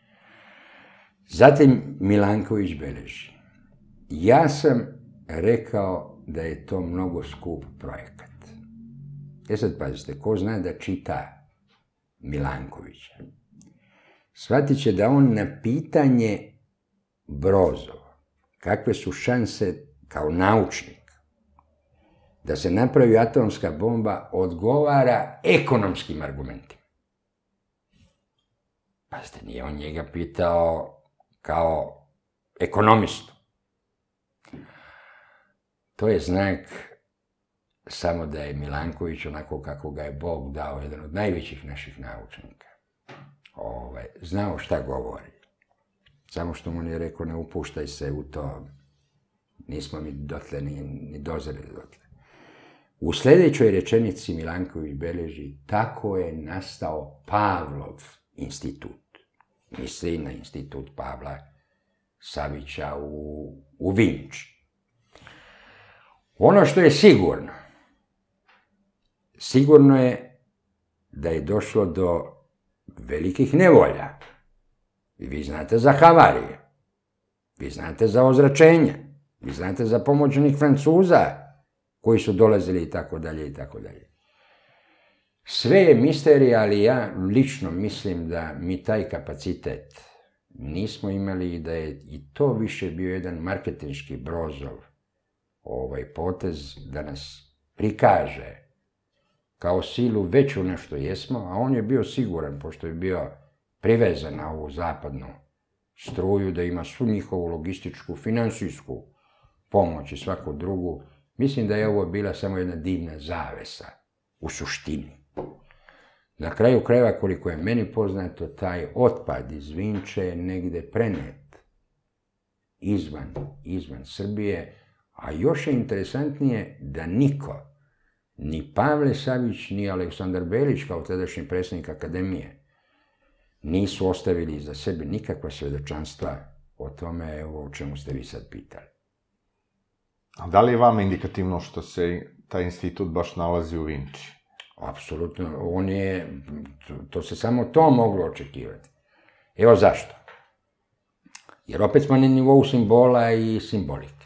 Zatim Milanković beleži. Ja sam rekao da je to mnogo skup projekat. E sad pazite, ko zna da čita Milankovića, shvatit će da on na pitanje Brozova, kakve su šanse kao naučnik da se napravi atomska bomba, odgovara ekonomskim argumentima. Pazite, nije on njega pitao kao ekonomistu. To je znak samo da je Milanković, onako kako ga je Bog dao, jedan od najvećih naših naučnika, ovaj, znao šta govori. Samo što mu nije rekao, ne upuštaj se u to. Nismo mi dotle ni, ni dozreli dotle. U sljedećoj rečenici Milanković beleži, tako je nastao Pavlov institut. Misli na institut Pavla Savića u, u Vinči. Ono što je sigurno, sigurno je da je došlo do velikih nevolja. I vi znate za havarije, vi znate za ozračenja, vi znate za pomoćnih Francuza koji su dolazili i tako dalje i tako dalje. Sve je misterija, ali ja lično mislim da mi taj kapacitet nismo imali i da je i to više bio jedan marketinški Brozov ovaj potez da nas prikaže kao silu veću nešto jesmo, a on je bio siguran, pošto je bio privezan na ovu zapadnu struju, da ima svu njihovu logističku, finansijsku pomoć i svaku drugu. Mislim da je ovo bila samo jedna divna zavesa u suštini. Na kraju krajeva, koliko je meni poznato, taj otpad iz Vinče je negde prenet izvan, izvan Srbije, a još je interesantnije da niko, ni Pavle Savić, ni Aleksandar Belić, kao tadašnji predsjednik akademije, nisu ostavili iza sebe nikakva svjedočanstva o tome, evo o čemu ste vi sad pitali. A da li je vama indikativno što se taj institut baš nalazi u Vinči? Apsolutno, on je, to se samo to moglo očekivati. Evo zašto. Jer opet smo na nivou simbola i simbolike.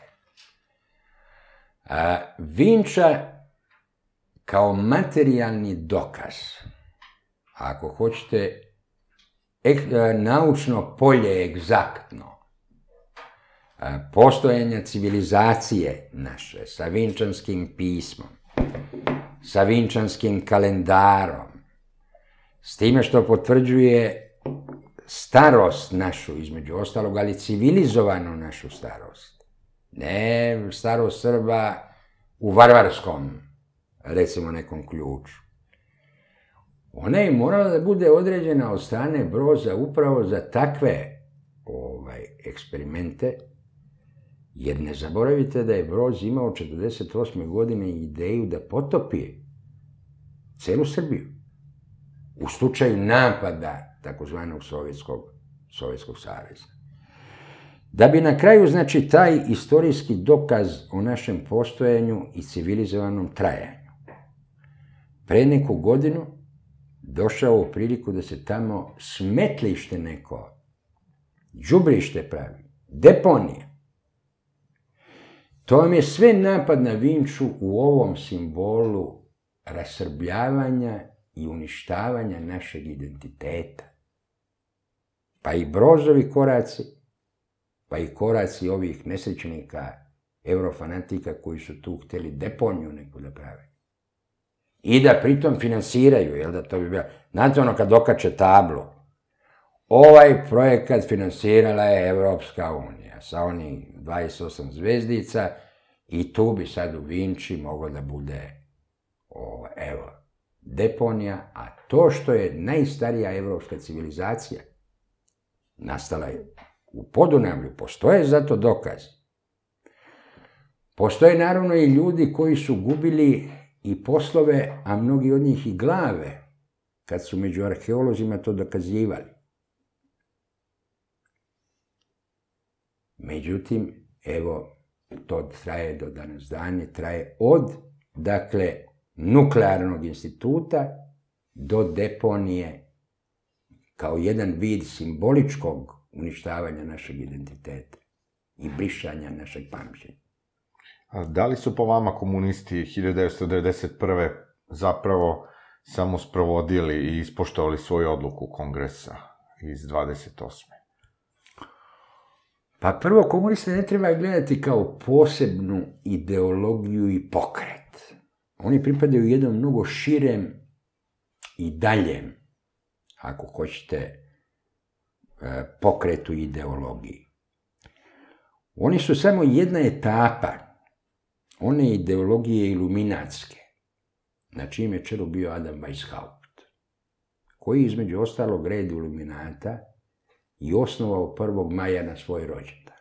A, Vinča kao materijalni dokaz, ako hoćete, ek, naučno polje egzaktno, postojanja civilizacije naše sa vinčanskim pismom, sa vinčanskim kalendarom, s time što potvrđuje starost našu, između ostalog, ali civilizovanu našu starost. Ne starost Srba u varvarskom, recimo, nekom ključu. Ona je morala da bude određena od strane Broza upravo za takve ovaj, eksperimente, jer ne zaboravite da je Broz imao četrdeset osme godine ideju da potopi celu Srbiju u slučaju napada takozvanog Sovjetskog, Sovjetskog saveza. Da bi na kraju, znači, taj istorijski dokaz o našem postojanju i civilizovanom trajanju pre neku godinu došao u priliku da se tamo smetlište neko, đubrište pravi, deponije. To vam je sve napad na Vinču u ovom simbolu rasrbljavanja i uništavanja našeg identiteta. Pa i Brozovi koraci, pa i koraci ovih nesrećnika, eurofanatika koji su tu htjeli deponiju neku da prave. I da pritom finansiraju, jel da to bi bilo. Znate ono kad okače tablu, ovaj projekat finansirala je Evropska unija sa onih dvadeset osam zvezdica i tu bi sad u Vinči moglo da bude, o, evo, deponija, a to što je najstarija evropska civilizacija nastala je u Podunavlju, postoje zato dokaz. Postoje naravno i ljudi koji su gubili i poslove, a mnogi od njih i glave, kad su među arheolozima to dokazivali. Međutim, evo, to traje do danas danje, traje od, dakle, nuklearnog instituta do deponije kao jedan vid simboličkog uništavanja našeg identiteta i brišanja našeg pamćenja. A da li su po vama komunisti hiljadu devetsto devedeset prve zapravo samo sprovodili i ispoštovali svoju odluku Kongresa iz dvadeset osme? Pa prvo, komuniste ne treba gledati kao posebnu ideologiju i pokret. Oni pripadaju jednom mnogo širem i daljem, ako hoćete, pokretu i ideologiji. Oni su samo jedna etapa one ideologije iluminatske, na čijem je čelu bio Adam Weishaupt, koji između ostalog red iluminata i osnovao prvog maja na svoj rođendan.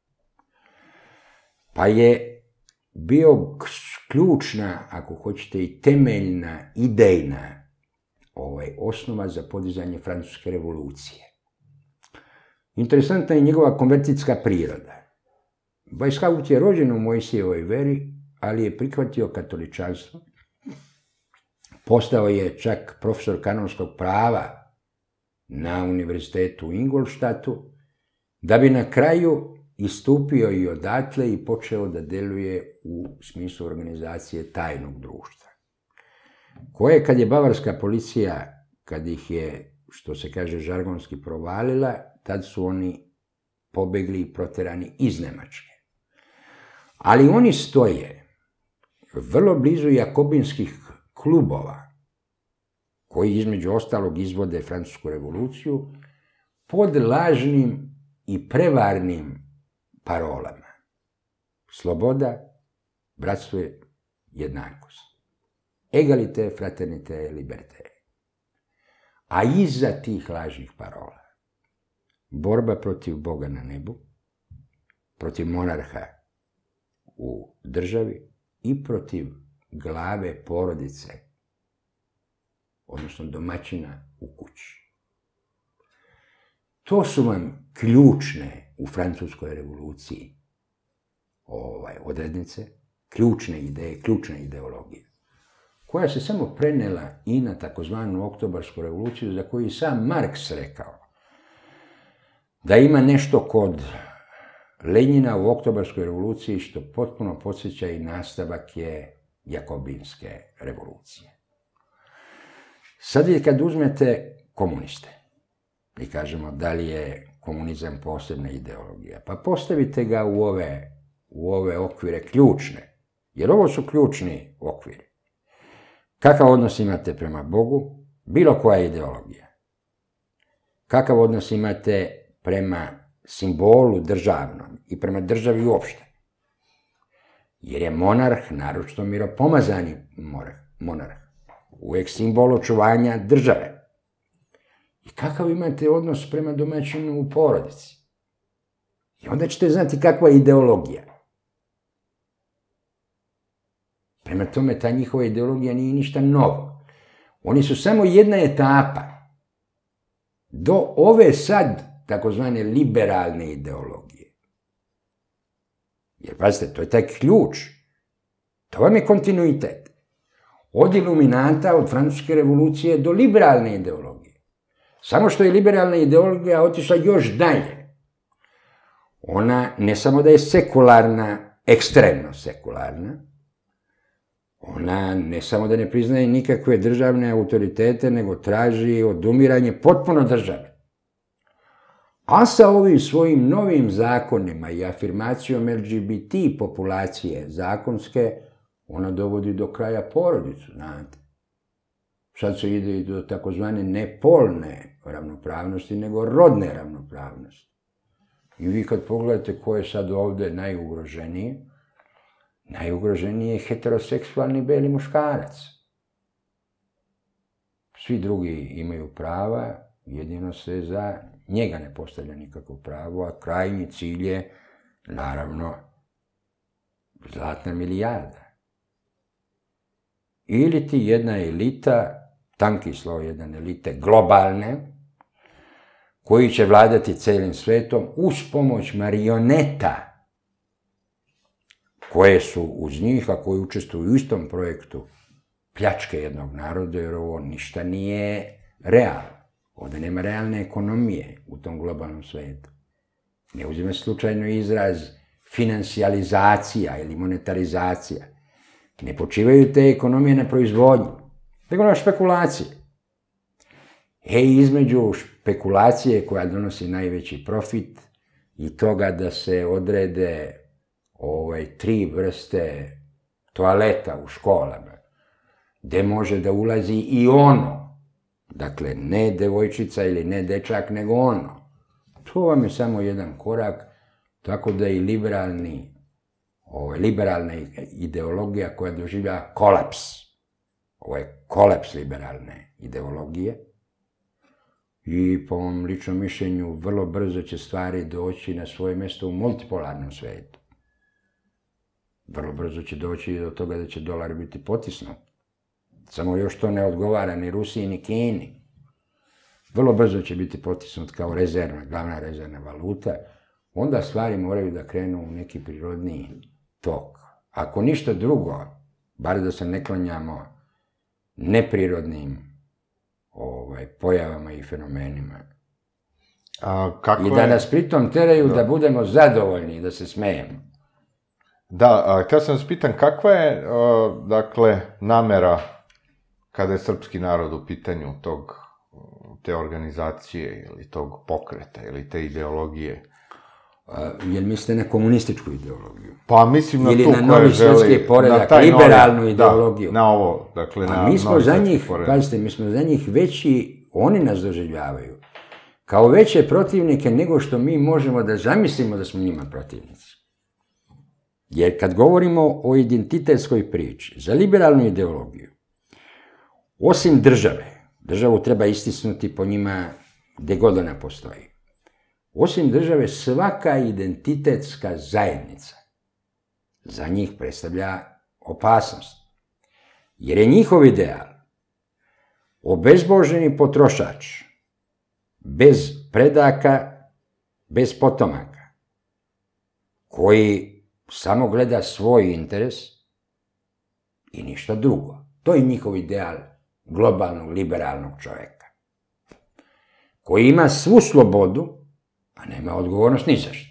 Pa je bio ključna, ako hoćete, i temeljna, idejna ovaj, osnova za podizanje Francuske revolucije. Interesantna je njegova konvertitska priroda. Weishaupt je rođen u Mojsijevoj veri, ali je prihvatio katoličanstvo. Postao je čak profesor kanonskog prava na univerzitetu u Ingolstadtu, da bi na kraju istupio i odatle i počeo da deluje u smislu organizacije tajnog društva, koje kad je bavarska policija, kad ih je, što se kaže, žargonski provalila, tad su oni pobegli i proterani iz Nemačke. Ali oni stoje vrlo blizu jakobinskih klubova, koji između ostalog izvode Francusku revoluciju, pod lažnim i prevarnim parolama. Sloboda, bratstvo, jednakost. Egalite, fraternite, liberte. A iza tih lažnih parola borba protiv Boga na nebu, protiv monarha u državi i protiv glave porodice, odnosno domaćina u kući. To su vam ključne u Francuskoj revoluciji ovaj, odrednice, ključne ideje, ključne ideologije, koja se samo prenela i na takozvanu oktobarsku revoluciju, za koju sam Marks rekao da ima nešto kod Lenjina u oktobarskoj revoluciji što potpuno podsjeća i nastavak je jakobinske revolucije. Sad vi kad uzmete komuniste i kažemo da li je komunizam posebna ideologija, pa postavite ga u ove, u ove okvire ključne, jer ovo su ključni okviri. Kakav odnos imate prema Bogu, bilo koja ideologija? Kakav odnos imate prema simbolu državnom i prema državi uopšte? Jer je monarh, naročito miropomazani monarh, uvijek simbol očuvanja države. I kakav imate odnos prema domaćinu u porodici? I onda ćete znati kakva je ideologija. Prema tome, ta njihova ideologija nije ništa novo. Oni su samo jedna etapa do ove sad takozvane liberalne ideologije. Jer, pazite, to je taj ključ. To vam je kontinuitet. Od iluminata, od Francuske revolucije do liberalne ideologije. Samo što je liberalna ideologija otišla još dalje. Ona ne samo da je sekularna, ekstremno sekularna, ona ne samo da ne priznaje nikakve državne autoritete, nego traži odumiranje potpuno države. A sa ovim svojim novim zakonima i afirmacijom L G B T populacije zakonske, ona dovodi do kraja porodicu, znate. Sad se ide i do takozvane ne polne ravnopravnosti, nego rodne ravnopravnosti. I vi kad pogledate ko je sad ovde najugroženiji, najugroženiji je heteroseksualni beli muškarac. Svi drugi imaju prava, jedino se za njega ne postavlja nikakvo pravo, a krajnji cilj je, naravno, zlatna milijarda. Ili ti jedna elita, tanki sloj jedne elite, globalne, koji će vladati celim svetom uz pomoć marioneta koje su uz njih, a koji učestvuju u istom projektu pljačke jednog naroda, jer ovo ništa nije realno. Ovdje nema realne ekonomije u tom globalnom svetu. Ne uzime slučajno izraz financijalizacija ili monetarizacija. Ne počivaju te ekonomije na proizvodnju, nego na špekulaciji. E, između špekulacije koja donosi najveći profit i toga da se odrede ovaj, tri vrste toaleta u školama, gde može da ulazi i ono, dakle, ne devojčica ili ne dečak, nego ono. To vam je samo jedan korak, tako da i liberalni, ovaj, liberalna ideologija koja doživlja kolaps, ovo je kolaps liberalne ideologije, i po mom ličnom mišljenju vrlo brzo će stvari doći na svoje mjesto u multipolarnom svijetu. Vrlo brzo će doći do toga da će dolar biti potisnut. Samo još to ne odgovara ni Rusiji ni Kini. Vrlo brzo će biti potisnut kao rezervna, glavna rezervna valuta. Onda stvari moraju da krenu u neki prirodniji tok. Ako ništa drugo, bar da se ne klanjamo neprirodnim ovaj, pojavama i fenomenima. A, kako I da je... nas pritom teraju da. da budemo zadovoljni i da se smejemo. Da, htio sam vas pitan, kakva je, a, dakle, namera kada je srpski narod u pitanju tog, te organizacije ili tog pokreta ili te ideologije? A, jel mislite na komunističku ideologiju? Pa mislim na ili tu na novi svjetski poredak, liberalnu novi, ideologiju. Da, na ovo, dakle, na mi smo za njih, pazite, mi smo za njih veći, oni nas doživljavaju kao veće protivnike nego što mi možemo da zamislimo da smo njima protivnici. Jer kad govorimo o identitetskoj priči, za liberalnu ideologiju, osim države, državu treba istisnuti po njima gde god ona postoji, osim države svaka identitetska zajednica za njih predstavlja opasnost. Jer je njihov ideal obezboženi potrošač, bez predaka, bez potomaka, koji samo gleda svoj interes i ništa drugo. To je njihov ideal globalnog, liberalnog čovjeka, koji ima svu slobodu, a nema odgovornost ni za što.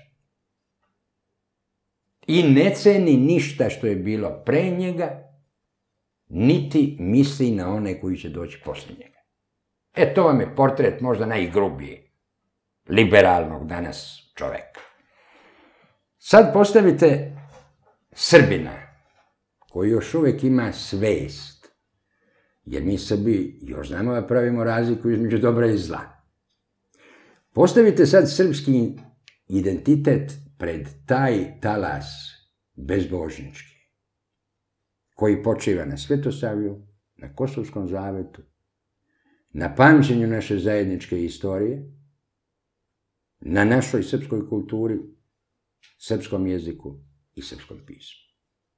I ne ceni ništa što je bilo pre njega, niti misli na one koji će doći poslije njega. E, to vam je portret možda najgrubiji liberalnog danas čovjeka. Sad postavite Srbina, koji još uvijek ima svest, jer mi Srbi još znamo da pravimo razliku između dobra i zla. Postavite sad srpski identitet pred taj talas bezbožnički, koji počiva na Svetosavlju, na Kosovskom zavetu, na pamćenju naše zajedničke istorije, na našoj srpskoj kulturi, srpskom jeziku i srpskom pismu.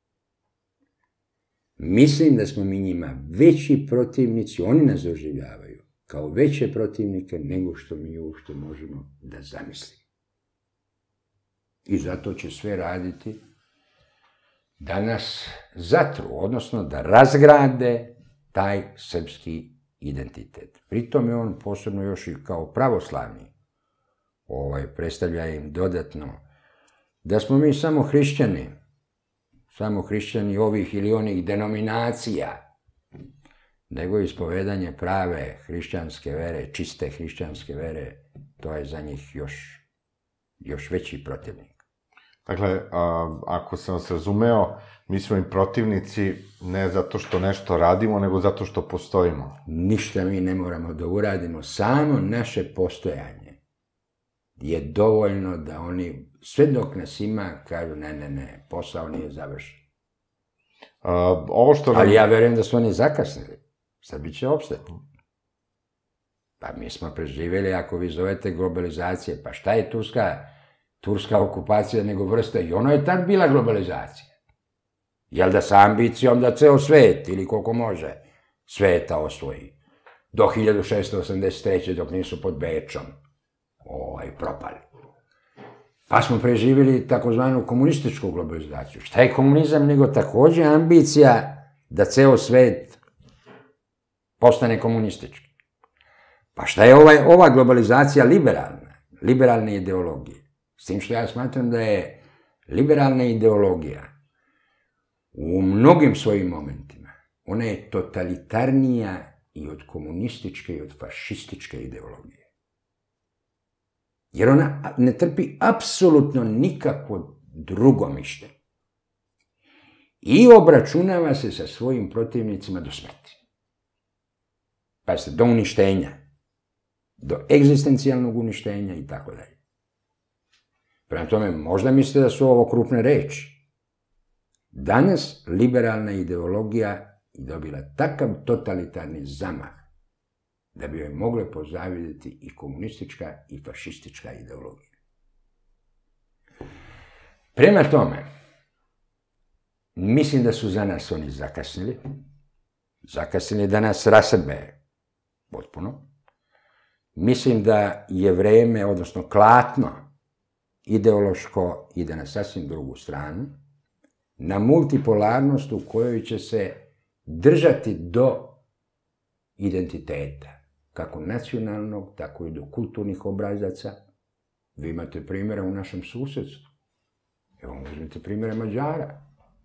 Mislim da smo mi njima veći protivnici, oni nas doživljavaju kao veće protivnike nego što mi uopšte možemo da zamislimo. I zato će sve raditi da nas zatru, odnosno da razgrade taj srpski identitet. Pritom je on posebno još i kao pravoslavni, ovaj, predstavlja im dodatno da smo mi samo hrišćani, samo hrišćani ovih ili onih denominacija, nego ispovedanje prave hrišćanske vere, čiste hrišćanske vere, to je za njih još, još veći protivnik. Dakle, a, ako sam vas razumeo, mi smo im protivnici ne zato što nešto radimo, nego zato što postojimo. Ništa mi ne moramo da uradimo, samo naše postojanje je dovoljno da oni, sve dok nas ima, kažu ne, ne, ne, posao nije završen. A, ovo što... Ali ja verujem da su oni zakasnili. Srbi će opstati. Pa mi smo preživjeli, ako vi zovete globalizacije, pa šta je Turska, turska okupacija nego vrsta? I ono je tad bila globalizacija. Jel da sa ambicijom da ceo svet, ili koliko može, sveta osvoji. Do hiljadu šesto osamdeset treće dok nisu pod Bečom ovaj, propali. Pa smo preživjeli takozvanu komunističku globalizaciju. Šta je komunizam nego takođe ambicija da ceo svet postane komunistički. Pa šta je ovaj, ova globalizacija liberalna, liberalne ideologije? S tim što ja smatram da je liberalna ideologija u mnogim svojim momentima, ona je totalitarnija i od komunističke i od fašističke ideologije. Jer ona ne trpi apsolutno nikakvo drugo mišljenje. I obračunava se sa svojim protivnicima do smrti. Pazite, do uništenja, do egzistencijalnog uništenja i tako dalje. Prema tome, možda mislite da su ovo krupne reči. Danas liberalna ideologija je dobila takav totalitarni zamah da bi joj mogle pozavidjeti i komunistička i fašistička ideologija. Prema tome, mislim da su za nas oni zakasnili, zakasnili da nas rasrbe potpuno. Mislim da je vreme, odnosno klatno, ideološko ide na sasvim drugu stranu, na multipolarnost u kojoj će se držati do identiteta, kako nacionalnog, tako i do kulturnih obrazaca. Vi imate primjera u našem susjedstvu. Evo, uzmite primjere Mađara.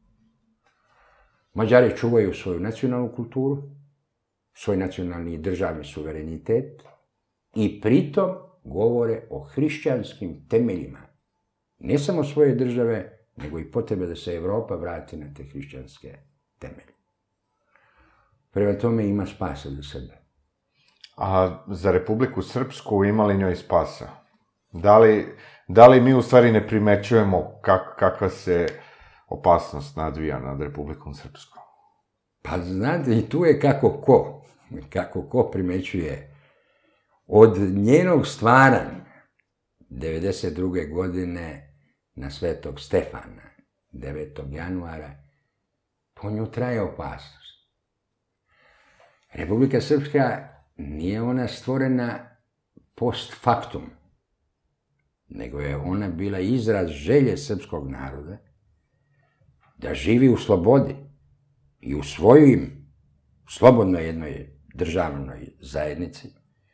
Mađari čuvaju svoju nacionalnu kulturu, svoj nacionalni i državni suverenitet i pritom govore o hrišćanskim temeljima, ne samo svoje države, nego i potrebe da se Evropa vrati na te hrišćanske temelje. Prema tome ima spasa za sebe. A za Republiku Srpsku ima li njoj spasa? Da li, da li mi u stvari ne primećujemo kak, kakva se opasnost nadvija nad Republikom Srpskom? Pa znate, i tu je kako ko, kako ko primećuje. Od njenog stvaranja, devedeset druge godine, na Svetog Stefana, devetog januara, po nju traje opasnost. Republika Srpska nije ona stvorena post factum, nego je ona bila izraz želje srpskog naroda da živi u slobodi i u svojim slobodnoj jednoj državnoj zajednici,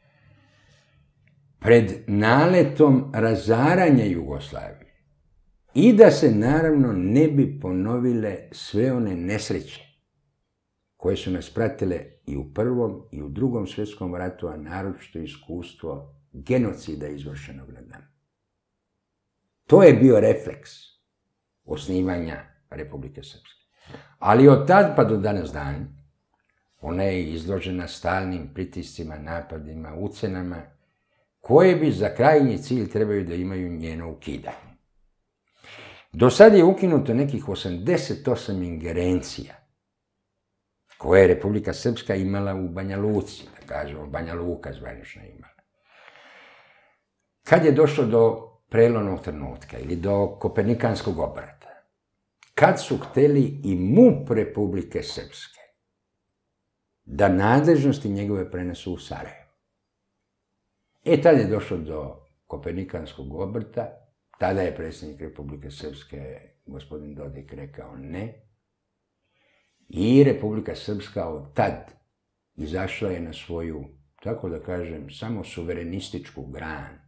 pred naletom razaranja Jugoslavije i da se naravno ne bi ponovile sve one nesreće koje su nas pratile i u Prvom i u Drugom svjetskom ratu, a naročito iskustvo genocida izvršenog nad nama. To je bio refleks osnivanja Republike Srpske. Ali od tad pa do danas dan, ona je izložena stalnim pritiscima, napadima, ucenama, koje bi za krajnji cilj trebaju da imaju njeno ukidanje. Do sad je ukinuto nekih osamdeset osam ingerencija koje je Republika Srpska imala u Banja Luci, da kažemo Banja Luka zvanično imala. Kad je došlo do prelomnog trenutka ili do kopernikanskog obrata, kad su hteli i M U P Republike Srpske da nadležnosti njegove prenesu u Sarajevo. E, tad je došlo do kopernikanskog obrta, tada je predsjednik Republike Srpske, gospodin Dodik, rekao ne, i Republika Srpska od tad izašla je na svoju, tako da kažem, samo suverenističku granu.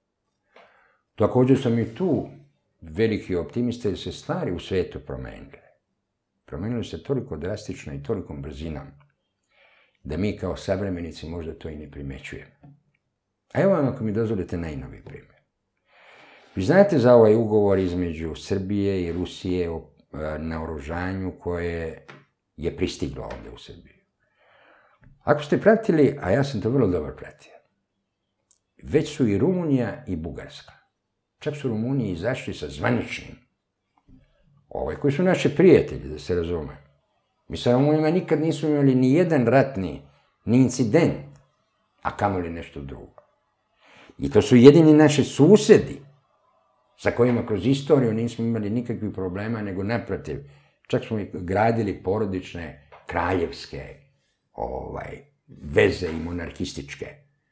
Također sam i tu veliki optimista jer se stvari u svijetu promenile. Promenile se toliko drastično i tolikom brzinom da mi kao savremenici možda to i ne primećujemo. A evo vam, ako mi dozvolite, najnoviji primjer. Vi znate za ovaj ugovor između Srbije i Rusije o naoružanju koje je pristiglo ovdje u Srbiju. Ako ste pratili, a ja sam to vrlo dobro pratio, već su i Rumunija i Bugarska. Čak su Rumuniji izašli sa zvaničnim, ovaj, koji su naši prijatelji, da se razume. Mi sa Rumunijima nikad nismo imali ni jedan ratni, ni incident, a kamoli nešto drugo. I to su jedini naši susjedi sa kojima kroz istoriju nismo imali nikakvih problema, nego naprotiv, čak smo i gradili porodične, kraljevske ovaj, veze i monarhističke.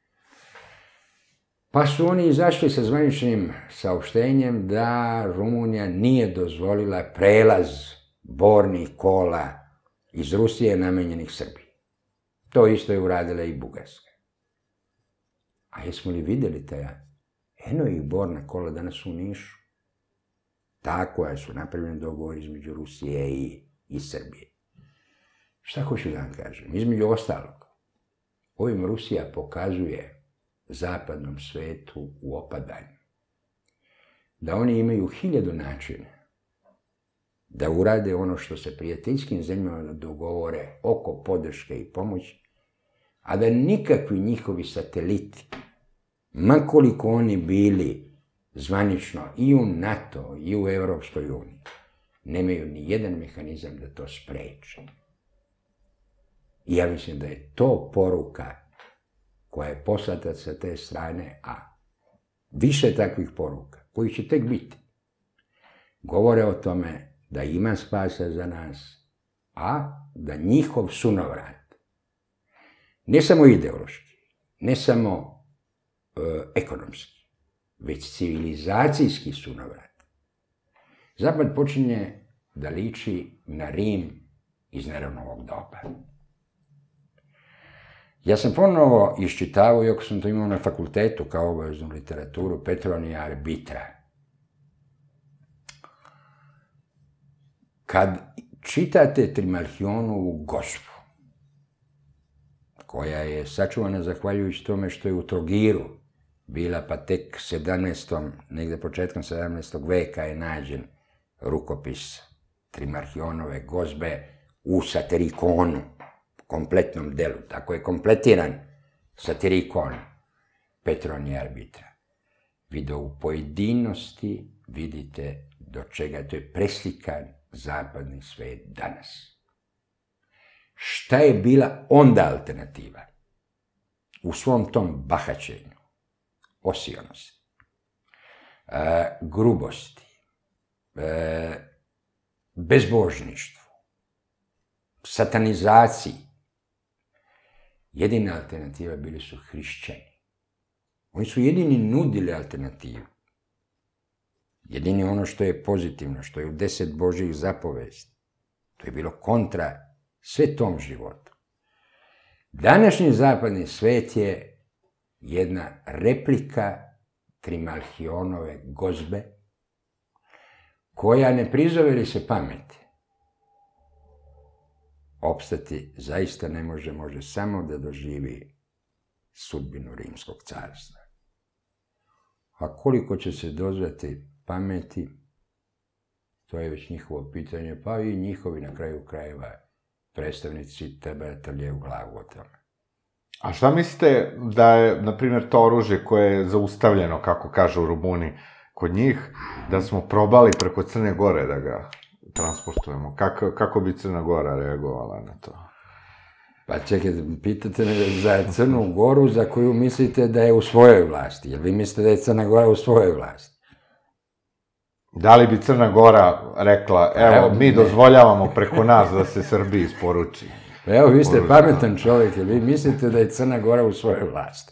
Pa su oni izašli sa zvaničnim saopštenjem da Rumunija nije dozvolila prelaz bornih kola iz Rusije namenjenih Srbiji. To isto je uradila i Bugarska. A jesmo li vidjeli te, eno ih borna kola danas u Nišu? Tako je, su napravljeni dogovor između Rusije i, i Srbije. Šta hoću da vam kažem? Između ostalog, ovim Rusija pokazuje zapadnom svetu u opadanju da oni imaju hiljadu načina da urade ono što se prijateljskim zemljama dogovore oko podrške i pomoći, a da nikakvi njihovi sateliti, makoliko oni bili zvanično i u NATO i u Europskoj uniji, nemaju ni jedan mehanizam da to spreče. I ja mislim da je to poruka koja je poslata sa te strane, a više takvih poruka, koji će tek biti, govore o tome da ima spasa za nas, a da njihov sunovrat, ne samo ideološki, ne samo e, ekonomski, već civilizacijski sunovrat, Zapad počinje da liči na Rim iz Neronovog doba. Ja sam ponovo iščitavao, iako sam to imao na fakultetu kao obaveznu literaturu, Petronija Arbitra. Kad čitate Trimalchionovu Gospu, koja je sačuvana zahvaljujući tome što je u Trogiru bila, pa tek sedamnaestom, negde početkom sedamnaestog veka je nađen rukopis Trimalchionove Gospe u satirikonu, kompletnom delu. Tako je kompletiran satirikon Petronije Arbitra. Vi da u pojedinosti vidite do čega to je preslikan zapadni svet danas. Šta je bila onda alternativa? U svom tom bahaćenju, osionosti, e, grubosti, e, bezbožništvu, satanizaciji, jedina alternativa bili su hrišćani. Oni su jedini nudili alternativu. Jedini ono što je pozitivno, što je u deset Božjih zapovesti. To je bilo kontra sve tom životu. Današnji zapadni svet je jedna replika Trimalchionove Gospe, koja ne prizove li se pameti. Opstati zaista ne može, može samo da doživi sudbinu Rimskog carstva. A koliko će se dozvati pameti, to je već njihovo pitanje, pa i njihovi na kraju krajeva predstavnici treba da trljaju glavu o tome. A šta mislite da je, na primjer, to oružje koje je zaustavljeno, kako kažu Rumuni, kod njih, da smo probali preko Crne Gore da ga transportujemo? Kako, kako bi Crna Gora reagovala na to? Pa čekajte, pitate me za Crnu Goru za koju mislite da je u svojoj vlasti. Jel vi mislite da je Crna Gora u svojoj vlasti? Da li bi Crna Gora rekla, evo, evo mi ne. dozvoljavamo preko nas da se Srbiji isporuči? Evo, vi ste pametan čovjek, jer vi mislite da je Crna Gora u svojoj vlasti.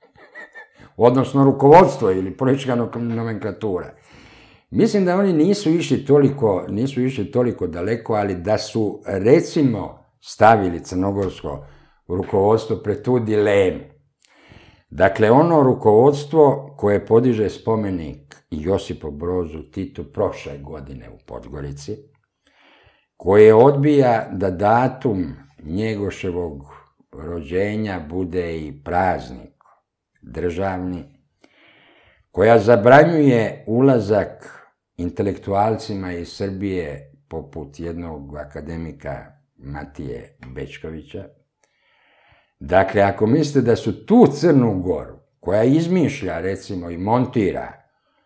Odnosno rukovodstvo ili politička nomenklatura. Mislim da oni nisu išli toliko, nisu išli toliko daleko, ali da su, recimo, stavili crnogorsko rukovodstvo pred tu dilemu. Dakle, ono rukovodstvo koje podiže spomenik Josipu Brozu Titu prošle godine u Podgorici, koje odbija da datum Njegoševog rođenja bude i praznik državni, koja zabranjuje ulazak intelektualcima iz Srbije poput jednog akademika Matije Bečkovića. Dakle, ako mislite da su tu Crnu Goru, koja izmišlja, recimo, i montira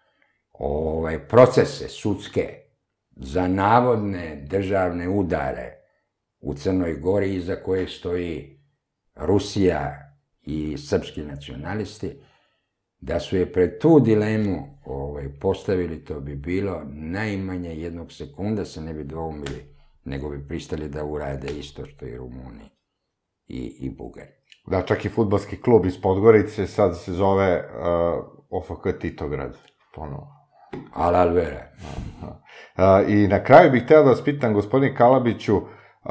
ovaj, procese sudske za navodne državne udare u Crnoj Gori, iza koje stoji Rusija i srpski nacionalisti, da su je pred tu dilemu ovaj, postavili, to bi bilo najmanje jednog sekunda, se ne bi dvoumili, nego bi pristali da urade isto što i Rumuni i, i Bugari. Da, čak i fudbalski klub iz Podgorice sad se zove uh, O F K Titograd, ponovo. Al Alvera. Uh, I na kraju bih hteo da vas pitam, gospodin Kalabiću, uh,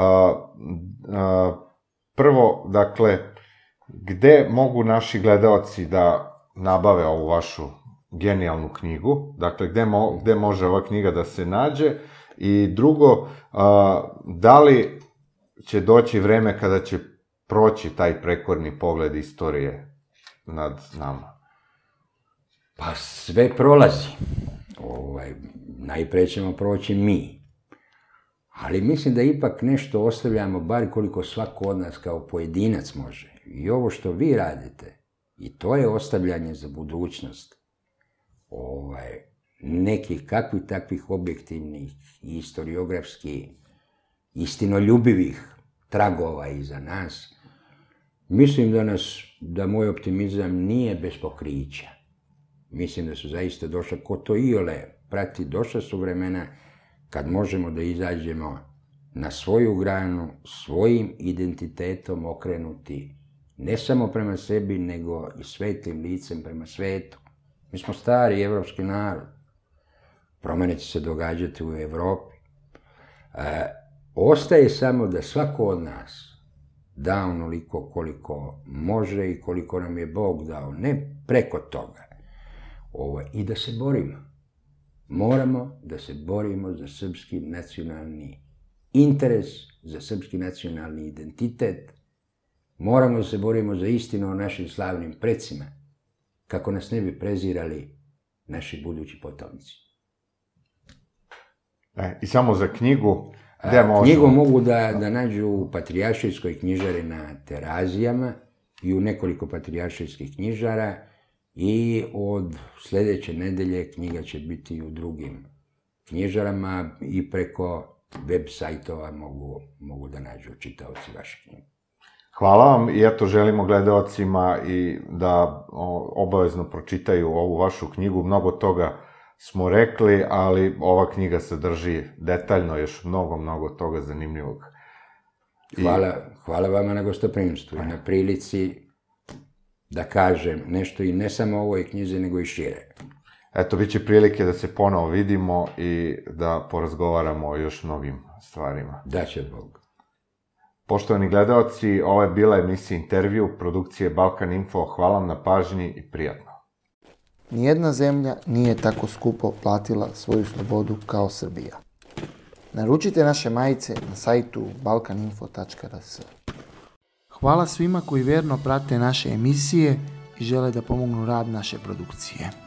uh, prvo, dakle, gde mogu naši gledaoci da nabave ovu vašu genijalnu knjigu? Dakle, gde, mo, gde može ova knjiga da se nađe? I drugo, uh, da li će doći vreme kada će proći taj prekorni pogled istorije nad nama? Pa sve prolazi. Ovaj, najpre ćemo proći mi. Ali mislim da ipak nešto ostavljamo, bar koliko svako od nas kao pojedinac može. I ovo što vi radite, i to je ostavljanje za budućnost ovaj, nekih kakvih takvih objektivnih i historiografski istinoljubivih tragova iza nas, Mislim da nas, da moj optimizam nije bez pokrića. Mislim da su zaista došla, ko to iole prati, došla su vremena kad možemo da izađemo na svoju granu, svojim identitetom okrenuti, ne samo prema sebi, nego i svetlim licem prema svetu. Mi smo stari evropski narod. Promene će se događati u Evropi. E, ostaje samo da svako od nas da onoliko koliko može i koliko nam je Bog dao, ne preko toga. Ovo, i da se borimo. Moramo da se borimo za srpski nacionalni interes, za srpski nacionalni identitet. Moramo da se borimo za istinu o našim slavnim precima, kako nas ne bi prezirali naši budući potomci. E, I samo za knjigu, gde možemo? Knjigu mogu da, da nađu u Patrijaršijskoj knjižari na Terazijama i u nekoliko patrijaršijskih knjižara i od sledeće nedelje knjiga će biti u drugim knjižarama i preko web sajtova mogu, mogu da nađu čitaoci vaše knjige. Hvala vam i eto želimo gledaocima i da obavezno pročitaju ovu vašu knjigu. Mnogo toga smo rekli, ali ova knjiga sadrži detaljno još mnogo, mnogo toga zanimljivog. Hvala, hvala vama na gostoprimstvu i na prilici da kažem nešto i ne samo o ovoj knjizi, nego i šire. Eto, bit će prilike da se ponovo vidimo i da porazgovaramo o još mnogim stvarima. Da će Bog. Poštovani gledaoci, ovo je bila emisija Intervju produkcije Balkan Info. Hvala vam na pažnji i prijatno. Nijedna zemlja nije tako skupo platila svoju slobodu kao Srbija. Naručite naše majice na sajtu balkan info tačka r s. Hvala svima koji verno prate naše emisije i žele da pomognu rad naše produkcije.